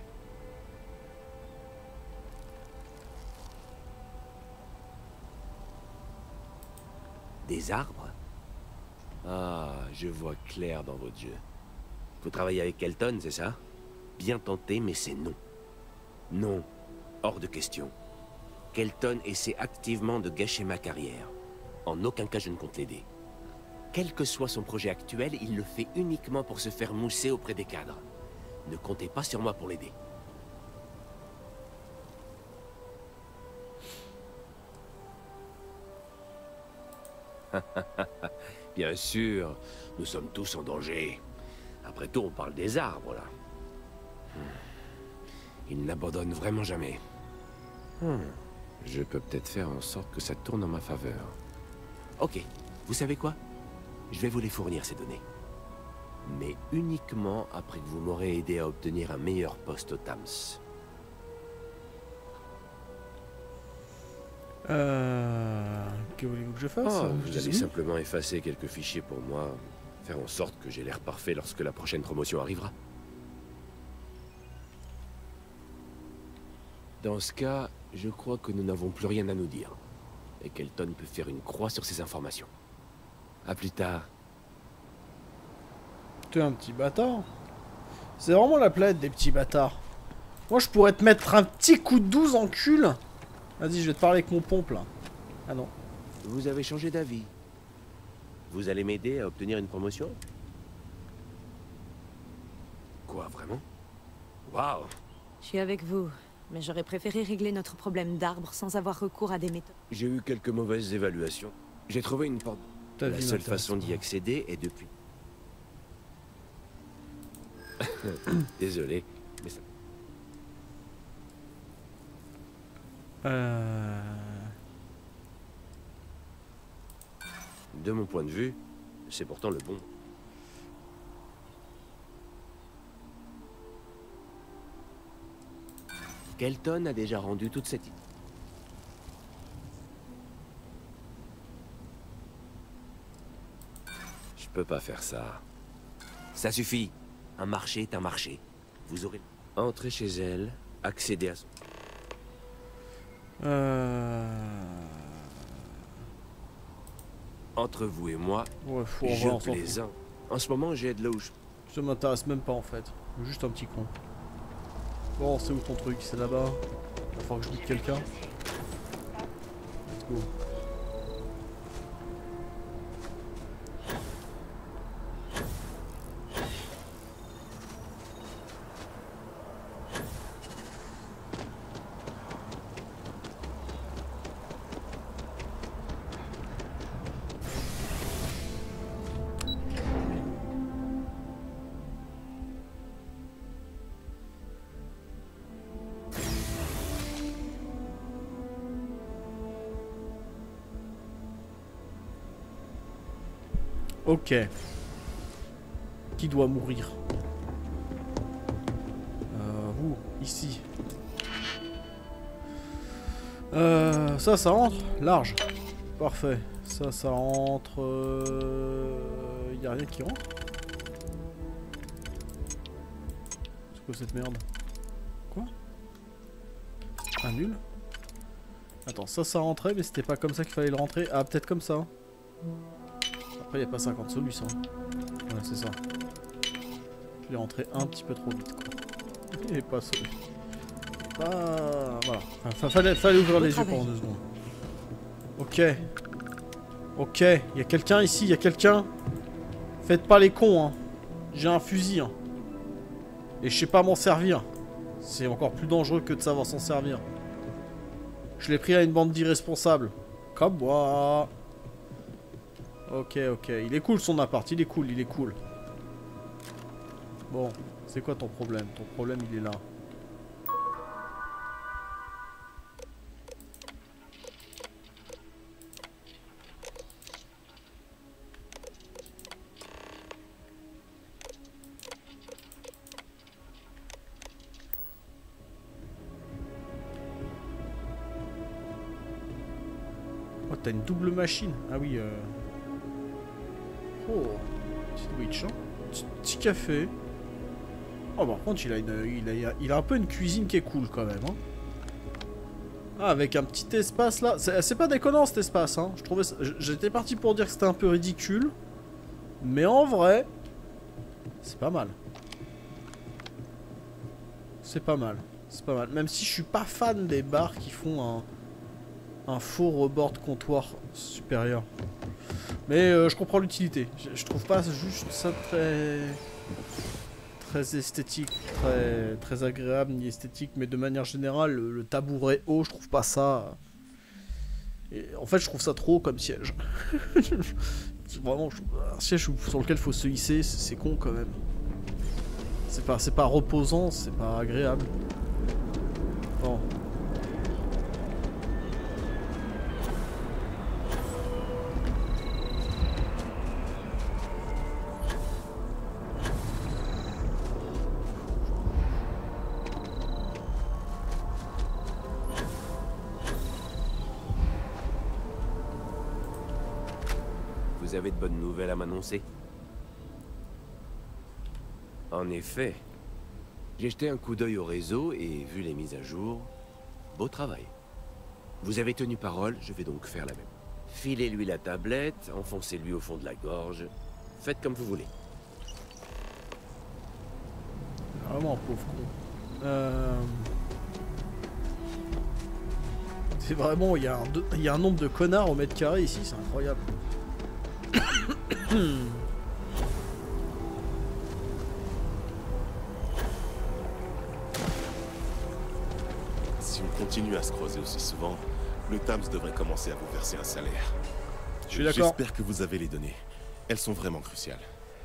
Des arbres? Ah, je vois clair dans votre jeu. Vous travaillez avec Kelton, c'est ça? Bien tenté, mais c'est non. Non, hors de question. Kelton essaie activement de gâcher ma carrière. En aucun cas je ne compte l'aider. Quel que soit son projet actuel, il le fait uniquement pour se faire mousser auprès des cadres. Ne comptez pas sur moi pour l'aider. Bien sûr, nous sommes tous en danger. Après tout, on parle des arbres, là. Ils n'abandonnent vraiment jamais. Hmm. Je peux peut-être faire en sorte que ça tourne en ma faveur. Ok, vous savez quoi? Je vais vous les fournir, ces données. Mais uniquement après que vous m'aurez aidé à obtenir un meilleur poste au Tams. Euh... Que voulez-vous que je fasse? Oh, je vous allez simplement effacer quelques fichiers pour moi. Faire en sorte que j'ai l'air parfait lorsque la prochaine promotion arrivera. Dans ce cas, je crois que nous n'avons plus rien à nous dire. Et Kelton peut faire une croix sur ces informations. À plus tard. T'es un petit bâtard. C'est vraiment la planète des petits bâtards. Moi, je pourrais te mettre un petit coup de douze en cul. Vas-y, je vais te parler avec mon pompe, là. Ah non. Vous avez changé d'avis. Vous allez m'aider à obtenir une promotion? Quoi, vraiment? Waouh! Je suis avec vous, mais j'aurais préféré régler notre problème d'arbre sans avoir recours à des méthodes. J'ai eu quelques mauvaises évaluations. J'ai trouvé une porte. La seule façon d'y accéder est depuis... Désolé, mais ça... Euh... De mon point de vue, c'est pourtant le bon. Kelton a déjà rendu toute cette... Je peux pas faire ça. Ça suffit. Un marché est un marché. Vous aurez... Entrez chez elle, accédez à son... Euh... Entre vous et moi, ouais, faut je en plaisante. En ce moment, j'ai de là où je... Ça m'intéresse même pas en fait. Juste un petit con. Bon, c'est où ton truc? C'est là-bas. Il va falloir que je bute quelqu'un. Let's go. Ok. Qui doit mourir? Euh, vous, ici. Euh, ça, ça rentre. Large. Parfait. Ça, ça rentre. Euh... Y a rien qui rentre. C'est quoi cette merde? Quoi? Ah, nul. Attends, ça, ça rentrait, mais c'était pas comme ça qu'il fallait le rentrer. Ah, peut-être comme ça. Après, il n'y a pas cinquante solutions. Ouais, c'est ça. Je l'ai rentré un petit peu trop vite, quoi. Et pas celui. Pas... Voilà. Enfin, fallait, fallait ouvrir les yeux pendant deux secondes. Ok. Ok. Il y a quelqu'un ici, il y a quelqu'un. Faites pas les cons, hein. J'ai un fusil, hein. Et je sais pas m'en servir. C'est encore plus dangereux que de savoir s'en servir. Je l'ai pris à une bande d'irresponsables. Comme moi. Ok, ok. Il est cool son appart, il est cool, il est cool. Bon, c'est quoi ton problème? Ton problème, il est là. Oh, t'as une double machine. Ah oui, euh... oh, petit sandwich, hein. Petit, petit café. Oh, par contre, il a, une, il, a, il a un peu une cuisine qui est cool quand même. Hein. Ah, avec un petit espace là. C'est pas déconnant cet espace. Hein. Je trouvais, j'étais parti pour dire que c'était un peu ridicule. Mais en vrai, c'est pas mal. C'est pas mal. C'est pas mal. Même si je suis pas fan des bars qui font un, un faux rebord de comptoir supérieur. Mais euh, je comprends l'utilité. Je, je trouve pas juste ça très... très esthétique, très, très agréable, ni esthétique, mais de manière générale, le, le tabouret haut, je trouve pas ça... Et, en fait, je trouve ça trop haut comme siège. Vraiment, je, un siège sur lequel il faut se hisser, c'est con quand même. C'est pas, c'est pas reposant, c'est pas agréable. Bon. Vous avez de bonnes nouvelles à m'annoncer? En effet, j'ai jeté un coup d'œil au réseau et vu les mises à jour. Beau travail. Vous avez tenu parole, je vais donc faire la même. Filez-lui la tablette, enfoncez-lui au fond de la gorge. Faites comme vous voulez. Vraiment un pauvre con. Euh... C'est vraiment, il y, a un, il y a un nombre de connards au mètre carré ici, c'est incroyable. Si on continue à se croiser aussi souvent, le Tams devrait commencer à vous verser un salaire. Je suis d'accord. J'espère que vous avez les données. Elles sont vraiment cruciales.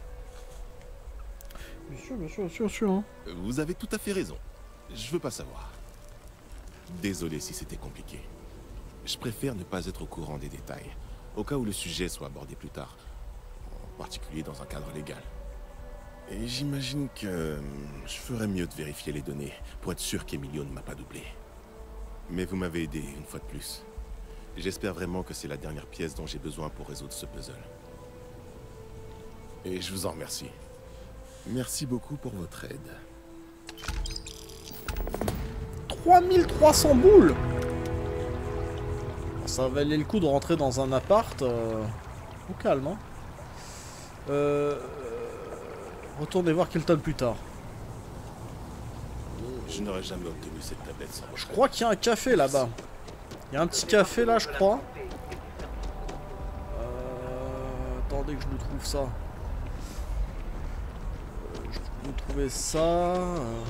Bien sûr, bien sûr, bien sûr, bien sûr. Hein. Vous avez tout à fait raison. Je veux pas savoir. Désolé si c'était compliqué. Je préfère ne pas être au courant des détails, au cas où le sujet soit abordé plus tard, en particulier dans un cadre légal. Et j'imagine que je ferais mieux de vérifier les données pour être sûr qu'Emilio ne m'a pas doublé. Mais vous m'avez aidé une fois de plus. J'espère vraiment que c'est la dernière pièce dont j'ai besoin pour résoudre ce puzzle. Et je vous en remercie. Merci beaucoup pour votre aide. trois mille trois cents boules. Ça valait le coup de rentrer dans un appart euh, au calme. Hein. Euh, retournez voir Kelton plus tard. Je n'aurais jamais obtenu cette tablette sans... Je crois qu'il y a un café là-bas. Il y a un petit café là, je crois. Euh, attendez que je le trouve ça. Je vais trouver ça. Euh,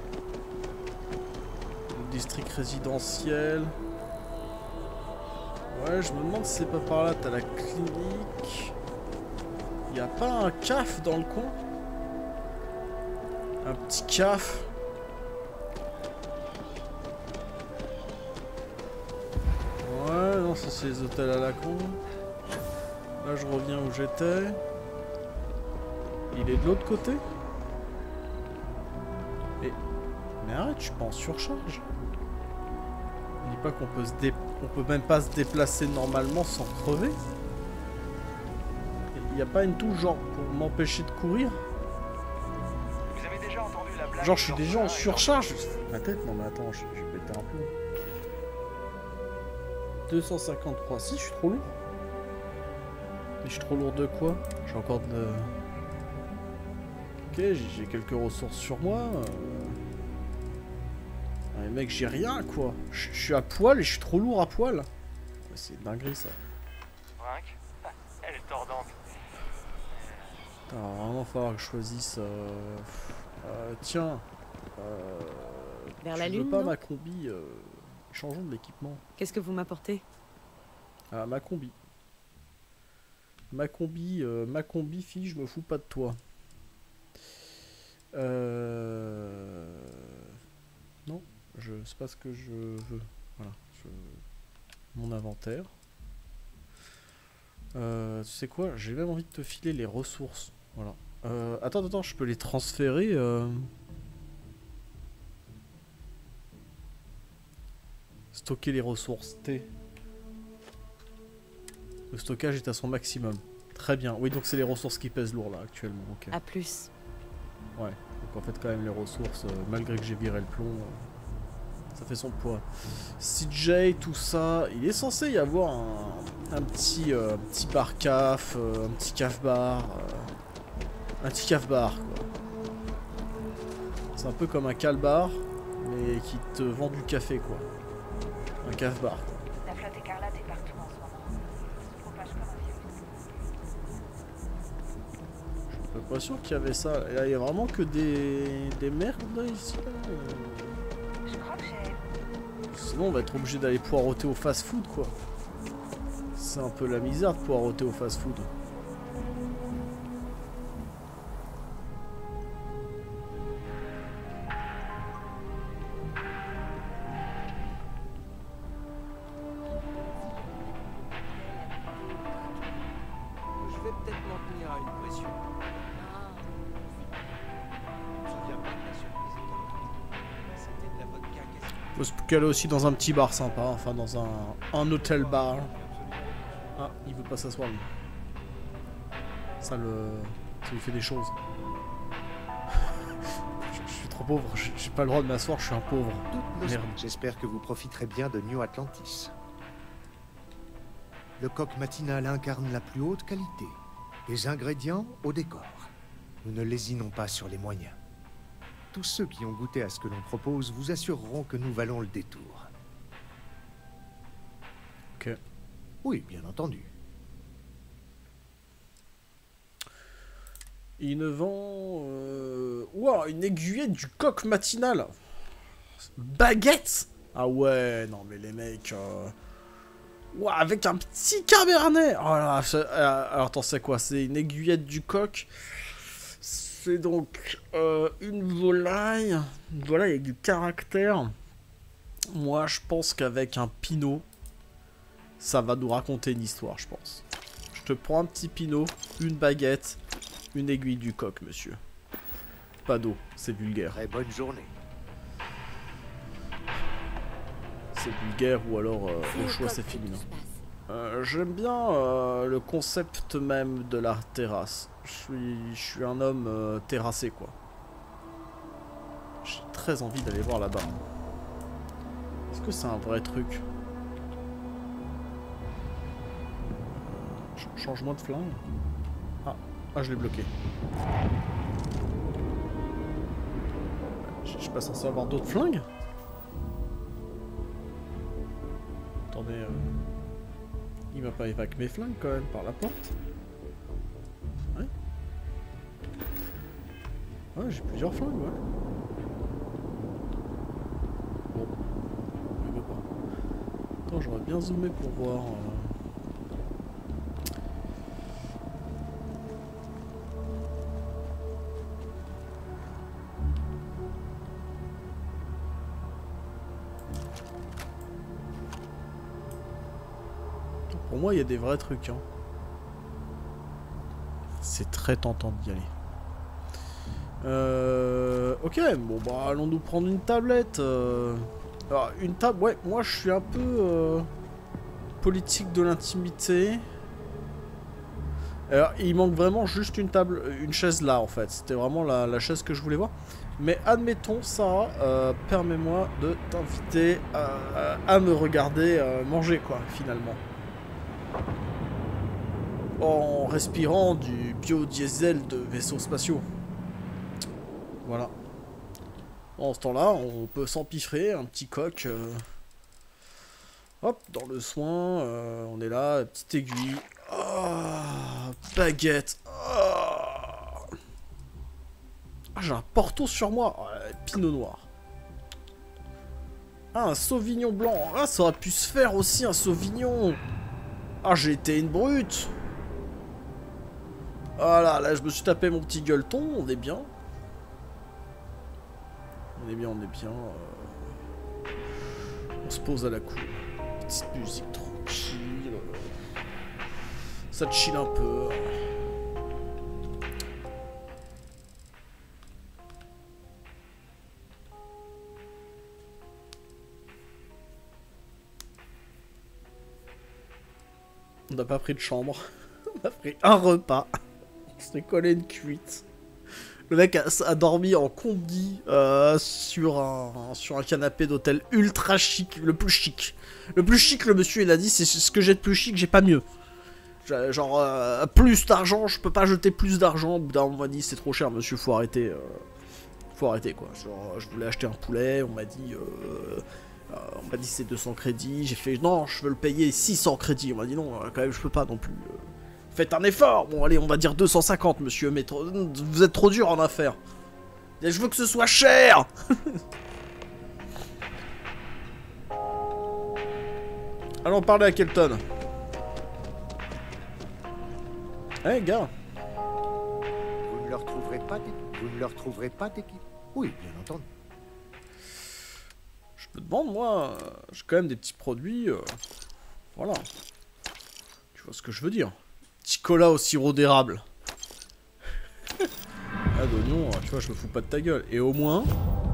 le district résidentiel. Ouais, je me demande si c'est pas par là. T'as la clinique. Y a pas un caf dans le coin? Un petit caf. Ouais, non, ça c'est les hôtels à la con. Là, je reviens où j'étais. Il est de l'autre côté? Et... Mais arrête, je suis pas en surcharge. On dit pas qu'on peut se dé... On peut même pas se déplacer normalement sans crever. Il n'y a pas une touche genre pour m'empêcher de courir? Vous avez déjà entendu la blague? Genre je suis déjà en surcharge. Ma tête, non mais attends, je, je vais péter un peu. deux cent cinquante-trois, si je suis trop lourd. Mais je suis trop lourd de quoi? J'ai encore de... Ok, j'ai quelques ressources sur moi. Euh... Mais mec, j'ai rien quoi. Je suis à poil et je suis trop lourd à poil. C'est dinguerie ça. Frank, elle est tordante. Il va vraiment falloir que je choisisse... Euh... Euh, tiens. Euh, Vers tu la veux lune, pas non ma combi euh, changeons de l'équipement. Qu'est-ce que vous m'apportez? Ah, ma combi. Ma combi, euh, ma combi, fille, je me fous pas de toi. Euh... Non, je sais pas ce que je veux. Voilà, je... mon inventaire. Euh, tu sais quoi? J'ai même envie de te filer les ressources. Voilà. Euh, attends, attends, je peux les transférer. Euh... Stocker les ressources. T. Le stockage est à son maximum. Très bien. Oui, donc c'est les ressources qui pèsent lourd là actuellement. Okay. À plus. Ouais. Donc en fait quand même les ressources, euh, malgré que j'ai viré le plomb, euh, ça fait son poids. C J, tout ça, il est censé y avoir un, un petit, euh, petit bar caf, euh, un petit caf bar, euh, un petit caf bar quoi. C'est un peu comme un cal bar, mais qui te vend du café quoi. Un caf bar. Quoi. La flotte écarlate est partout en ce moment. Elle se propage comme un virus. Je suis pas sûr qu'il y avait ça. Il y a vraiment que des, des merdes là ici. Là. Je crois que j'ai... Sinon on va être obligé d'aller poireauter au fast food quoi. C'est un peu la misère de poireauter au fast food. Je vais peut-être m'en tenir à une pression. Je me souviens pas de la surprise étonnante. C'était de la vodka quasi. Faut se caler aussi dans un petit bar sympa, enfin dans un, un hôtel bar. Ah, il veut pas s'asseoir lui. Ça le... ça lui fait des choses. je, je suis trop pauvre, j'ai pas le droit de m'asseoir, je suis un pauvre. Merde. J'espère que vous profiterez bien de New Atlantis. Le coq matinal incarne la plus haute qualité. Les ingrédients au décor. Nous ne lésinons pas sur les moyens. Tous ceux qui ont goûté à ce que l'on propose vous assureront que nous valons le détour. Ok. Oui, bien entendu. Il ne vend... Euh... Ouah, une aiguillette du coq matinal. Baguette. Ah ouais, non mais les mecs... Euh... Ouah, avec un petit cabernet. Oh là, je... Alors attends, c'est quoi? C'est une aiguillette du coq. C'est donc euh, une volaille. Une volaille avec du caractère. Moi, je pense qu'avec un pinot, ça va nous raconter une histoire, je pense. Je te prends un petit pinot, une baguette, une aiguille du coq, monsieur. Pas d'eau, c'est vulgaire. Très bonne journée. C'est vulgaire ou alors euh, au choix c'est féminin. Euh, J'aime bien euh, le concept même de la terrasse. Je suis, je suis un homme euh, terrassé quoi. J'ai très envie d'aller voir là-bas. Est-ce que c'est un vrai truc? euh, ch Changement de flingue. Ah, ah je l'ai bloqué. Je suis pas censé avoir d'autres flingues? Attendez, euh... il m'a pas évacué mes flingues quand même par la porte. Ouais. Ouais, j'ai plusieurs flingues, ouais. Bon. Il veut pas. Attends, j'aurais bien zoomé pour voir... Euh... Pour moi, il y a des vrais trucs. Hein. C'est très tentant d'y aller. Euh, ok, bon bah allons-nous prendre une tablette. Euh... Alors, une table, ouais, moi je suis un peu euh, politique de l'intimité. Alors, il manque vraiment juste une table, une chaise là en fait. C'était vraiment la, la chaise que je voulais voir. Mais admettons ça, euh, permets-moi de t'inviter à, à me regarder euh, manger quoi, finalement. En respirant du biodiesel de vaisseaux spatiaux. Voilà. En ce temps-là, on peut s'empiffrer un petit coq. Euh... Hop, dans le soin, euh, on est là, petite aiguille. Oh, baguette. Oh. Ah, j'ai un Porto sur moi. Oh, Pinot Noir. Ah, un Sauvignon blanc. Ah, ça aurait pu se faire aussi, un Sauvignon. Ah, j'ai été une brute. Voilà, là, je me suis tapé mon petit gueuleton. On est bien. On est bien, on est bien. Euh... On se pose à la cour. Petite musique tranquille. Ça chill un peu. On n'a pas pris de chambre. On a pris un repas. On s'est collé une cuite. Le mec a, a dormi en combi euh, sur, un, sur un canapé d'hôtel ultra chic. Le plus chic. Le plus chic, le monsieur, il a dit, c'est ce que j'ai de plus chic, j'ai pas mieux. Genre, euh, plus d'argent, je peux pas jeter plus d'argent. Au bout d'un moment, on m'a dit, c'est trop cher, monsieur, faut arrêter. Euh, faut arrêter, quoi. Genre, je voulais acheter un poulet, on m'a dit... Euh, Euh, on m'a dit c'est deux cents crédits, j'ai fait non, je veux le payer six cents crédits. On m'a dit non, quand même je peux pas non plus. Euh, faites un effort. Bon allez, on va dire deux cent cinquante monsieur, mais trop, vous êtes trop dur en affaires. Et je veux que ce soit cher. Allons parler à Kelton. Eh hey, gars. Vous ne le retrouverez pas d'équipe. Vous ne le retrouverez pas d'équipe. Oui, bien entendu. Je me demande, moi, euh, j'ai quand même des petits produits, euh, voilà. Tu vois ce que je veux dire. Petit cola au sirop d'érable. Ah, d'oignon, tu vois, je me fous pas de ta gueule. Et au moins,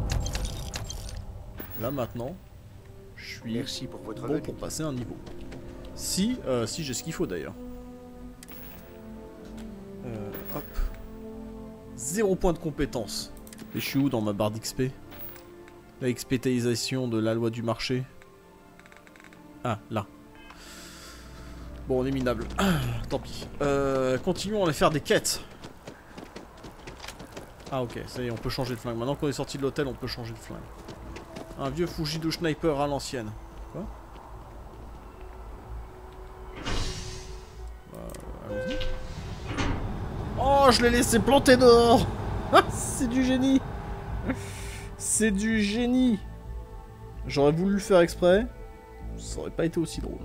là maintenant, je suis Merci pour votre bon venue. pour passer un niveau. Si, euh, si j'ai ce qu'il faut d'ailleurs. Euh, hop. Zéro point de compétence. Et je suis où dans ma barre d'X P ? La expétalisation de la loi du marché. Ah, là. Bon, on est minable. Ah, tant pis. Euh, continuons à aller faire des quêtes. Ah, ok. Ça y est, on peut changer de flingue. Maintenant qu'on est sorti de l'hôtel, on peut changer de flingue. Un vieux Fujido Sniper à l'ancienne. Quoi ? euh, Allons-y. Oh, je l'ai laissé planter dehors. Ah, c'est du génie. C'est du génie. J'aurais voulu le faire exprès. Ça aurait pas été aussi drôle.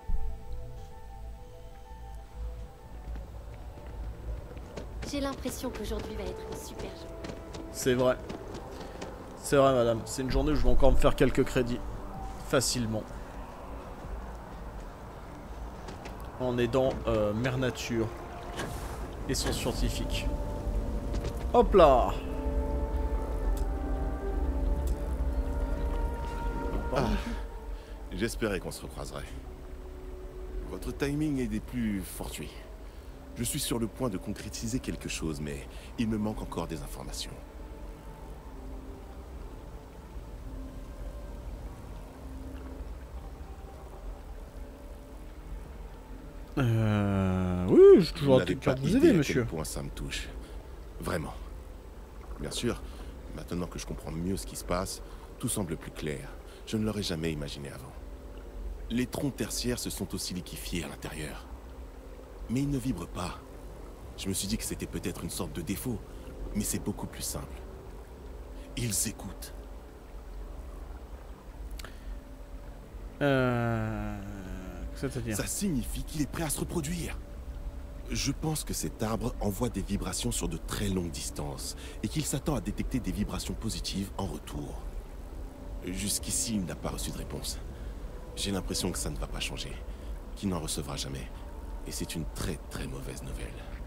J'ai l'impression qu'aujourd'hui va être une super journée. C'est vrai. C'est vrai, madame. C'est une journée où je vais encore me faire quelques crédits. Facilement. En aidant euh, Mère Nature et son scientifique. Hop là. Ah, j'espérais qu'on se recroiserait. Votre timing est des plus fortuits. Je suis sur le point de concrétiser quelque chose, mais il me manque encore des informations. Euh... Oui, je suis toujours à cœur de vous aider, monsieur. À quel point ça me touche. Vraiment. Bien sûr, maintenant que je comprends mieux ce qui se passe, tout semble plus clair. Je ne l'aurais jamais imaginé avant. Les troncs tertiaires se sont aussi liquéfiés à l'intérieur. Mais ils ne vibrent pas. Je me suis dit que c'était peut-être une sorte de défaut, mais c'est beaucoup plus simple. Ils écoutent. Euh... C'est-à-dire ? Ça signifie qu'il est prêt à se reproduire. Je pense que cet arbre envoie des vibrations sur de très longues distances et qu'il s'attend à détecter des vibrations positives en retour. Jusqu'ici, il n'a pas reçu de réponse. J'ai l'impression que ça ne va pas changer, qu'il n'en recevra jamais. Et c'est une très très mauvaise nouvelle.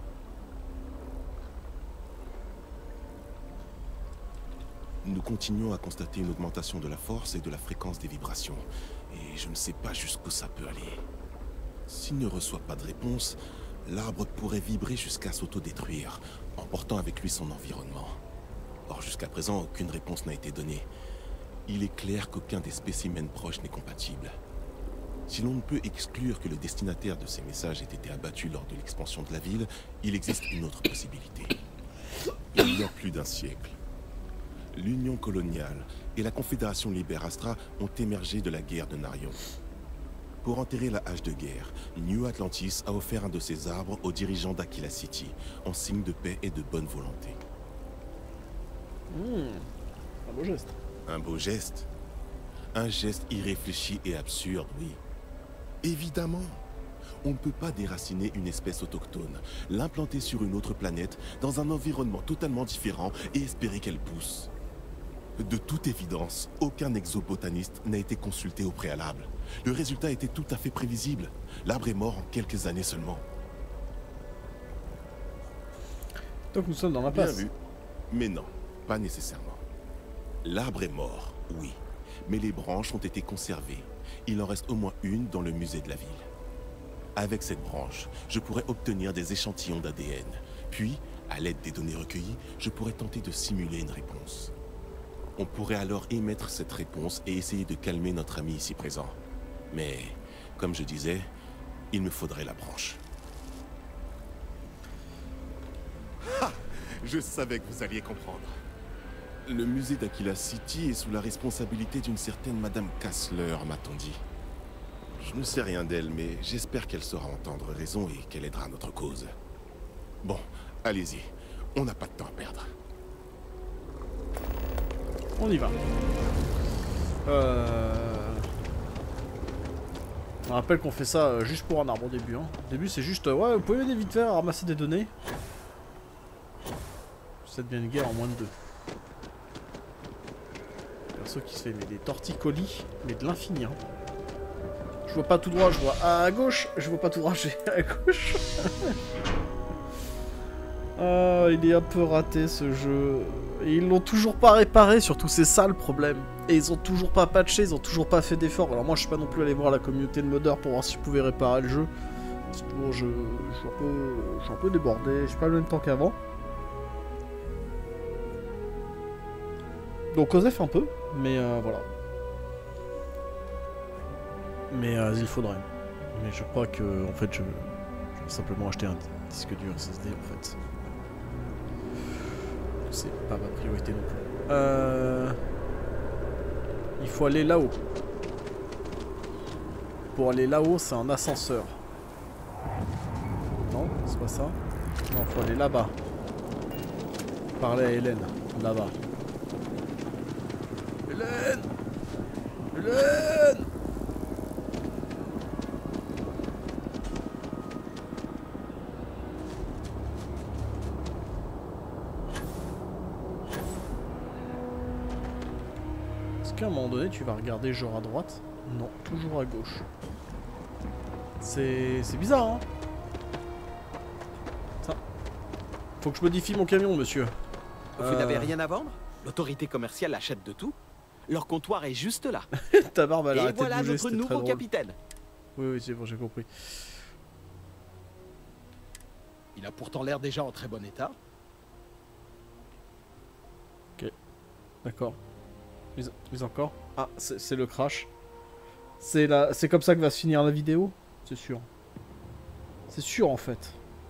Nous continuons à constater une augmentation de la force et de la fréquence des vibrations. Et je ne sais pas jusqu'où ça peut aller. S'il ne reçoit pas de réponse, l'arbre pourrait vibrer jusqu'à s'autodétruire, emportant avec lui son environnement. Or, jusqu'à présent, aucune réponse n'a été donnée. Il est clair qu'aucun des spécimens proches n'est compatible. Si l'on ne peut exclure que le destinataire de ces messages ait été abattu lors de l'expansion de la ville, il existe une autre possibilité. Il y a plus d'un siècle, l'Union coloniale et la Confédération Libérastra ont émergé de la guerre de Narion. Pour enterrer la hache de guerre, New Atlantis a offert un de ses arbres aux dirigeants d'Aquila City, en signe de paix et de bonne volonté. Mmh, un beau geste. Un beau geste. Un geste irréfléchi et absurde, oui. Évidemment. On ne peut pas déraciner une espèce autochtone, l'implanter sur une autre planète, dans un environnement totalement différent et espérer qu'elle pousse. De toute évidence, aucun exobotaniste n'a été consulté au préalable. Le résultat était tout à fait prévisible. L'arbre est mort en quelques années seulement. Donc nous sommes dans la Bien passe. vu. Mais non, pas nécessairement. L'arbre est mort, oui. Mais les branches ont été conservées. Il en reste au moins une dans le musée de la ville. Avec cette branche, je pourrais obtenir des échantillons d'A D N. Puis, à l'aide des données recueillies, je pourrais tenter de simuler une réponse. On pourrait alors émettre cette réponse et essayer de calmer notre ami ici présent. Mais, comme je disais, il me faudrait la branche. Ha! Je savais que vous alliez comprendre. Le musée d'Aquila City est sous la responsabilité d'une certaine Madame Kassler, m'a-t-on dit. Je ne sais rien d'elle, mais j'espère qu'elle saura entendre raison et qu'elle aidera notre cause. Bon, allez-y. On n'a pas de temps à perdre. On y va. Euh... On rappelle qu'on fait ça juste pour un arbre au début. Hein. Au début, c'est juste, ouais, vous pouvez m'aider vite fait à ramasser des données. Ça devient une guerre en moins de deux. Perso qui se fait mais des torticolis, mais de l'infini. Hein. Je vois pas tout droit, je vois à gauche, je vois pas tout droit, j'ai à gauche. Ah, il est un peu raté ce jeu. Et ils l'ont toujours pas réparé, surtout c'est ça le problème. Et ils ont toujours pas patché, ils ont toujours pas fait d'efforts. Alors moi je suis pas non plus allé voir la communauté de modeurs pour voir si je pouvais réparer le jeu. Bon, je, je, suis un peu, je suis un peu débordé, j'ai pas le même temps qu'avant. Donc Osef un peu, mais euh, voilà. Mais euh, il faudrait. Mais je crois que en fait je, je vais simplement acheter un disque dur S S D en fait. C'est pas ma priorité non plus. Euh... Il faut aller là-haut. Pour aller là-haut, c'est un ascenseur. Non, c'est pas ça. Non, faut aller là-bas. Parler à Hélène, là-bas. Hélène Hélène Est-ce qu'à un moment donné, tu vas regarder genre à droite? Non, toujours à gauche. C'est... c'est bizarre, hein. Ça. Faut que je modifie mon camion, monsieur. Vous Euh... n'avez rien à vendre? L'autorité commerciale achète de tout. Leur comptoir est juste là. Ta barbe, elle a Et arrêté voilà de bouger, notre c'était très nouveau drôle. capitaine. Oui, oui, c'est bon, j'ai compris. Il a pourtant l'air déjà en très bon état. Ok, d'accord. Plus, plus encore. Ah, c'est le crash. C'est la... c'est comme ça que va se finir la vidéo? C'est sûr. C'est sûr en fait.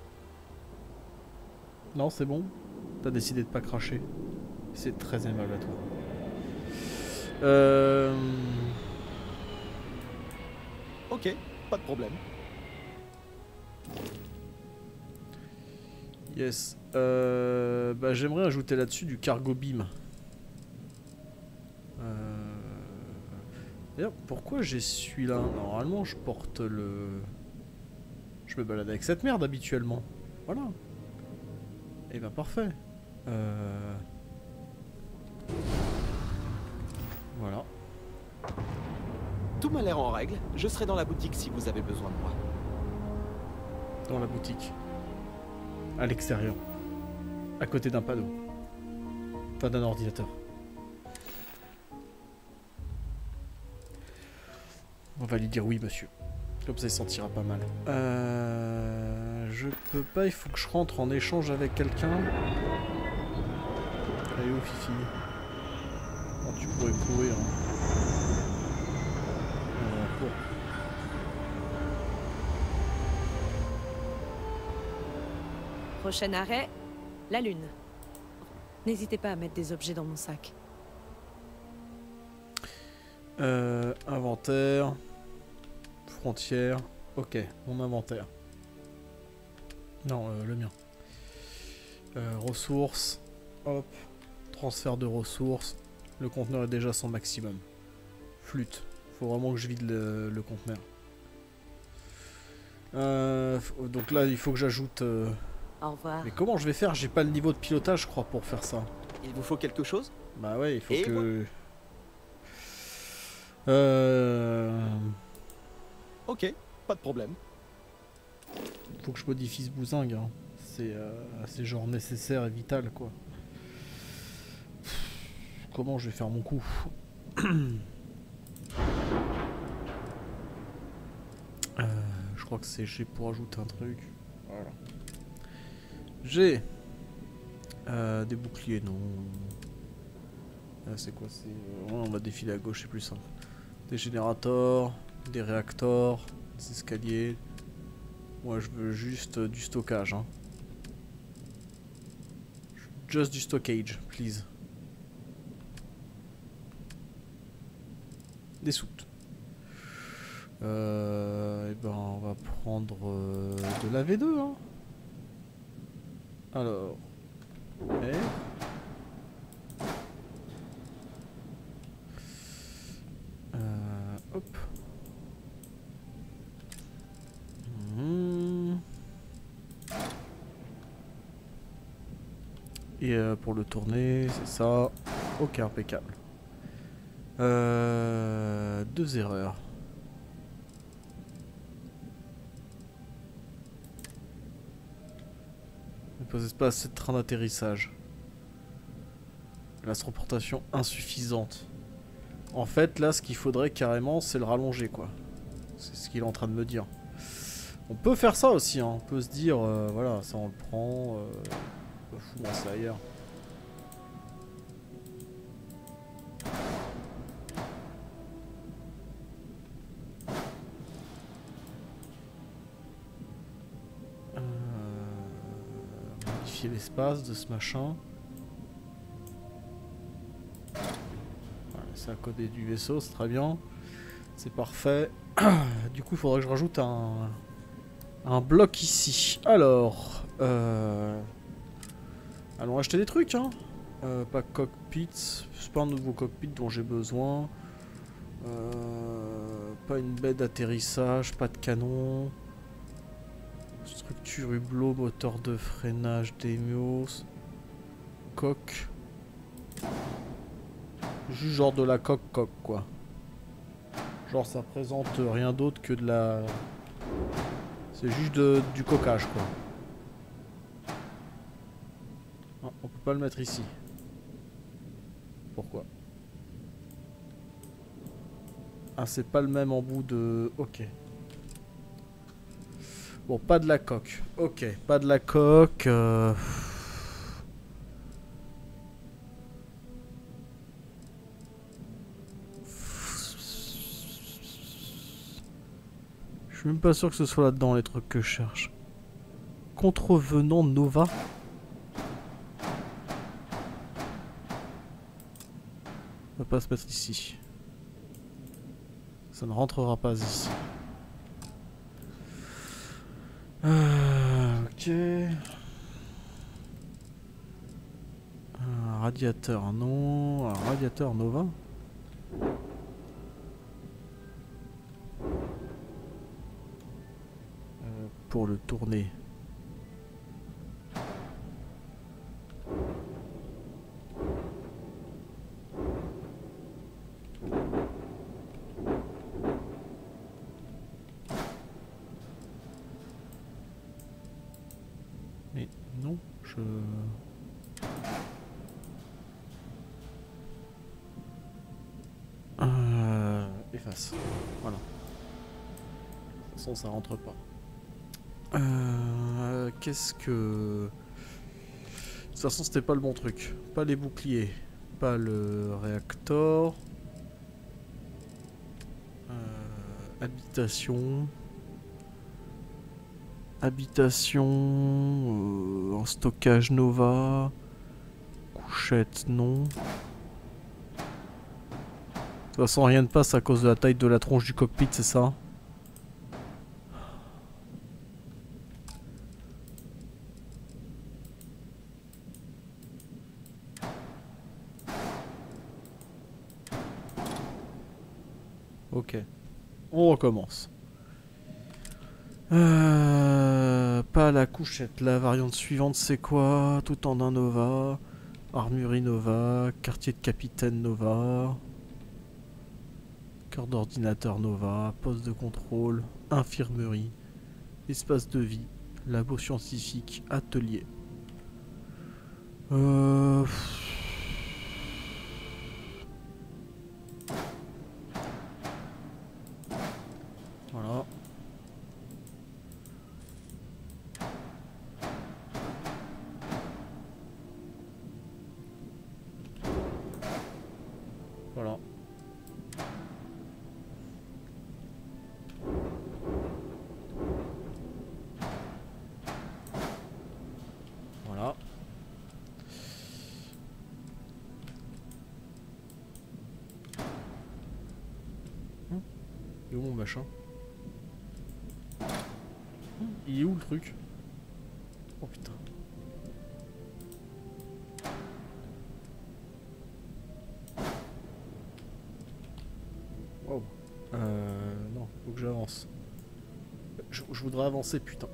Non, c'est bon. T'as décidé de pas cracher. C'est très aimable à toi. Euh... Ok, pas de problème. Yes. Euh... Bah, j'aimerais ajouter là-dessus du cargo beam. Euh... D'ailleurs, pourquoi j'ai celui-là? Normalement, je porte le... Je me balade avec cette merde habituellement. Voilà. Et bah parfait. Euh... Voilà. Tout m'a l'air en règle. Je serai dans la boutique si vous avez besoin de moi. Dans la boutique. À l'extérieur. À côté d'un panneau. Enfin, d'un ordinateur. On va lui dire oui, monsieur. Comme ça, il s'en tirera pas mal. Euh... Je peux pas, il faut que je rentre en échange avec quelqu'un. Allez, où, Fifi? Oh, tu pourrais courir. Hein. On court. Prochain arrêt, la Lune. N'hésitez pas à mettre des objets dans mon sac. Euh, inventaire. Frontière. Ok, mon inventaire. Non, euh, le mien. Euh, ressources. Hop. Transfert de ressources. Le conteneur est déjà son maximum. Flûte. Faut vraiment que je vide le, le conteneur. Euh, donc là, il faut que j'ajoute... Euh... Au revoir. Mais comment je vais faire? J'ai pas le niveau de pilotage, je crois, pour faire ça. Il vous faut quelque chose? Bah ouais, il faut Et que... moi Euh... Ok, pas de problème. Faut que je modifie ce bousingue. Hein. C'est euh, c'est genre nécessaire et vital, quoi. Comment je vais faire mon coup? euh, Je crois que c'est G pour ajouter un truc. Voilà. G. Euh, des boucliers, non. Euh, c'est quoi? C'est euh, ouais, on va défiler à gauche, c'est plus simple. Des générateurs, des réacteurs, des escaliers. Moi, je veux juste euh, du stockage. Hein. Just du stockage, please. Des soutes. Euh, et ben, on va prendre euh, de la V deux. Hein. Alors. Et... Euh, hop. Mmh. Et euh, pour le tourner, c'est ça. Ok, impeccable. Euh, deux erreurs. Ne posez pas assez de train d'atterrissage. La transportation insuffisante. En fait, là, ce qu'il faudrait carrément, c'est le rallonger, quoi. C'est ce qu'il est en train de me dire. On peut faire ça aussi, hein. On peut se dire, euh, voilà, ça on le prend. Euh, on peut foutre ça ailleurs. Euh, modifier l'espace de ce machin. C'est à côté du vaisseau, c'est très bien. C'est parfait. Du coup, il faudrait que je rajoute un, un bloc ici. Alors, euh, allons acheter des trucs. Hein. Euh, pas cockpit. C'est pas un nouveau cockpit dont j'ai besoin. Euh, pas une baie d'atterrissage. Pas de canon. Structure hublot, moteur de freinage d'Emios. Coque. Juste genre de la coque-coque, quoi. Genre ça présente rien d'autre que de la... C'est juste de, du coquage, quoi. Ah, on peut pas le mettre ici. Pourquoi? Ah, c'est pas le même en bout de... Ok. Bon, pas de la coque. Ok, pas de la coque. Euh... Je suis même pas sûr que ce soit là-dedans les trucs que je cherche. Contrevenant Nova. On va pas se mettre ici. Ça ne rentrera pas ici. Euh, ok. Un radiateur, non. Un radiateur Nova. Euh, pour le tourner. Mais non, je... Euh, efface. Voilà. De toute façon, ça rentre pas. Euh, Qu'est-ce que... De toute façon, c'était pas le bon truc. Pas les boucliers. Pas le réacteur. Euh, habitation. Habitation. Euh, en stockage Nova. Couchette, non. De toute façon, rien ne passe à cause de la taille de la tronche du cockpit, c'est ça? Ok. On recommence. Euh, pas la couchette. La variante suivante, c'est quoi? Tout en un Nova. Armurerie Nova. Quartier de capitaine Nova. Cœur d'ordinateur Nova. Poste de contrôle. Infirmerie. Espace de vie. Labo scientifique. Atelier. Euh... Voilà. Voilà. Voilà. Hum, il est où mon machin? Hum, il est où le truc? Oh putain. Wow. Euh... Non, faut que j'avance. Je, je voudrais avancer, putain.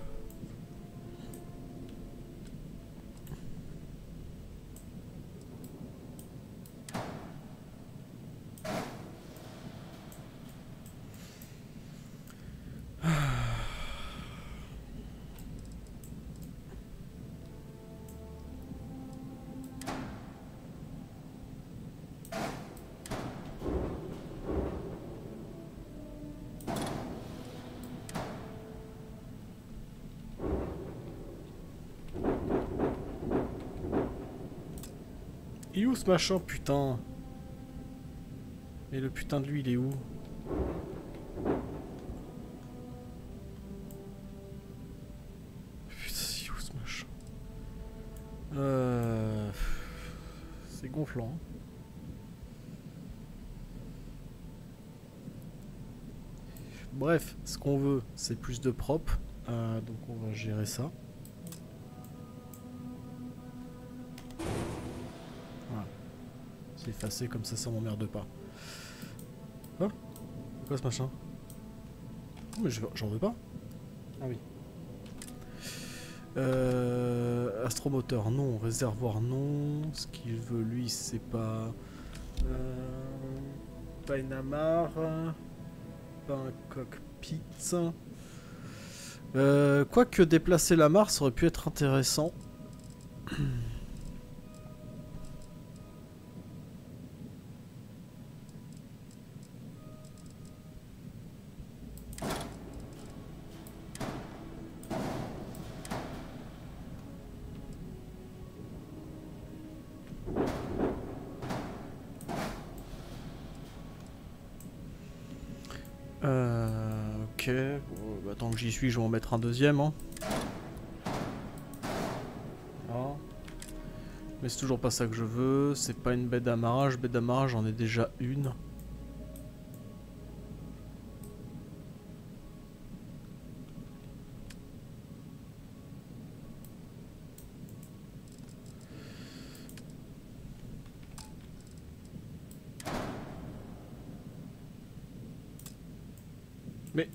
Il est où ce machin, putain? Et le putain de lui, il est où? Putain, il est où ce machin? Euh... C'est gonflant. Bref, ce qu'on veut, c'est plus de propre. Euh, donc on va gérer ça. Effacé comme ça, ça m'emmerde pas. Quoi? C'est quoi ce machin? Oh, mais j'en veux pas. Ah oui. Euh, astromoteur non, réservoir non. Ce qu'il veut lui c'est pas... Euh, pas une amarre. Pas un cockpit. Euh, Quoique déplacer la mare ça aurait pu être intéressant. Euh, ok, bon, bah, tant que j'y suis, je vais en mettre un deuxième. Hein. Ah. Mais c'est toujours pas ça que je veux. C'est pas une baie d'amarrage. Baie d'amarrage, j'en ai déjà une. Mais...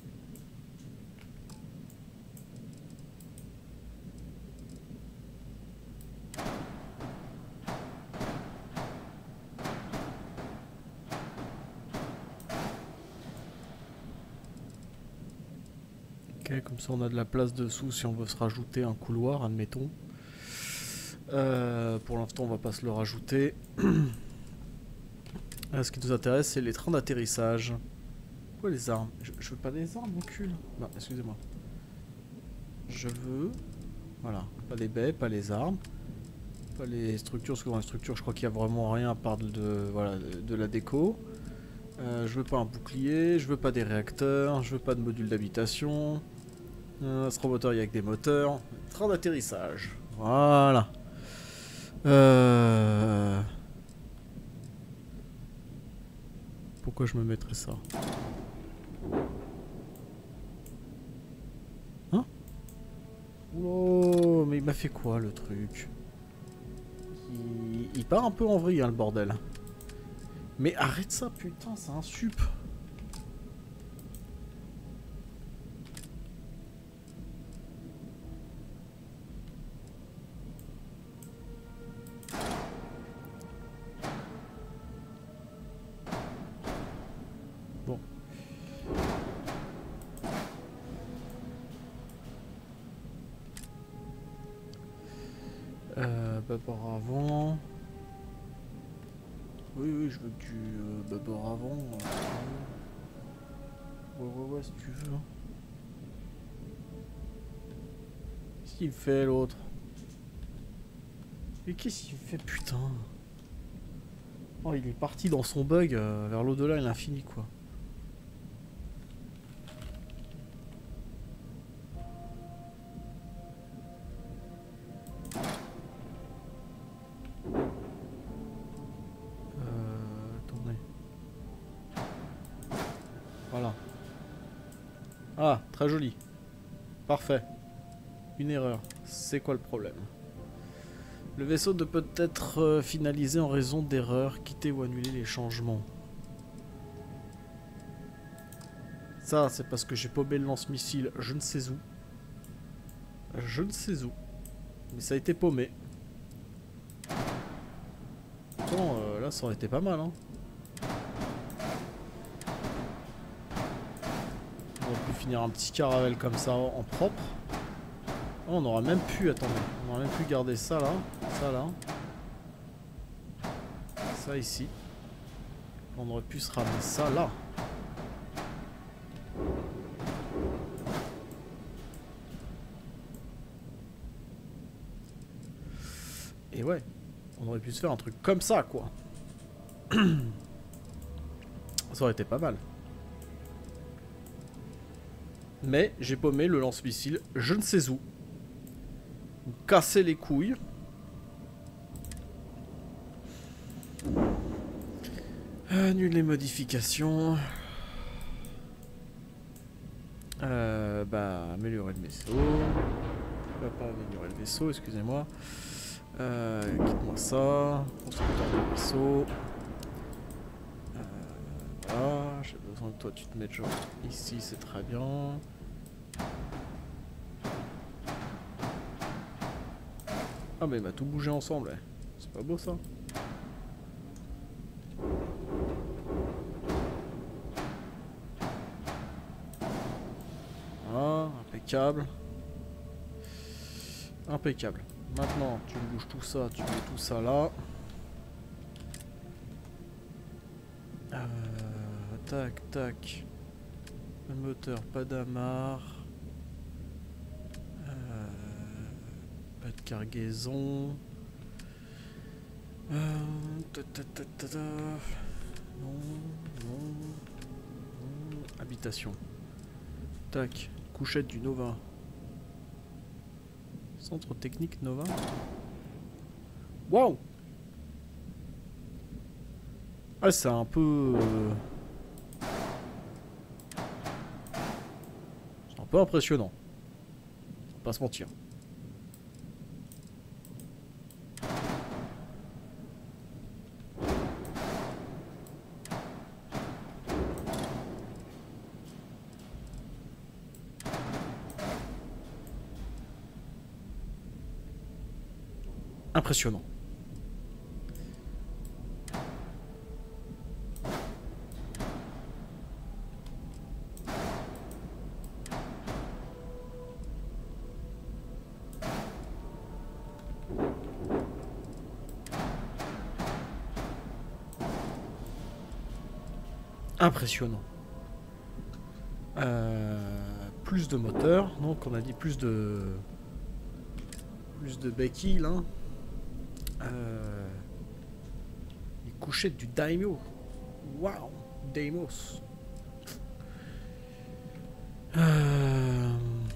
Ok, comme ça on a de la place dessous si on veut se rajouter un couloir, admettons. Euh, pour l'instant on va pas se le rajouter. Là, ce qui nous intéresse c'est les trains d'atterrissage. Pourquoi les armes? je, je veux pas des armes, mon cul. Non, excusez-moi. Je veux... Voilà, pas les baies, pas les armes. Pas les structures, parce que dans les structures, je crois qu'il y a vraiment rien à part de, de, voilà, de, de la déco. Euh, je veux pas un bouclier, je veux pas des réacteurs, je veux pas de module d'habitation. Euh, astromoteur, il y a que des moteurs. Train d'atterrissage. Voilà. Euh... Pourquoi je me mettrais ça? Hein? Oh, mais il m'a fait quoi le truc? il... il part un peu en vrille, hein, le bordel. Mais arrête ça, putain, c'est un sup. bâbord avant. Oui, oui, je veux que tu euh, bâbord avant. Euh, ouais, ouais, ouais, si tu veux. Qu'est-ce qu'il fait l'autre? Mais qu'est-ce qu'il fait, putain? Oh, il est parti dans son bug euh, vers l'au-delà et l'infini, quoi. Ah, très joli. Parfait. Une erreur. C'est quoi le problème? Le vaisseau ne peut être euh, finalisé en raison d'erreurs. Quitter ou annuler les changements. Ça, c'est parce que j'ai paumé le lance-missile je ne sais où. Je ne sais où. Mais ça a été paumé. Pourtant, euh, là, ça aurait été pas mal, hein. On aurait pu finir un petit caravelle comme ça en propre. Oh, on aurait même pu, attendez, on aurait même pu garder ça là, ça là, ça ici. On aurait pu se ramener ça là. Et ouais, on aurait pu se faire un truc comme ça, quoi. Ça aurait été pas mal. Mais j'ai paumé le lance-missile je ne sais où. Casser les couilles. Annule les modifications. Euh, bah, améliorer le vaisseau. Bah, pas améliorer le vaisseau, excusez-moi. Euh, quitte-moi ça. Constructeur de vaisseau. Euh, voilà, j'ai besoin que toi tu te mettes genre ici, c'est très bien. Ah mais il m'a tout bougé ensemble, eh. C'est pas beau ça? Ah, impeccable. Impeccable. Maintenant, tu me bouges tout ça, tu mets tout ça là. Euh, tac, tac. Le moteur, pas d'amarre. Pas de cargaison. Euh, ta, ta, ta, ta, ta. Non, non, non. Habitation. Tac. Couchette du Nova. Centre technique Nova. Waouh! Ah, c'est un peu... Euh... C'est un peu impressionnant. On va pas se mentir. Impressionnant. Impressionnant. Euh, plus de moteurs, donc on a dit plus de plus de béquilles là. Euh, les couchettes du Daimyo. Waouh, Deimos. Euh...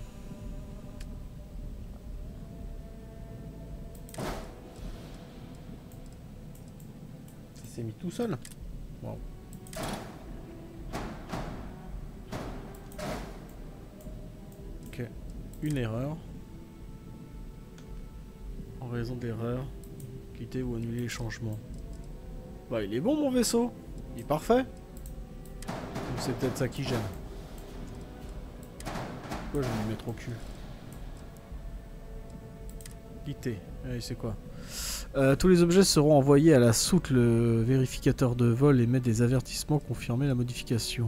Ça s'est mis tout seul. Waouh. Ok, une erreur. En raison d'erreur. Quitter ou annuler les changements. Bah il est bon mon vaisseau. Il est parfait. C'est peut-être ça qui gêne. Pourquoi je vais me mettre au cul? Quitter. Allez, c'est quoi? euh, Tous les objets seront envoyés à la soute. Le vérificateur de vol émet des avertissements confirmer la modification.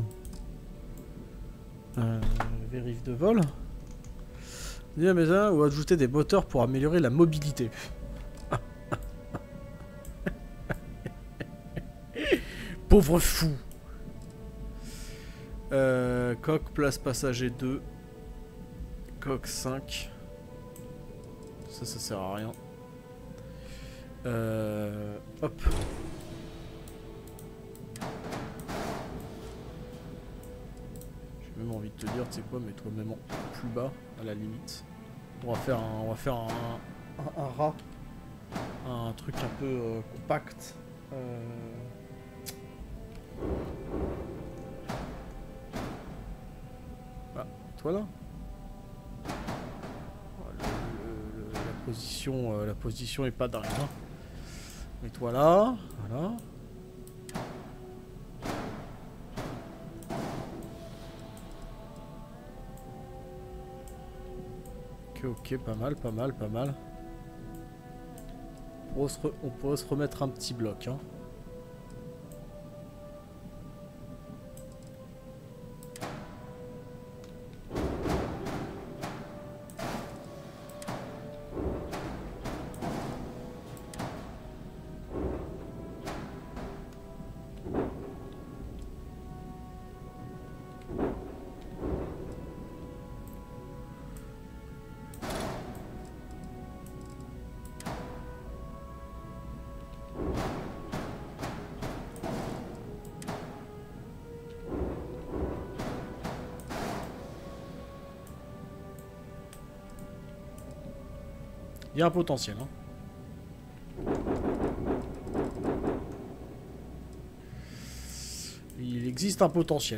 Euh, vérif de vol. Dire mais ça, ou ajouter des moteurs pour améliorer la mobilité. Ah, pauvre fou. Euh, coque, place passager deux. Coque cinq. Ça, ça sert à rien. Euh, hop. J'ai même envie de te dire, tu sais quoi, mets-toi même en plus bas, à la limite. On va faire un, on va faire un, un, un rat. Un truc un peu euh, compact. Euh... Ah, toi là. Le, le, la position, euh, la position est pas dingue. Hein. Mets-toi là, voilà. Ok, ok, pas mal, pas mal, pas mal. On pourrait se, re on pourrait se remettre un petit bloc, hein. Il y a un potentiel, hein. Il existe un potentiel.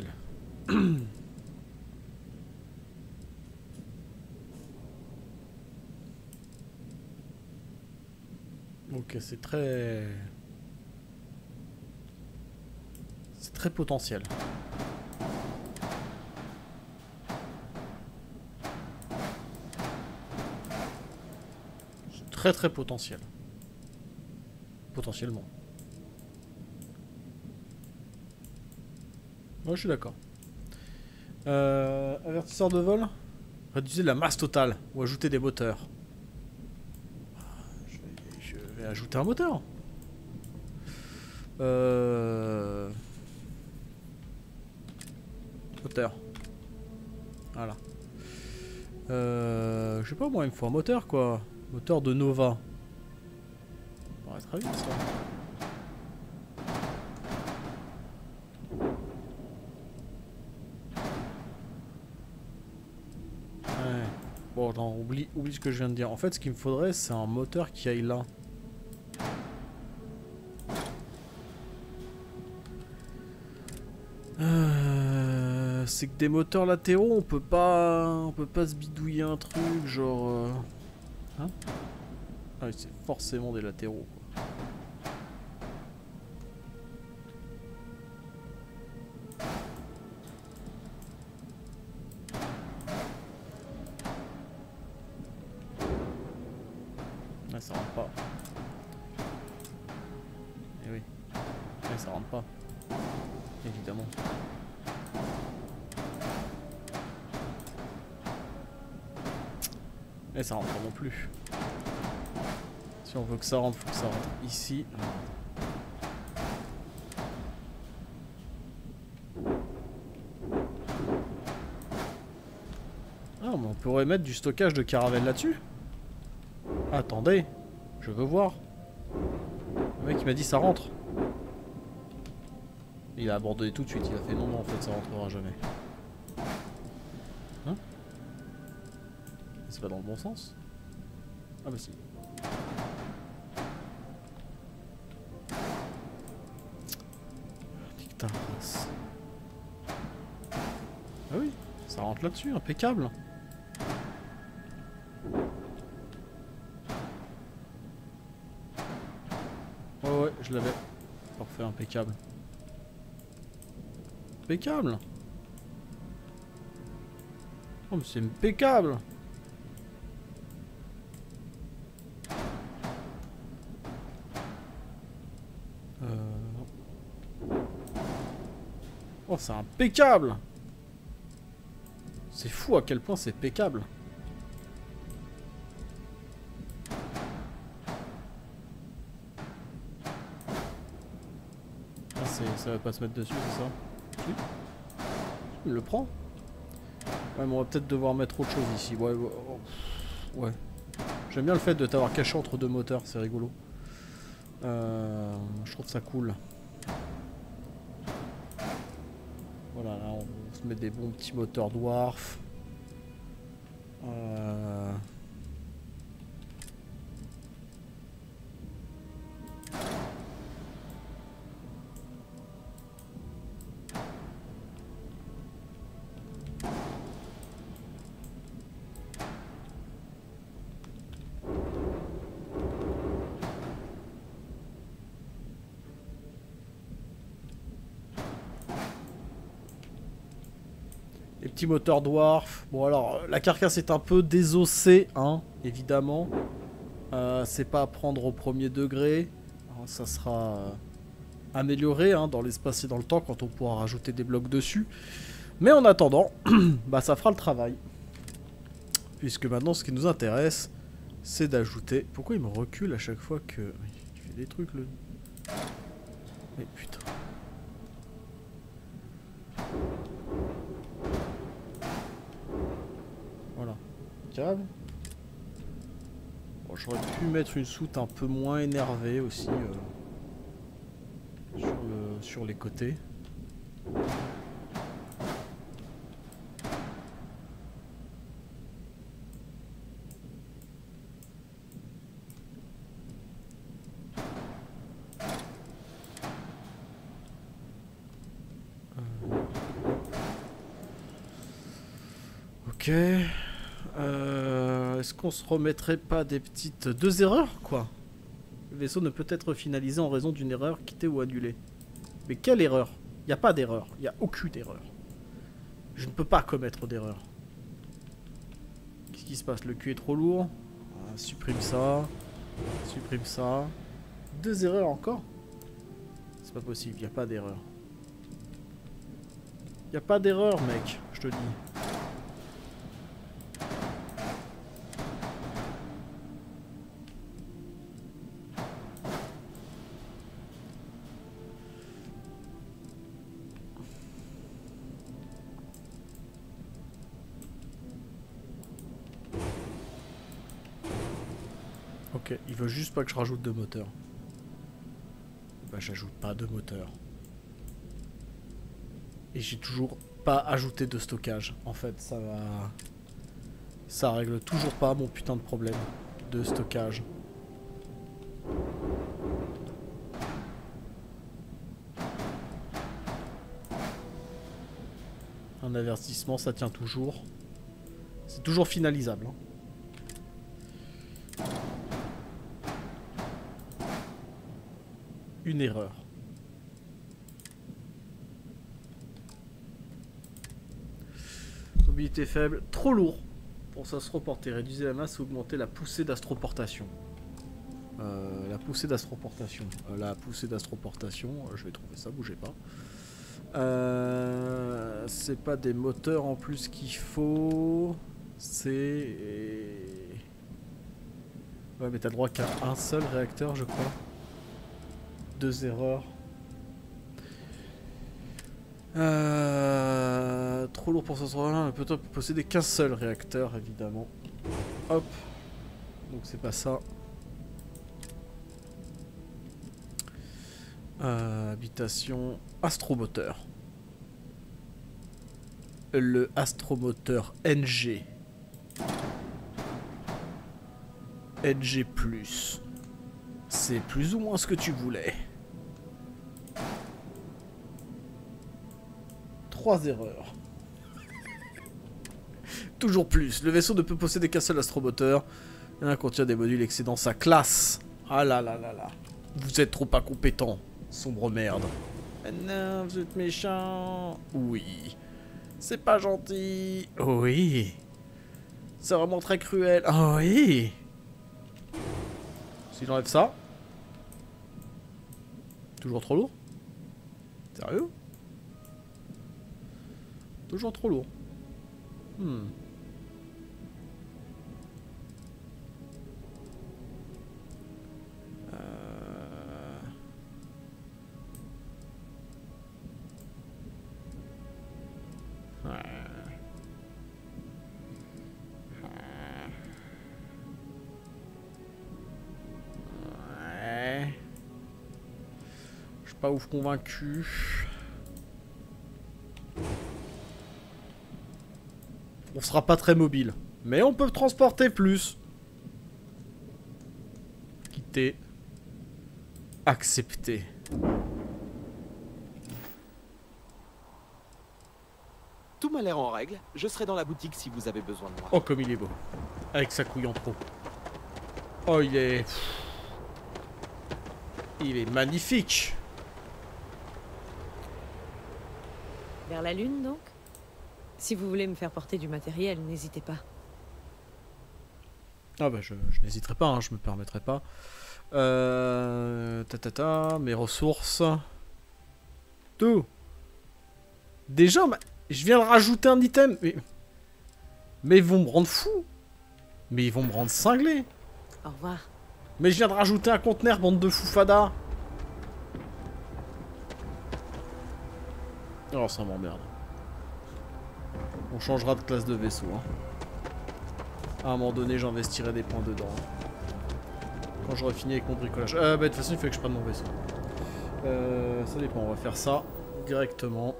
Ok, c'est très... C'est très potentiel. Très très potentiel. Potentiellement. Moi je suis d'accord. Euh, avertisseur de vol. Réduisez la masse totale ou ajouter des moteurs. Je vais, je vais ajouter un moteur. Euh... Moteur. Voilà. Euh... Je sais pas moi, il me faut un moteur quoi. Moteur de Nova. Ça paraît très vite ça. Ouais. Bon, attends, oublie, oublie ce que je viens de dire. En fait, ce qu'il me faudrait, c'est un moteur qui aille là. Euh, c'est que des moteurs latéraux, on peut pas, on peut pas se bidouiller un truc, genre. Euh... Hein? Ah oui, c'est forcément des latéraux, quoi. Ah, ça rentre pas. Eh oui. Ah, ça rentre pas. Évidemment. Et ça rentre pas non plus. Si on veut que ça rentre, faut que ça rentre ici. Ah, mais on pourrait mettre du stockage de caravelle là-dessus. Attendez, je veux voir. Le mec il m'a dit ça rentre. Il a abandonné tout de suite, il a fait non, non, en fait ça rentrera jamais. Hein? C'est pas dans le bon sens? Ah bah si. Nique ta race. Ah oui, ça rentre là-dessus, impeccable. Ouais ouais, je l'avais. Parfait, impeccable. Impeccable. Oh mais c'est impeccable. Euh... Oh c'est impeccable. C'est fou à quel point c'est impeccable. Ah, ça va pas se mettre dessus, c'est ça? Si. Il le prend. Ouais, mais on va peut-être devoir mettre autre chose ici. Ouais, ouais. ouais. J'aime bien le fait de t'avoir caché entre deux moteurs, c'est rigolo. Euh, je trouve ça cool. Voilà, là on se met des bons petits moteurs dwarf. Euh... Les petits moteurs dwarf. Bon alors, la carcasse est un peu désossée, hein, évidemment. Euh, c'est pas à prendre au premier degré. Alors, ça sera euh, amélioré hein, dans l'espace et dans le temps quand on pourra rajouter des blocs dessus. Mais en attendant, bah ça fera le travail. Puisque maintenant, ce qui nous intéresse, c'est d'ajouter... Pourquoi il me recule à chaque fois que... Il fait des trucs, le... Mais putain... Voilà. Calme. Bon, j'aurais pu mettre une soute un peu moins énervée aussi euh, sur, le, sur les côtés. Ok. Euh, Est-ce qu'on se remettrait pas des petites... Deux erreurs, quoi. Le vaisseau ne peut être finalisé en raison d'une erreur quittée ou annulée. Mais quelle erreur? Il n'y a pas d'erreur. Il n'y a aucune erreur. Je ne peux pas commettre d'erreur. Qu'est-ce qui se passe? Le cul est trop lourd. Ah, supprime ça. Supprime ça. Deux erreurs encore? C'est pas possible. Il n'y a pas d'erreur. Il n'y a pas d'erreur, mec. Je te dis. Ok, il veut juste pas que je rajoute de moteur. Bah j'ajoute pas de moteur. Et j'ai toujours pas ajouté de stockage. En fait, ça va... Ça règle toujours pas mon putain de problème de stockage. Un avertissement, ça tient toujours. C'est toujours finalisable. Hein. Une erreur. Mobilité faible, trop lourd pour s'astroporter. Réduisez la masse ou augmenter la poussée d'astroportation. Euh, la poussée d'astroportation. Euh, la poussée d'astroportation, euh, je vais trouver ça, bougez pas. Euh, c'est pas des moteurs en plus qu'il faut. C'est... Ouais mais t'as le droit qu'à un seul réacteur je crois. Deux erreurs. Euh, trop lourd pour ce soir-là. Peut-on posséder qu'un seul réacteur, évidemment. Hop. Donc c'est pas ça. Euh, habitation. Astromoteur. Le astromoteur N G. N G plus. C'est plus ou moins ce que tu voulais. Trois erreurs. Toujours plus. Le vaisseau ne peut posséder qu'un seul astromoteur. Il contient des modules excédant sa classe. Ah là là là là. Vous êtes trop incompétent, sombre merde. Ah non, vous êtes méchant. Oui. C'est pas gentil. Oui. C'est vraiment très cruel. Oh oui. Si j'enlève ça. Toujours trop lourd? Sérieux? Toujours trop lourd. Hmm. Euh... pas ouf convaincu. On sera pas très mobile. Mais on peut transporter plus. Quitter. Accepter. Tout m'a l'air en règle. Je serai dans la boutique si vous avez besoin de moi. Oh, comme il est beau. Avec sa couille en trop. Oh, il est... Il est magnifique. Vers la lune, donc? Si vous voulez me faire porter du matériel, n'hésitez pas. Ah bah je, je n'hésiterai pas, hein, je me permettrai pas. Euh... Ta, ta, ta, mes ressources. Tout. Déjà, bah, je viens de rajouter un item. Mais... mais ils vont me rendre fou. Mais ils vont me rendre cinglé. Au revoir. Mais je viens de rajouter un conteneur, bande de foufadas. Oh, ça m'emmerde. On changera de classe de vaisseau. Hein. À un moment donné, j'investirai des points dedans. Quand j'aurai fini avec mon bricolage. Euh, bah, de toute façon, il faut que je prenne mon vaisseau. Euh, ça dépend, on va faire ça directement.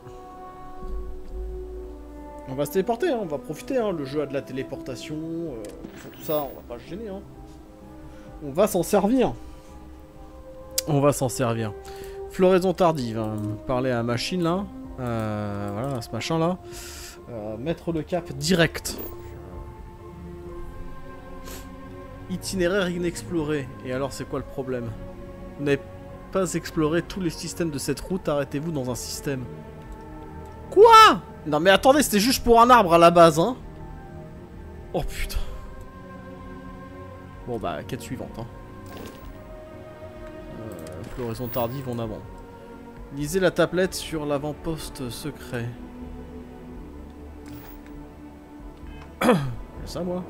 On va se téléporter, hein, on va profiter. Hein. Le jeu a de la téléportation. Euh, tout ça, on va pas se gêner. Hein. On va s'en servir. On va s'en servir. Floraison tardive. Hein. Parler à la machine là. Euh, voilà, à ce machin là. Euh, mettre le cap direct. Itinéraire inexploré. Et alors c'est quoi le problème? Vous n'avez pas exploré tous les systèmes de cette route, arrêtez-vous dans un système. Quoi? Non mais attendez, c'était juste pour un arbre à la base, hein. Oh putain. Bon bah, quête suivante, hein. Euh, floraison tardive en avant. Lisez la tablette sur l'avant-poste secret. C'est ça moi?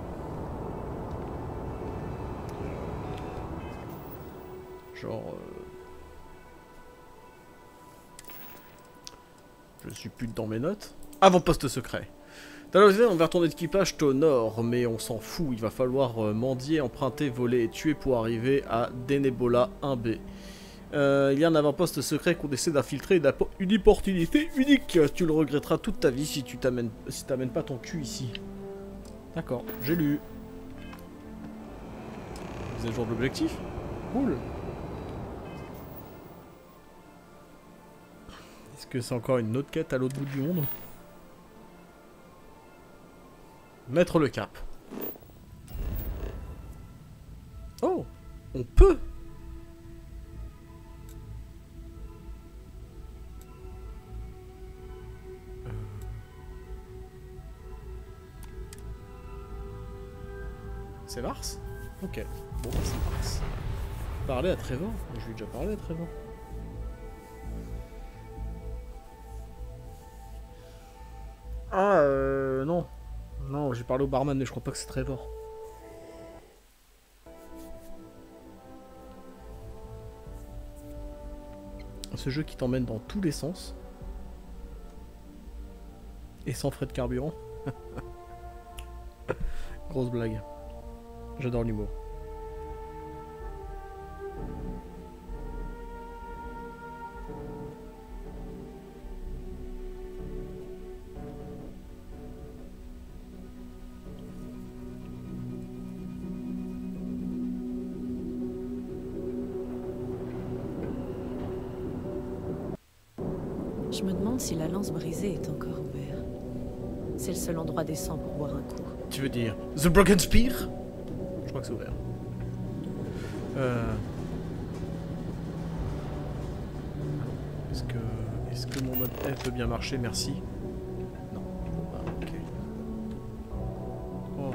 Genre... Euh... Je suis plus dans mes notes. Avant-poste secret. T'as l'occasion envers ton équipage t'honore, mais on s'en fout. Il va falloir euh, mendier, emprunter, voler et tuer pour arriver à Denebola un B. Euh, il y a un avant-poste secret qu'on essaie d'infiltrer, une opportunité unique. Tu le regretteras toute ta vie si tu t'amènes si t'amènes pas ton cul ici. D'accord, j'ai lu. Vous êtes jour de l'objectif? Cool. Est-ce que c'est encore une autre quête à l'autre bout du monde? Mettre le cap. Oh, on peut. Euh... C'est Mars? Ok. Bon, bah, c'est Mars. Parler à Trevor? Je lui ai déjà parlé à Trevor. Ah, euh... non. Non, j'ai parlé au barman, mais je crois pas que c'est Trevor. Ce jeu qui t'emmène dans tous les sens. Et sans frais de carburant. Grosse blague. J'adore l'humour. Je me demande si la lance brisée est encore ouverte. C'est le seul endroit décent pour boire un coup. Tu veux dire The Broken Spear? Je crois que c'est ouvert. Euh... Est-ce que... Est-ce que mon mode F peut bien marcher? Merci. Non. Ah, ok. Oh.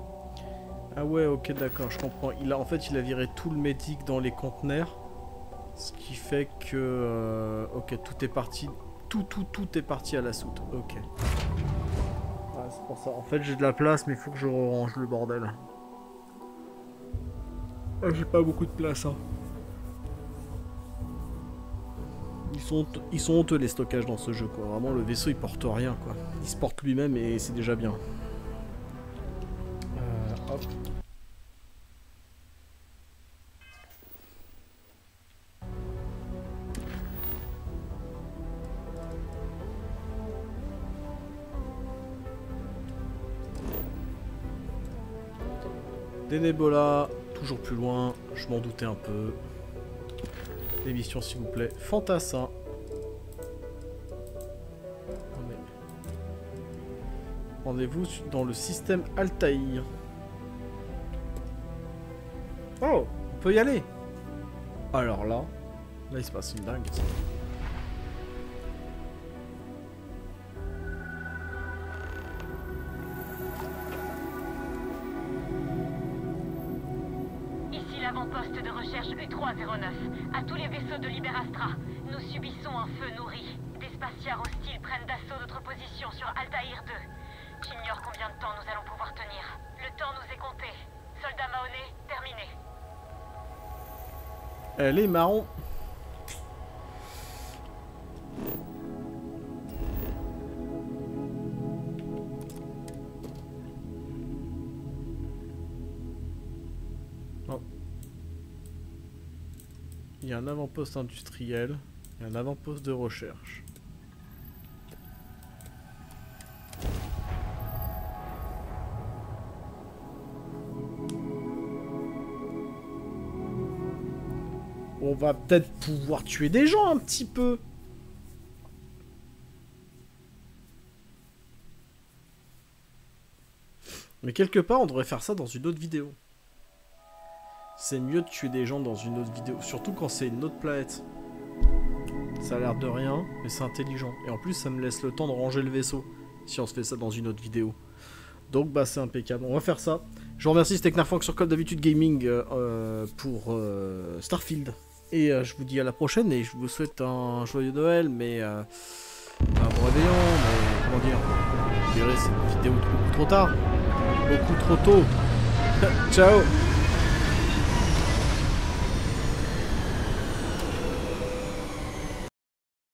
Ah ouais, ok, d'accord, je comprends. Il a, en fait, il a viré tout le médic dans les conteneurs. Ce qui fait que... Euh, ok, tout est parti... Tout, tout, tout est parti à la soute. Ok. Ah, c'est pour ça. En fait, j'ai de la place, mais il faut que je range le bordel. Ah, j'ai pas beaucoup de place, hein. Ils sont, ils sont honteux les stockages dans ce jeu, quoi. Vraiment, le vaisseau, il porte rien, quoi. Il se porte lui-même et c'est déjà bien. Euh, hop. Des Nebula, toujours plus loin, je m'en doutais un peu. Les missions s'il vous plaît. Fantassin. Rendez-vous dans le système Altaïr. Oh, on peut y aller. Alors là, là il se passe une dingue. L'avant-poste de recherche U trois zéro neuf. À tous les vaisseaux de Liberastra, nous subissons un feu nourri. Des spatiaires hostiles prennent d'assaut notre position sur Altaïr deux. J'ignore combien de temps nous allons pouvoir tenir. Le temps nous est compté. Soldat Mahoney, terminé. Elle est marron. Il y a un avant-poste industriel et un avant-poste de recherche. On va peut-être pouvoir tuer des gens un petit peu. Mais quelque part, on devrait faire ça dans une autre vidéo. C'est mieux de tuer des gens dans une autre vidéo, surtout quand c'est une autre planète. Ça a l'air de rien, mais c'est intelligent. Et en plus, ça me laisse le temps de ranger le vaisseau, si on se fait ça dans une autre vidéo. Donc, bah, c'est impeccable. On va faire ça. Je vous remercie, c'était Knarfrank sur Call d'habitude Gaming euh, pour euh, Starfield. Et euh, je vous dis à la prochaine, et je vous souhaite un joyeux Noël, mais... Euh, un bon réveillon, mais... Comment dire? Vous verrez, c'est une vidéo beaucoup trop tard. Beaucoup trop tôt. Ciao.